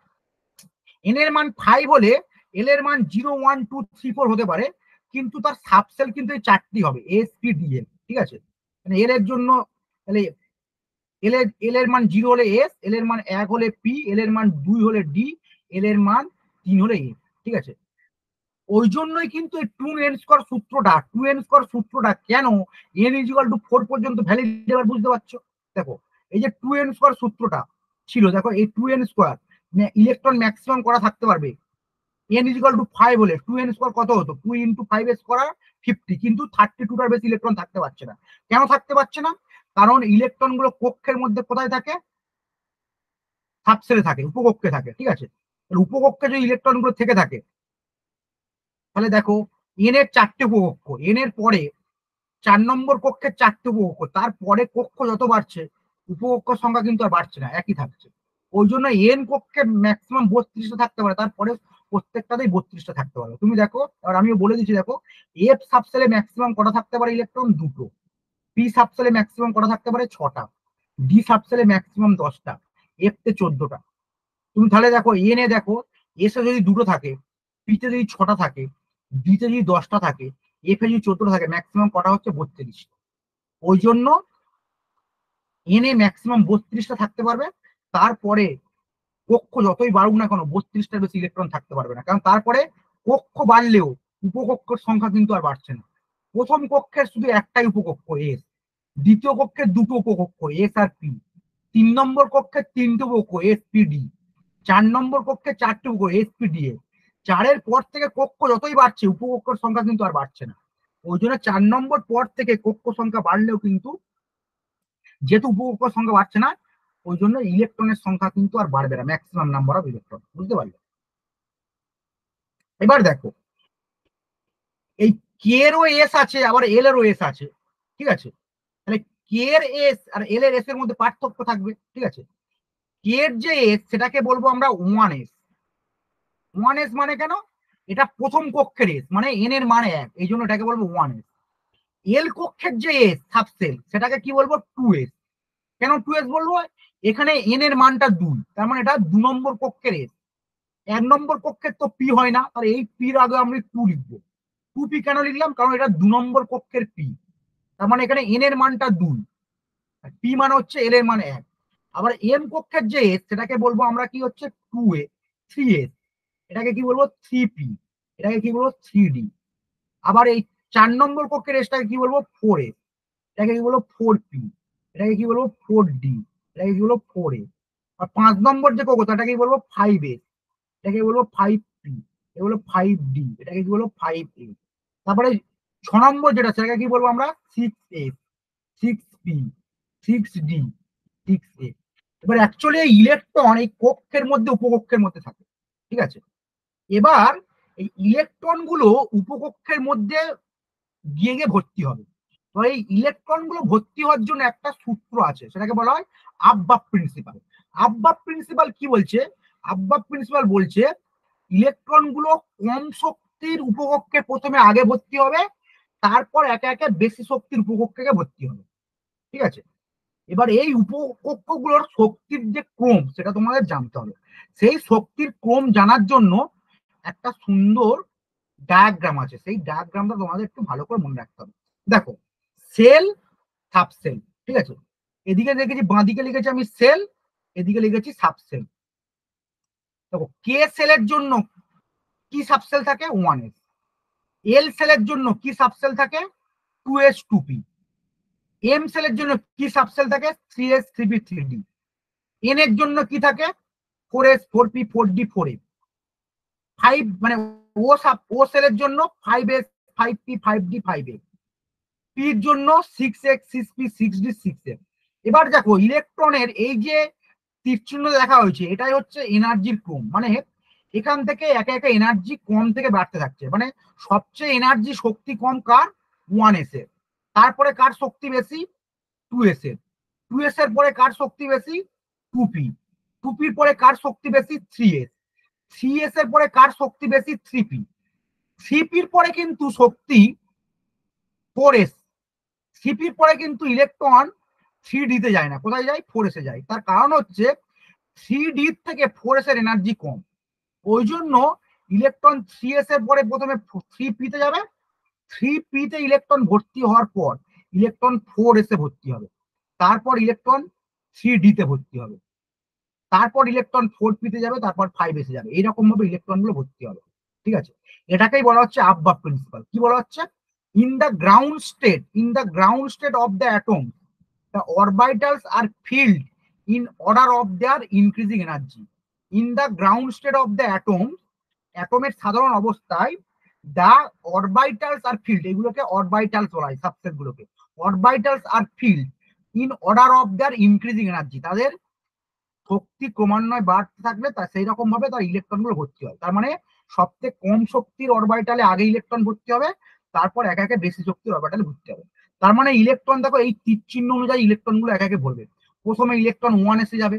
এন এর মান ফাইভ হলে এল এর মান zero one two three four হতে পারে, কিন্তু তার সাবসেল কিন্তু এই চারটি হবে, এস পি ডি এল, ঠিক আছে। মানে এল এর জন্য তাহলে এল এর এল এর মান জিরো হলে এস, এল এর মান এক হলে পি, এল এর মান দুই হলে ডি, এল এর মান তিন হলে এ, ঠিক আছে। ওই জন্যই কিন্তু এই টু এন স্কোয়ার সূত্রটা টু এন স্কোয়ার সূত্রটা কেন n is equal to four পর্যন্ত ভ্যালিড, এবার বুঝতে পারছো। দেখো এই যে টু এন স্কোয়ার সূত্রটা ছিল, দেখো এই two N square electron maximum করা থাকতে পারবে, n is equal to five হলে টু এন স্কোয়ার কত হতো, two into five square fifty, কিন্তু থার্টি টুটার বেশি ইলেকট্রন থাকতে পারছে না। কেন থাকতে পারছে না? কারণ ইলেকট্রন গুলো কক্ষের মধ্যে কোথায় থাকে, সাবসেলে থাকে, উপকক্ষে থাকে, ঠিক আছে। উপকক্ষে যদি ইলেকট্রন গুলো থেকে থাকে তাহলে দেখো এন এর চারটে উপকক্ষ, এন এর পরে চার নম্বর কক্ষের চারটে উপকক্ষ, তারপরে কক্ষ যত বাড়ছে উপকক্ষ সংখ্যা কিন্তু আর বাড়ছে না, একই থাকছে। ওই জন্য এন কক্ষে ম্যাক্সিমাম বত্রিশটা থাকতে পারে, তারপরে প্রত্যেকটাতেই বত্রিশটা থাকতে পারে। তুমি দেখো, আর আমিও বলে দিচ্ছি, দেখো এফ সাবসেলে ম্যাক্সিমাম কটা থাকতে পারে ইলেকট্রন, দুটো। পি সাবসেলে ম্যাক্সিমাম কটা থাকতে পারে, ছটা। ডি সাবসেলে ম্যাক্সিমাম দশটা, এফ তে চোদ্দটা। তুমি তাহলে দেখো এন এ দেখো এসে যদি দুটো থাকে, পিতে যদি ছটা থাকে, ডিতে যদি দশটা থাকে, এফ এ যদি চোদ্দটা থাকে, ম্যাক্সিমাম কটা হচ্ছে বত্রিশ। ওই জন্য এন এ ম্যাক্সিমাম বত্রিশটা থাকতে পারবে, তারপরে কক্ষ যতই বাড়ুক না কেন বত্রিশটার বেশি ইলেকট্রন থাকতে পারবে না, কারণ তারপরে কক্ষ বাড়লেও উপকক্ষের সংখ্যা কিন্তু আর বাড়ছে না। প্রথম কক্ষের শুধু একটাই উপকক্ষ এস, দ্বিতীয় কক্ষের দুটো উপকক্ষ এস আর পি, তিন নম্বর কক্ষের তিনটে উপকক্ষ এস পি ডি, চার নম্বর কক্ষে চারটে উপকক্ষ এস পি ডি এ। চারের পর থেকে কক্ষ যতই বাড়ছে উপকক্ষের সংখ্যা কিন্তু আর বাড়ছে না। ওই জন্য চার নম্বর পর থেকে কক্ষ সংখ্যা বাড়লেও কিন্তু যেহেতু উপকক্ষ সংখ্যা বাড়ছে না, ওই জন্য ইলেকট্রনের সংখ্যা কিন্তু আর বাড়বে না, ম্যাক্সিমাম নাম্বার অফ ইলেকট্রন, বুঝতে পারলে। এবার দেখো এই কে এরও এস আছে, আবার এল এরও এস আছে, ঠিক আছে। তাহলে কে এর এস আর এল এর এস এর মধ্যে পার্থক্য থাকবে, ঠিক আছে। কে এর যে এস সেটাকে বলবো আমরা ওয়ান এস। ওয়ান এস মানে কেন, এটা প্রথম কক্ষের এস, মানে এন এর মান এক, এই জন্য এটাকে বলবো ওয়ান এস। এল কক্ষের যে এস সাবসেল সেটাকে কি বলবো, টু এস। কেন টু এস বলবো, এখানে এন এর মানটা দুই, তার মানে এটা দু নম্বর কক্ষের এস। এক নম্বর কক্ষের তো পি হয় না, তাহলে এই পির আগে আমরা টু লিখবো। টু পি কেন লিখলাম, কারণ এটা দু নম্বর কক্ষের পি, তার মানে এখানে এন এর মানটা দুই, পি মানে হচ্ছে এল এর মান এক। আবার এম কক্ষের যে এস সেটাকে বলবো আমরা কি হচ্ছে টু এ থ্রি এস, এটাকে কি বলবো থ্রি পি, এটাকে কি বলবো থ্রি ডি। আবার এই চার নম্বর কক্ষের এসটাকে কি বলবো ফোর এস, এটাকে কি বলবো ফোর পি, এটাকে কি বলবো ফোর ডি, এটাকে কি বলবো ফোর এ। আর পাঁচ নম্বর যে কক্ষ এটাকে কি বলবো ফাইভ এস, এটাকে বলবো ফাইভ পি, এটা বলবো ফাইভ ডি, এটাকে কি বলবো ফাইভ এ। তারপরে ছ নম্বর যেটা সেটাকে কি বলবো আমরা six s, six p, six d, six f. এবার অ্যাকচুয়ালি এই ইলেকট্রন এই কক্ষের মধ্যে উপকক্ষের মধ্যে থাকে, ঠিক আছে। এবার এই ইলেকট্রন গুলো উপকক্ষের মধ্যে গিয়ে গিয়ে ভর্তি হবে। তো এই ইলেকট্রন গুলো ভর্তি হওয়ার জন্য একটা সূত্র আছে, সেটাকে বলা হয় আববাব প্রিন্সিপাল। আববাব প্রিন্সিপাল কি বলছে, আববাব প্রিন্সিপাল বলছে ইলেকট্রন গুলো কম শক্তির উপকক্ষে প্রথমে আগে ভর্তি হবে, তারপর একে একে বেশি শক্তির উপকক্ষে ভর্তি হবে, ঠিক আছে। এবার এই উপকক্ষগুলোর শক্তির যে ক্রম সেটা তোমাদের জানতে হবে। সেই শক্তির ক্রম জানার জন্য একটা সুন্দর ডায়াগ্রাম আছে, সেই ডায়াগ্রামটা তোমাদের একটু ভালো করে মনে রাখতে হবে। দেখো সেল সাবসেল, ঠিক আছে। এদিকে লিখেছি, বাঁদিকে লিখেছি আমি সেল, এদিকে লিখেছি সাবসেল। দেখো কে সেলের জন্য কি সাবসেল থাকে, ওয়ান এস। এল সেলের জন্য কি সাবসেল থাকে, two s two p. M সেলের জন্য কি সাবসেল থাকে, three s three p three d. N এর জন্য কি থাকে, four s four p four d four f. Five মানে ও সাব ও সেলের জন্য five s five p five d five f. পির জন্য six s six p six d six f. এবার দেখো ইলেকট্রনের এই যে তীর চিহ্ন দেখা হয়েছে এটাই হচ্ছে এনার্জির ক্রম, মানে এখান থেকে একে একে এনার্জি কম থেকে বাড়তে থাকছে, মানে সবচেয়ে এনার্জি শক্তি কম কার, ওয়ান এস এর, তারপরে কার শক্তি বেশি, টু এস এর, টু এস এর পরে কার শক্তি বেশি, টু পি, টু পির পরে কার শক্তি বেশি, থ্রি এস, থ্রি এস এর পরে কার শক্তি বেশি, থ্রি পি, থ্রি পির পরে কিন্তু শক্তি ফোর এস, থ্রি পির পরে কিন্তু ইলেকট্রন থ্রি ডি তে যায় না, কোথায় যায়, ফোর এসে যায়। তার কারণ হচ্ছে থ্রি ডি থেকে ফোর এস এর এনার্জি কম, ওই জন্য ইলেকট্রন থ্রি এস এর পরে প্রথমে থ্রি পি তে যাবে, থ্রি পি তে ইলেকট্রন ভর্তি হওয়ার পর ইলেকট্রন ফোর এস এ ভর্তি হবে, তারপর ইলেকট্রন থ্রি ডি তে ভর্তি হবে, তারপর ইলেকট্রন ফোর পি তে যাবে, তারপর ফাইভ এসে যাবে, এইরকম ভাবে ইলেকট্রন গুলো ভর্তি হবে। ঠিক আছে, এটাকেই বলা হচ্ছে আববার্গ প্রিন্সিপাল। কি বলা হচ্ছে, in the ground state, in the ground state of the atom the orbitals are filled in order of their increasing energy. In the ground state of the atom, অ্যাটমের সাধারণ অবস্থায় দা অরবিটালস আর ফিল্ড, এগুলোকে অরবিটালস বলা হয়, সাবসেট গুলোকে orbitals are filled in order of their increasing energy, তাদের শক্তি ক্রমান্বয়ে বাড়তে থাকলে তা সেই রকম ভাবে তার ইলেকট্রন গুলো ভর্তি হয়। তার মানে সবথেকে কম শক্তির অরবিটালে আগে ইলেকট্রন ভর্তি হবে, তারপর একে একে বেশি শক্তির অরবিটালে ভর্তি হবে। তার মানে ইলেকট্রন দেখো এই তীর চিহ্ন অনুযায়ী ইলেকট্রন গুলো একে একে ভরবে। প্রথমে ইলেকট্রন ওয়ান এসে যাবে,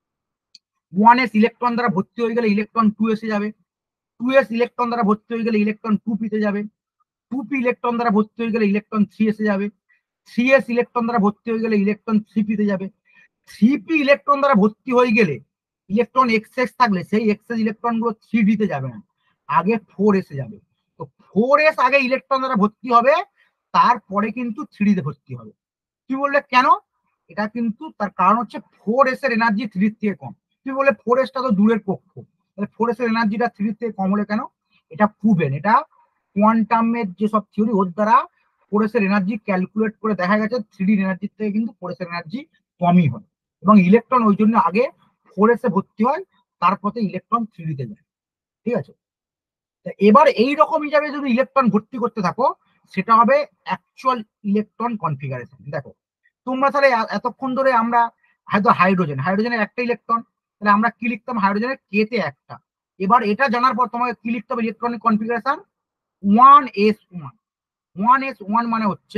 ওয়ান এস ইলেকট্রন দ্বারা ভর্তি হয়ে গেলে ইলেকট্রন টু এসে যাবে, টু এস ইলেকট্রন দ্বারা ভর্তি হয়ে গেলে ইলেকট্রন টু পিতে যাবে, টু পি ইলেকট্রন দ্বারা ভর্তি হয়ে গেলে ইলেকট্রন থ্রি এসে যাবে, থ্রি এস ইলেকট্রন দ্বারা ভর্তি হয়ে গেলে ইলেকট্রন থ্রি পিতে যাবে, থ্রি পি ইলেকট্রন দ্বারা ভর্তি হয়ে গেলে ইলেকট্রন এক্সএস থাকলে সেই এক্সএস ইলেকট্রন গুলো থ্রি ডি তে যাবে না, আগে ফোর এসে যাবে। তো ফোর এস আগে ইলেকট্রন দ্বারা ভর্তি হবে, তারপরে কিন্তু থ্রি তে ভর্তি হবে। কি বললে কেন, এটা কিন্তু তার কারণ হচ্ছে ফোর এস এর এনার্জি থ্রি থেকে কম। তুই বললে ফোর এসটা তো দূরের কক্ষ, তাহলে ফোর এস এর এনার্জিটা থ্রি থেকে কম হলে কেন, এটা প্রুভেন, এটা কোয়ান্টামের যেসব থিওরি ওর দ্বারা ফোর এস এর এনার্জি ক্যালকুলেট করে দেখা গেছে থ্রি ডি এনার্জির থেকে কিন্তু ফোর এস এর এনার্জি কমই হয়, এবং ইলেকট্রন ওই জন্য আগে ফোর এস এ ভর্তি হয়, তারপরে ইলেকট্রন থ্রি ডি তে যায়। ঠিক আছে, এবার এই রকম হিসাবে যদি ইলেকট্রন ভর্তি করতে থাকো, সেটা হবে অ্যাকচুয়াল ইলেকট্রন কনফিগারেশন। দেখো তোমরা তাহলে এতক্ষণ ধরে আমরা হয়তো হাইড্রোজেন, হাইড্রোজেনের একটা ইলেকট্রন, তাহলে আমরা কি লিখতাম, হাইড্রোজেনের কে তে একটা। এবার এটা জানার পর তোমাকে কি লিখতে হবে, electronic configuration one s one. One s one মানে হচ্ছে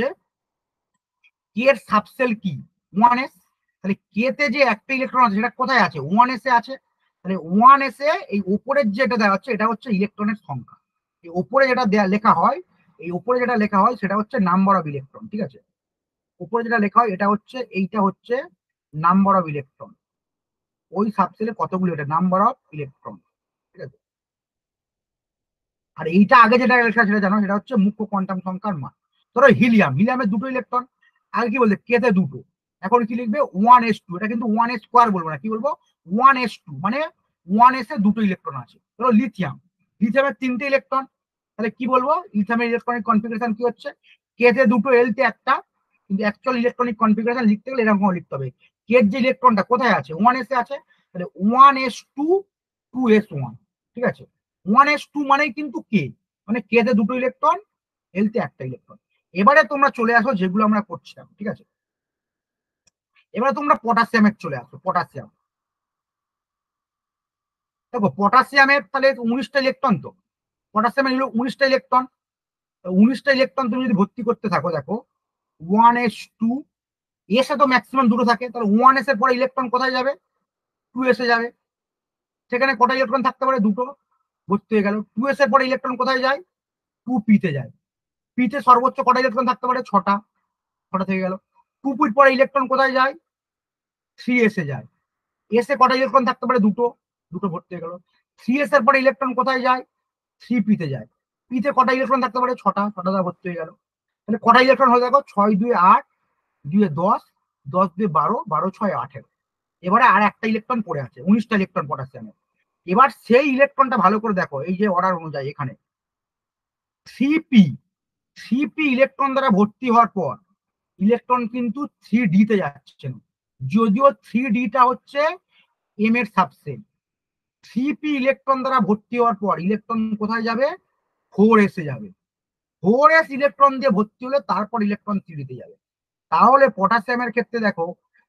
কে এর সাবসেল কি, ওয়ান এস, তাহলে কে তে যে একটা ইলেকট্রন আছে সেটা কোথায় আছে, ওয়ান এস এ আছে, তাহলে ওয়ান এস এ এই উপরের যেটা দেওয়া হচ্ছে এটা হচ্ছে ইলেকট্রনের সংখ্যা, এই উপরে যেটা লেখা হয়, এই উপরে যেটা লেখা হয় সেটা হচ্ছে নাম্বার অফ ইলেকট্রন। ঠিক আছে, উপরে যেটা লেখা হয় এটা হচ্ছে, এইটা হচ্ছে নাম্বার অফ ইলেকট্রন, ওই সাবসেলে কতগুলো, এটা নাম্বার অফ ইলেকট্রন। ঠিক আছে, আর এইটা আগে যেটা লেখা সেটা জানো, সেটা হচ্ছে মুখ্য কোয়ান্টাম সংখ্যার মান। ধরো হিলিয়াম, হিলিয়ামের দুটো ইলেকট্রন, আগে কি বলতে কেতে দুটো, এখন কি লিখবে ওয়ান এস টু, এটা কিন্তু ওয়ান এস স্কোয়ার বলবো না, কি বলবো ওয়ান এস টু, মানে ওয়ান এস এ দুটো ইলেকট্রন আছে। ধরো লিথিয়াম, লিথিয়ামের তিনটে ইলেকট্রন, তাহলে কি বলবো, লিথিয়ামের ইলেকট্রনিক কনফিগারেশন কি হচ্ছে, কেতে দুটো, এল তে একটা, কিন্তু অ্যাকচুয়াল ইলেকট্রনিক কনফিগারেশন লিখতে গেলে এরকম লিখতে হবে, কে যে ইলেকট্রনটা কোথায় আছে, ওয়ান এস এ আছে, তাহলে one s two, two s one. ঠিক আছে, ওয়ান এস টু মানে কিন্তু কে, মানে কে তে দুটো ইলেকট্রন, এল তে একটা ইলেকট্রন। এবারে তোমরা চলে আসো যেগুলো আমরা করছিলাম। ঠিক আছে, এবারে তোমরা পটাশিয়ামের চলে আসো। পটাশিয়াম দেখো, পটাশিয়ামের তাহলে উনিশটা ইলেকট্রন, তো পটাশিয়ামের হলো উনিশটা ইলেকট্রন, উনিশটা ইলেকট্রন তুমি যদি ভর্তি করতে থাকো, দেখো ওয়ান এস টু, এসে তো ম্যাক্সিমাম দুটো থাকে, তাহলে ওয়ান এস এর পরে ইলেকট্রন কোথায় যাবে, টু এসে যাবে, সেখানে কটা ইলেকট্রন থাকতে পারে, দুটো, ভর্তি হয়ে গেল। টু এস এর পরে ইলেকট্রন কোথায় যায়, টু পিতে যায়, পিতে সর্বোচ্চ কটা ইলেকট্রন থাকতে পারে, ছটা, ছটা থেকে গেল। টু পির পরে ইলেকট্রন কোথায় যায়, থ্রি এসে যায়, এসে কটা ইলেকট্রন থাকতে পারে, দুটো, দুটো ভর্তি হয়ে গেল। থ্রি এস এর পরে ইলেকট্রন কোথায় যায়, থ্রি পিতে যায়, পিতে কটা ইলেকট্রন থাকতে পারে, ছটা, ছটা দ্বারা ভর্তি হয়ে গেল। তাহলে কটা ইলেকট্রন হয়ে দেখো, ছয় দুই আট, দুয়ে দশ, দশ দুয়ে বারো, বারো ছয় আঠেরো। এবারে আর একটা ইলেকট্রন পড়ে আছে, উনিশটা ইলেকট্রন পটাশিয়ামের। এবার সেই ইলেকট্রনটা ভালো করে দেখো, এই যে অর্ডার অনুযায়ী এখানে three p, three p electron দ্বারা ভর্তি হওয়ার পর ইলেকট্রন কিন্তু থ্রি ডি তে যাচ্ছে না, যদিও থ্রি ডিটা হচ্ছে এম এর সাবসেট। থ্রি পি ইলেকট্রন দ্বারা ভর্তি হওয়ার পর ইলেকট্রন কোথায় যাবে, ফোর এসে যাবে, ফোর এস ইলেকট্রন দিয়ে ভর্তি হলে তারপর ইলেকট্রন থ্রি ডিতে যাবে। তাহলে পটাশিয়ামের ক্ষেত্রে দেখো,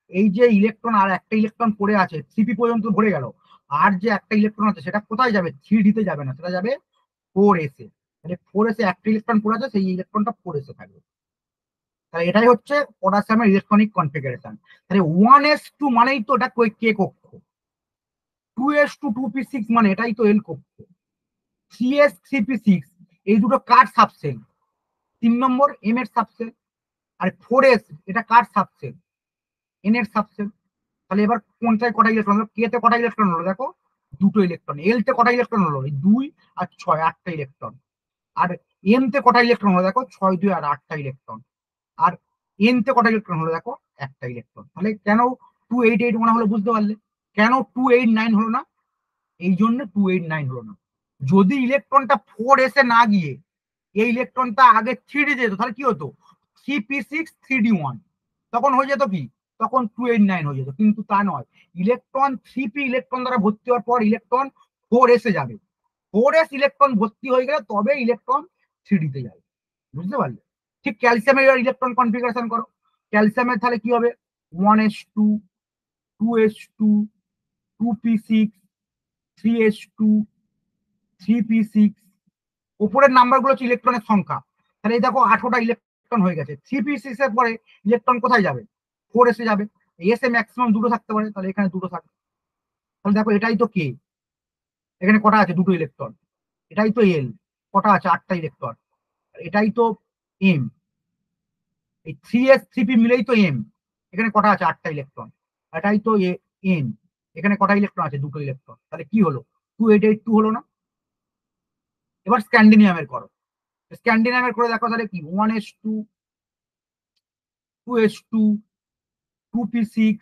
এই যে ইলেকট্রন আর একটা ইলেকট্রন পড়ে আছে থ্রি পি পর্যন্ত ভরে গেল, আর যে একটা ইলেকট্রন আছে সেটা কোথায় যাবে? থ্রি ডি তে যাবে না, সেটা যাবে ফোর এস এ। তাহলে ফোর এস এ একটা ইলেকট্রন পড়ে আছে, সেই ইলেকট্রনটা ফোর এস এ থাকবে। তাহলে এটাই হচ্ছে পটাশিয়ামের ইলেকট্রনিক কনফিগারেশন। তাহলে ওয়ান এস টু মানেই তো এটা কে কক্ষ, two s two two p six মানে এটাই তো এল কক্ষ, three s three p six এই দুটো কার সাবসেল? তিন নম্বর এম এর সাবসেল। আর ফোর এস এটা কার সাবসেল? এন এর সাবসেল। তাহলে এবার কোনটায় কটা ইলেকট্রন হলো? কে তে কটা ইলেকট্রন হলো? দেখো দুটো ইলেকট্রন। এল তে কটা ইলেকট্রন হলো? এই দুই আর ছয়, আটটা ইলেকট্রন। আর এম তে কটা ইলেকট্রন হলো? দেখো ছয় দুই আর আটটা ইলেকট্রন। আর এন তে কটা ইলেকট্রন হলো? দেখো একটা ইলেকট্রন। তাহলে কেন টু এইট এইট ওয়ান হলো বুঝতে পারলে? কেন টু এইট নাইন হলো না? এই জন্য টু এইট নাইন হলো না। যদি ইলেকট্রনটা ফোর এসে না গিয়ে এই ইলেকট্রনটা আগে থ্রি ডি যেত, তাহলে কি হতো? Three p six three d one, তখন হয়ে যেত কি? তখন টু এইট নাইন হয়ে যেত। কিন্তু তা নয়, ইলেকট্রন থ্রি পি ইলেকট্রন দ্বারা ভর্তি হওয়ার পর ইলেকট্রন ফোর এসে যাবে। ফোর এস ইলেকট্রন ভর্তি হয়ে গেলে তবে ইলেকট্রন থ্রি ডি তে যাবে। বুঝতে পারলে? ঠিক ক্যালসিয়ামের ইলেকট্রন কনফিগারেশন করো। ক্যালসিয়ামের তাহলে কি হবে? One s two, two s two, two p six, three s two, three p six. উপরের নাম্বার গুলো হচ্ছে ইলেকট্রনের সংখ্যা। তাহলে এই দেখো আঠারোটা ইলেকট্রন হয়ে গেছে। থ্রি পি সিক্স এর পরে ইলেকট্রন কোথায় যাবে? ফোর এসে যাবে। এস এ ম্যাক্সিমাম দুটো থাকতে পারে, তাহলে এখানে দুটো থাকবে। তাহলে দেখো এটাই তো কে, এখানে কটা আছে? দুটো ইলেকট্রন। এটাই তো এল, কটা আছে? আটটা ইলেকট্রন। এটাই তো এম, এই থ্রি এস থ্রি পি মিলেই তো এম, এখানে কটা আছে? আটটা ইলেকট্রন। এটাই তো এন, এখানে কটা ইলেকট্রন আছে? দুটো ইলেকট্রন। তাহলে কি হলো? টু এইট এইট টু হলো না? এবার স্ক্যান্ডিনিয়ামের করো। স্ক্যান্ডিনিয়ামের করে দেখো তাহলে কি? One s two, two s two, two p six,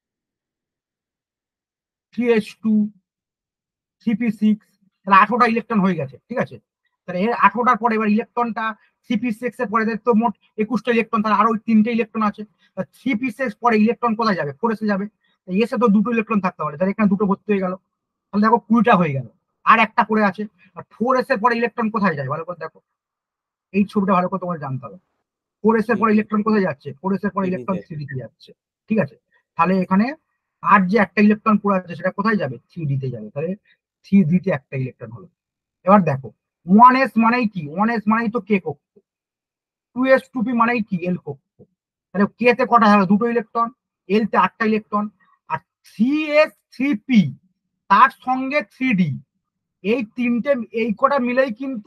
three s two, three p six. তাহলে আঠারোটা ইলেকট্রন হয়ে গেছে। ঠিক আছে, তাহলে এর আঠারোটার পরে এবার ইলেকট্রনটা থ্রি পি সিক্স এর পরে তো মোট একুশটা ইলেকট্রন, তাহলে আরো তিনটে ইলেকট্রন আছে। থ্রি পি সিক্স পরে ইলেকট্রন কোথায় যাবে? ফোর এসে যাবে। এসে তো দুটো ইলেকট্রন থাকতে পারে, তাহলে এখানে দুটো ভর্তি হয়ে গেল। তাহলে দেখো কুড়িটা হয়ে গেল, আর একটা পড়ে আছে। আর ফোর এস এর পরে ইলেকট্রন কোথায় যায়? ভালো করে দেখো, এই ছবিটা ভালো করে তোমার জানতে হবে। ফোর এস এর পরে ইলেকট্রন কোথায় যাচ্ছে? ফোর এস এর পরে ইলেকট্রন থ্রি ডি তে যাচ্ছে। ঠিক আছে, তাহলে এখানে আর যে একটা ইলেকট্রন পড়ে আছে সেটা কোথায় যাবে? থ্রি ডি তে যাবে। তাহলে থ্রি ডি তে একটা ইলেকট্রন হলো। এবার দেখো ওয়ান এস মানেই কি? ওয়ান এস মানেই তো কে কক্ষ। টু এস টু পি মানেই কি? এল কক্ষ। তাহলে কে তে কটা হলো? দুটো ইলেকট্রন। এল তে আটটা ইলেকট্রন। আর থ্রি এস থ্রি পি তার সঙ্গে থ্রি ডি, এই তিনটে এই কটা মিলেই কিন্তু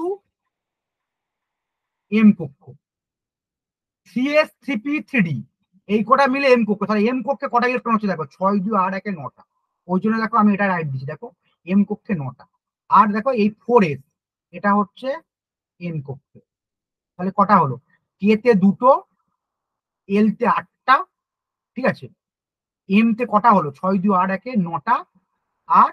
এম কক্ষ। Three s three p three d এই কটা মিলে এম কক্ষ। তাহলে এম কক্ষে কটা ইলেকট্রন হচ্ছে? দেখো ছয় দুই আট একে নটা। ওই জন্য দেখো আমি এটা রাইট দিচ্ছি। দেখো এম কক্ষে নটা। আর দেখো এই ফোর এস এটা হচ্ছে এন কক্ষে। তাহলে কটা হলো? কে তে দুটো, এল তে আটটা। ঠিক আছে, এম তে কটা হলো? ছয় দুই আট একে নটা, আর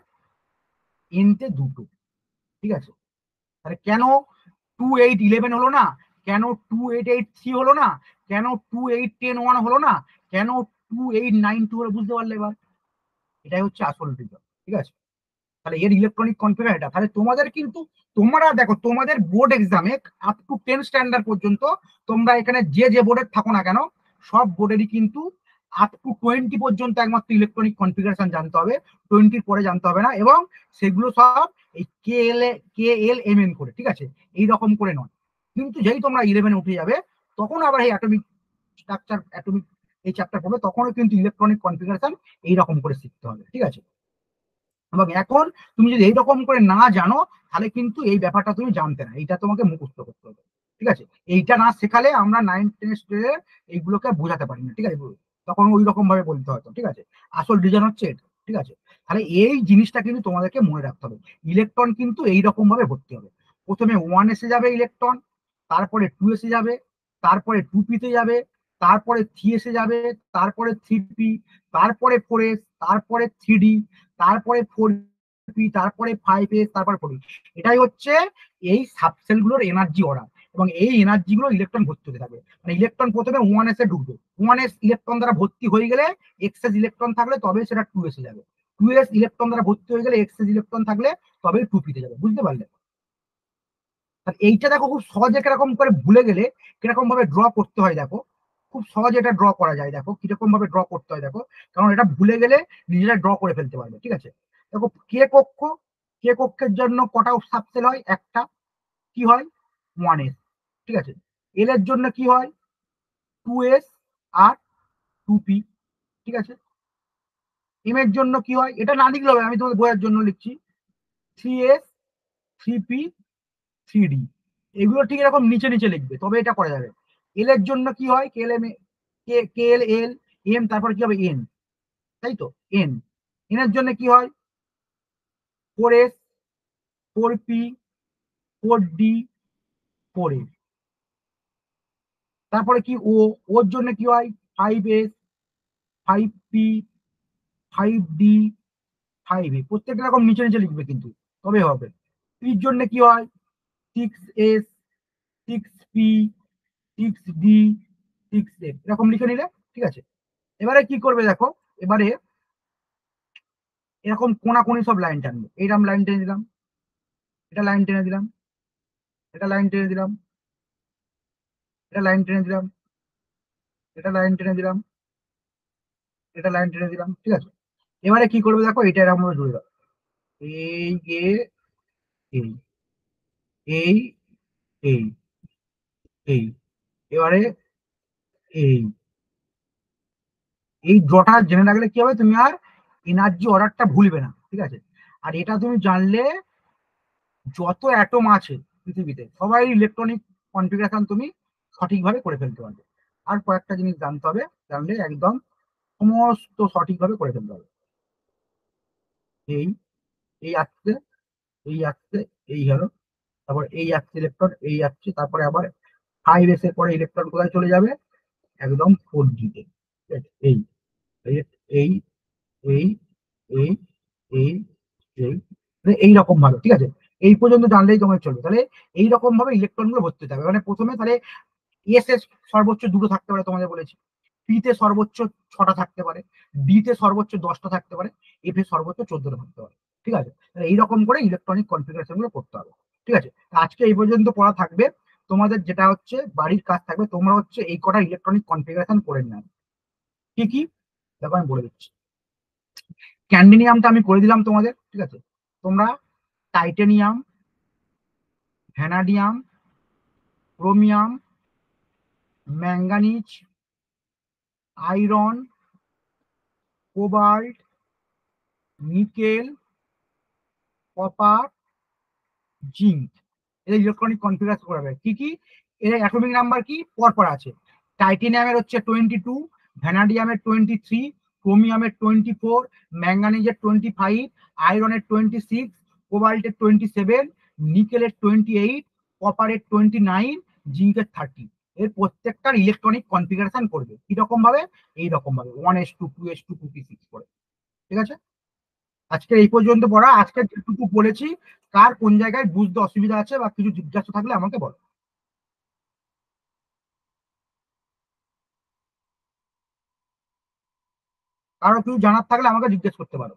এন তে দুটো। ঠিক আছে, তাহলে কেন টু এইট ইলেভেন হলো না? কেন টু এইট এইট থ্রি হলো না? কেন টু এইট টেন ওয়ান হলো না? কেন টু এইট নাইন টু হলো? বুঝতে পারলে এবার? এটাই হচ্ছে আসল রিজন। ঠিক আছে, তাহলে এর ইলেকট্রনিক কনফিগার এটা। তাহলে তোমাদের কিন্তু তোমরা দেখো তোমাদের বোর্ড এক্সামে আপ টু টেন স্ট্যান্ডার্ড পর্যন্ত তোমরা এখানে যে যে বোর্ডের থাকো না কেন, সব বোর্ডেরই কিন্তু আপ টু টোয়েন্টি পর্যন্ত একমাত্র ইলেকট্রনিক কনফিগারেশন জানতে হবে, টোয়েন্টির পরে জানতে হবে না। এবং সেগুলো সব এই কে এল কে এল এম এন করে। ঠিক আছে, এইরকম করে নয়। কিন্তু যেই তোমরা ইলেভেনে উঠে যাবে তখন আবার এই অ্যাটমিক স্ট্রাকচার, অ্যাটমিক এই চ্যাপ্টার পড়বে, তখনও কিন্তু ইলেকট্রনিক কনফিগারেশন এইরকম করে শিখতে হবে। ঠিক আছে, এবং এখন তুমি যদি এইরকম করে না জানো তাহলে কিন্তু এই ব্যাপারটা তুমি জানতে না, এইটা তোমাকে মুখস্থ করতে হবে। ঠিক আছে, এইটা না শেখালে আমরা নাইন টেন স্ট্যান্ডার্ডে এইগুলোকে বোঝাতে পারি না। ঠিক আছে, তখন ওই রকম ভাবে বলতে হয়তো। ঠিক আছে, আসল রিজন হচ্ছে এটা। ঠিক আছে, তাহলে এই জিনিসটা কিন্তু তোমাদেরকে মনে রাখতে হবে। ইলেকট্রন কিন্তু এইরকম ভাবে ভর্তি হবে। প্রথমে ওয়ান এসে যাবে ইলেকট্রন, তারপরে টু এসে যাবে, তারপরে টু পিতে যাবে, তারপরে থ্রি এসে যাবে, তারপরে থ্রি পি, তারপরে ফোর এস, তারপরে থ্রি ডি, তারপরে ফোর পি, তারপরে ফাইভ এস, তারপরে ফোর। এটাই হচ্ছে এই সাবসেল গুলোর এনার্জি অর্ডার। এবং এই এনার্জি গুলো ইলেকট্রন ভর্তি হতে থাকবে। মানে ইলেকট্রন প্রথমে ওয়ান এসে ঢুকবে, ওয়ান এস ইলেকট্রন দ্বারা ভর্তি হয়ে গেলে এক্সেস ইলেকট্রন থাকলে তবে সেটা টু এসে যাবে, টু এস ইলেকট্রন দ্বারা ভর্তি হয়ে গেলে এক্সেস ইলেকট্রন থাকলে তবে টু পিতে যাবে। বুঝতে পারলে? এইটা দেখো খুব সহজে কিরকম করে ভুলে গেলে কিরকম ভাবে ড্র করতে হয়। দেখো খুব সহজে এটা ড্র করা যায়, দেখো কিরকম ভাবে ড্র করতে হয় দেখো, কারণ এটা ভুলে গেলে নিজেরা ড্র করে ফেলতে পারবে। ঠিক আছে, দেখো কে কক্ষ, কে কক্ষের জন্য কটা সাবসেল হয়, একটা, কি হয় ওয়ান এস। ঠিক আছে, এল এর জন্য কি হয় টু এস আর টু পি। ঠিক আছে, এম এর জন্য কি হয়, এটা না লিখলে হবে, আমি তোমাদের বইয়ের জন্য লিখছি, three s three p three d. এগুলো ঠিক এরকম নিচে নিচে লিখবে, তবে এটা করা যাবে। এল এর জন্য কি হয়, কে এল এম কে এল এল এম, তারপর কি হবে এন, তাই তো এন। এন এর জন্য কি হয় four s four p four d four f. তারপরে কি ও, ওর জন্য কি হয় five s five p five d five f. প্রত্যেকটা রকম নিচে নিচে লিখবে কিন্তু, তবে হবে। পির জন্য কি হয় six s six p six d six f, এরকম লিখে নিলে। ঠিক আছে, এবারে কি করবে দেখো, এবারে এরকম কোনাকুনি সব লাইন টানবে, এইরকম লাইন টেনে দিলাম, এটা লাইন টেনে দিলাম, এটা লাইন টেনে দিলাম, এটা লাইন টেনে দিলাম, এটা লাইন টেনে দিলাম, এটা লাইন টেনে দিলাম। ঠিক আছে, এবারে কি করবে দেখো, এটা এরকম ভাবে জুড়ে দাও, এই এ এই এই এই এই, এবারে এই এই ড্রটা জেনে রাখলে কি হবে, তুমি আর এনার্জি অর্ডারটা ভুলবে না। ঠিক আছে, আর এটা তুমি জানলে যত অ্যাটম আছে পৃথিবীতে সবাই ইলেকট্রনিক কনফিগারেশন তুমি সঠিকভাবে করে ফেলতে পারবে। আর কয়েকটা জিনিস জানতে হবে, জানলে একদম সমস্ত সঠিকভাবে করে ফেলতে হবে। এই এই আসছে, এই আসছে, এই হলো, তারপর এই আসছে ইলেকট্রন, এই আসছে, তারপরে আবার ফাইভ এস এর পরে ইলেকট্রন কোথায় চলে যাবে, একদম ফোর জিতে। এই এই এই এই এই এই এই মানে এইরকম ভাবে। ঠিক আছে, এই পর্যন্ত জানলেই তোমার চলবে। তাহলে এইরকম ভাবে ইলেকট্রন গুলো ভর্তি হতে হবে। মানে প্রথমে তাহলে এস এস সর্বোচ্চ দুটো থাকতে পারে, তোমাদের বলেছি, পি তে সর্বোচ্চ ছটা থাকতে পারে, ডি তে সর্বোচ্চ দশটা থাকতে পারে, এফ এ সর্বোচ্চ চোদ্দটা থাকতে পারে। ঠিক আছে, এইরকম করে ইলেকট্রনিক কনফিগারেশন গুলো করতে হবে। ঠিক আছে, আজকে এই পর্যন্ত পড়া থাকবে। তোমাদের যেটা হচ্ছে বাড়ির কাজ থাকবে, তোমরা হচ্ছে এই কটা ইলেকট্রনিক কনফিগারেশন করে নেবে। কি কি দেখো আমি বলে দিচ্ছি। ক্যান্ডিনিয়ামটা আমি করে দিলাম তোমাদের। ঠিক আছে, তোমরা titanium, vanadium, chromium, manganese, iron, cobalt, nickel, copper, zinc, এর ইলেকট্রনিক কনফিগারেশন করা হবে। কি কি এর অ্যাটমিক নাম্বার কি পরপর আছে, টাইটেনিয়ামের হচ্ছে টোয়েন্টি টু, ভ্যানাডিয়ামের টোয়েন্টি থ্রি, ক্রোমিয়ামের টোয়েন্টি ফোর, ম্যাঙ্গানিজের টোয়েন্টি ফাইভ, আয়রনের টোয়েন্টি সিক্স, কোবাল্টের টোয়েন্টি সেভেন, নিকেলের টোয়েন্টি এইট, কপারের টোয়েন্টি নাইন, জিঙ্কের থার্টি। এর প্রত্যেকটার ইলেকট্রনিক কনফিগারেশন করবে কিরকম ভাবে, এইরকম ভাবে one s two two s two two p six করে। ঠিক আছে, আজকে এই পর্যন্ত পড়া। আজকে যেটুকু বলেছি কার কোন জায়গায় বুঝতে অসুবিধা আছে বা কিছু জিজ্ঞাসা থাকলে আমাকে বলো। কারো কিছু জানার থাকলে আমাকে জিজ্ঞেস করতে পারো।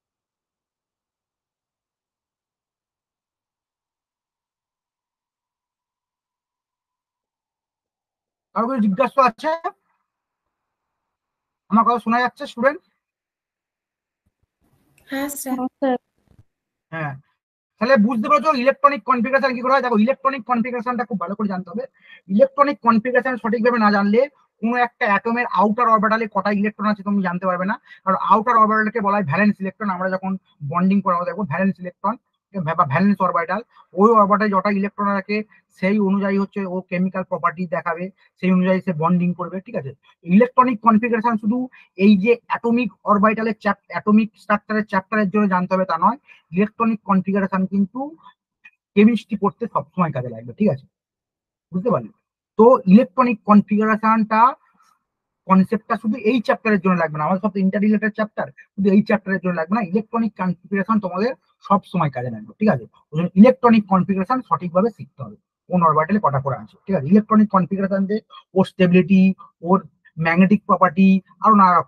কারো কিছু জিজ্ঞাসা আছে? আমার কথা শোনা যাচ্ছে স্টুডেন্ট? হ্যাঁ স্যার। হ্যাঁ, তাহলে বুঝতে পারছো ইলেকট্রনিক কনফিগারেশন কি করে হয়। দেখো ইলেকট্রনিক কনফিগারেশনটা খুব ভালো করে জানতে হবে। ইলেকট্রনিক কনফিগারেশন সঠিকভাবে না জানলে কোনো একটা অ্যাটমের আউটার অরবিটালে কটা ইলেকট্রন আছে তুমি জানতে পারবে না। কারণ আউটার অরবিটালকে বলা হয় ভ্যালেন্স ইলেকট্রন। আমরা যখন বন্ডিং করাবো দেখবো ভ্যালেন্স ইলেকট্রন বা ভ্যালেন্স অরবিটাল, ওই অরবিটালে যটা ইলেকট্রন আছে সেই অনুযায়ী হচ্ছে ও কেমিক্যাল প্রপার্টি দেখাবে, সেই অনুযায়ী সে বন্ডিং করবে। ঠিক আছে, ইলেকট্রনিক কনফিগারেশন শুধু এই যে অ্যাটমিক অরবিটালের অ্যাটমিক স্ট্রাকচারের চ্যাপ্টারের জন্য জানতে হবে তা নয়, ইলেকট্রনিক কনফিগারেশন কিন্তু কেমিস্ট্রি পড়তে সবসময় কাজে লাগবে। ঠিক আছে, বুঝতে পারলে? তো ইলেকট্রনিক কনফিগারেশনটা কনসেপ্টটা শুধু এই চ্যাপ্টারের জন্য লাগবে না, আমাদের সব ইন্টাররিলেটেড চ্যাপ্টার, শুধু এই চ্যাপ্টারের জন্য লাগবে না, ইলেকট্রনিক কনফিগারেশন তোমাদের সব সময় কাজে লাগবে। ঠিক আছে, ইলেকট্রনিক কনফিগারেশন সঠিকভাবে শিখতে হবে, কোন অরবিটালে কটা করে আছে। ঠিক আছে, ইলেকট্রনিক কনফিগারেশন যে ওর স্টেবিলিটি, ওর ম্যাগনেটিক প্রপার্টি, আরো নানা রকম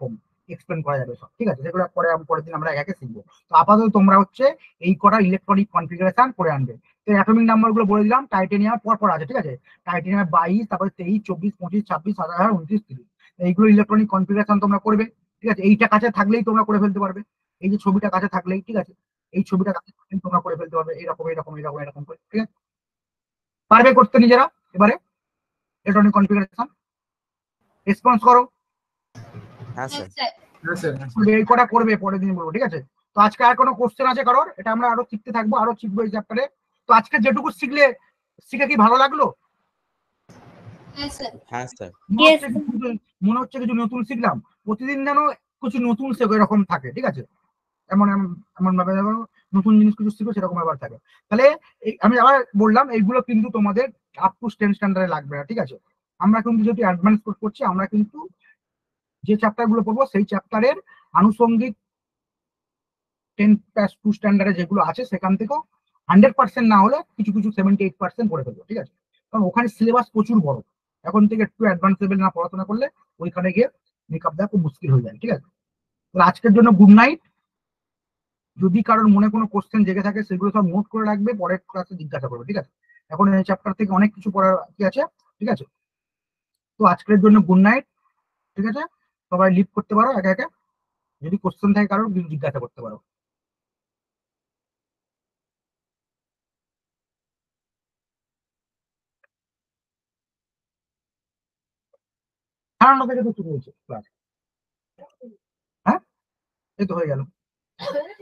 এক্সপ্লেন করা যাবে সব, ঠিক আছে? সেগুলো পরে আমি পরের দিন আমরা একে শিখবো। তো আপাতত তোমরা হচ্ছে এই কটা ইলেকট্রনিক কনফিগারেশন করে আনবে। তো অ্যাটমিক নাম্বার গুলো বলে দিলাম, টাইটেনিয়াম পর পর আছে, ঠিক আছে? টাইটেনিয়াম বাইশ, তারপরে তেইশ, চব্বিশ, পঁচিশ, ছাব্বিশ, সাতাশ, উনত্রিশ, তিরিশ, এইগুলো ইলেকট্রনিক কনফিগারেশন তোমরা করবে, ঠিক আছে? এইটা কাছে থাকলেই তোমরা করে ফেলতে পারবে, এই যে ছবিটা কাছে থাকলেই, ঠিক আছে? এই ছবিটা কাছে থাকলেই তোমরা করে ফেলতে পারবে এরকম এরকম এরকম এরকম করে, ঠিক আছে? পারবে করতে নিজেরা? এবারে ইলেকট্রনিক কনফিগারেশন রেসপন্স করো। হ্যাঁ স্যার। হ্যাঁ স্যার করবে, এই কটা করবে, পরের দিন বলবো, ঠিক আছে? তো আজকে আর কোনো কোশ্চেন আছে কারোর? এটা আমরা আরো শিখতে থাকবো, আরো শিখবো এই চ্যাপ্টারে। তো আজকে যেটুকু শিখলে শিখে কি ভালো লাগলো? হ্যাঁ স্যার। মনে হচ্ছে কিছু- মনে হচ্ছে কিছু নতুন শিখলাম। প্রতিদিন যেন কিছু নতুন শেখো এরকম থাকে, ঠিক আছে? এমন এমন- এমন ভাবে যেন নতুন জিনিস কিছু শিখো সেরকম ব্যাপার থাকে। তাহলে এই- আমি আবার বললাম এইগুলো কিন্তু তোমাদের আপ টু টেন স্ট্যান্ডার্ডে লাগবে না, ঠিক আছে? আমরা কিন্তু যেহেতু অ্যাডভান্স কোর্স করছি, আমরা কিন্তু যে চ্যাপ্টার গুলো পড়বো সেই চ্যাপ্টারের আনুষঙ্গিক টেন প্লাস টু স্ট্যান্ডার্ডে যেগুলো আছে সেখান থেকেও হান্ড্রেড পার্সেন্ট না হলে কিছু কিছু সেভেন্টি এইট পার্সেন্ট করে ফেলবো, ঠিক আছে? কারণ ওখানে সিলেবাস প্রচুর বড়, এখন থেকে একটু অ্যাডভান্স লেভেল না পড়াশোনা করলে ওইখানে গিয়ে মেকআপ দেওয়া খুব মুশকিল হয়ে যায়, ঠিক আছে? তাহলে আজকের জন্য গুড নাইট। যদি কারোর মনে কোনো কোশ্চেন জেগে থাকে সেগুলো সব নোট করে রাখবে, পরের ক্লাসে জিজ্ঞাসা করবে, ঠিক আছে? এখন এই চ্যাপ্টার থেকে অনেক কিছু পড়ার কি আছে, ঠিক আছে? তো আজকের জন্য গুড নাইট, ঠিক আছে? সবাই লিভ করতে পারো একে একে, যদি কোশ্চেন থাকে কারোর জিজ্ঞাসা করতে পারো। সাড়ে নটা থেকে তো শুরু হয়েছে ক্লাস। হ্যাঁ, এই তো হয়ে গেল।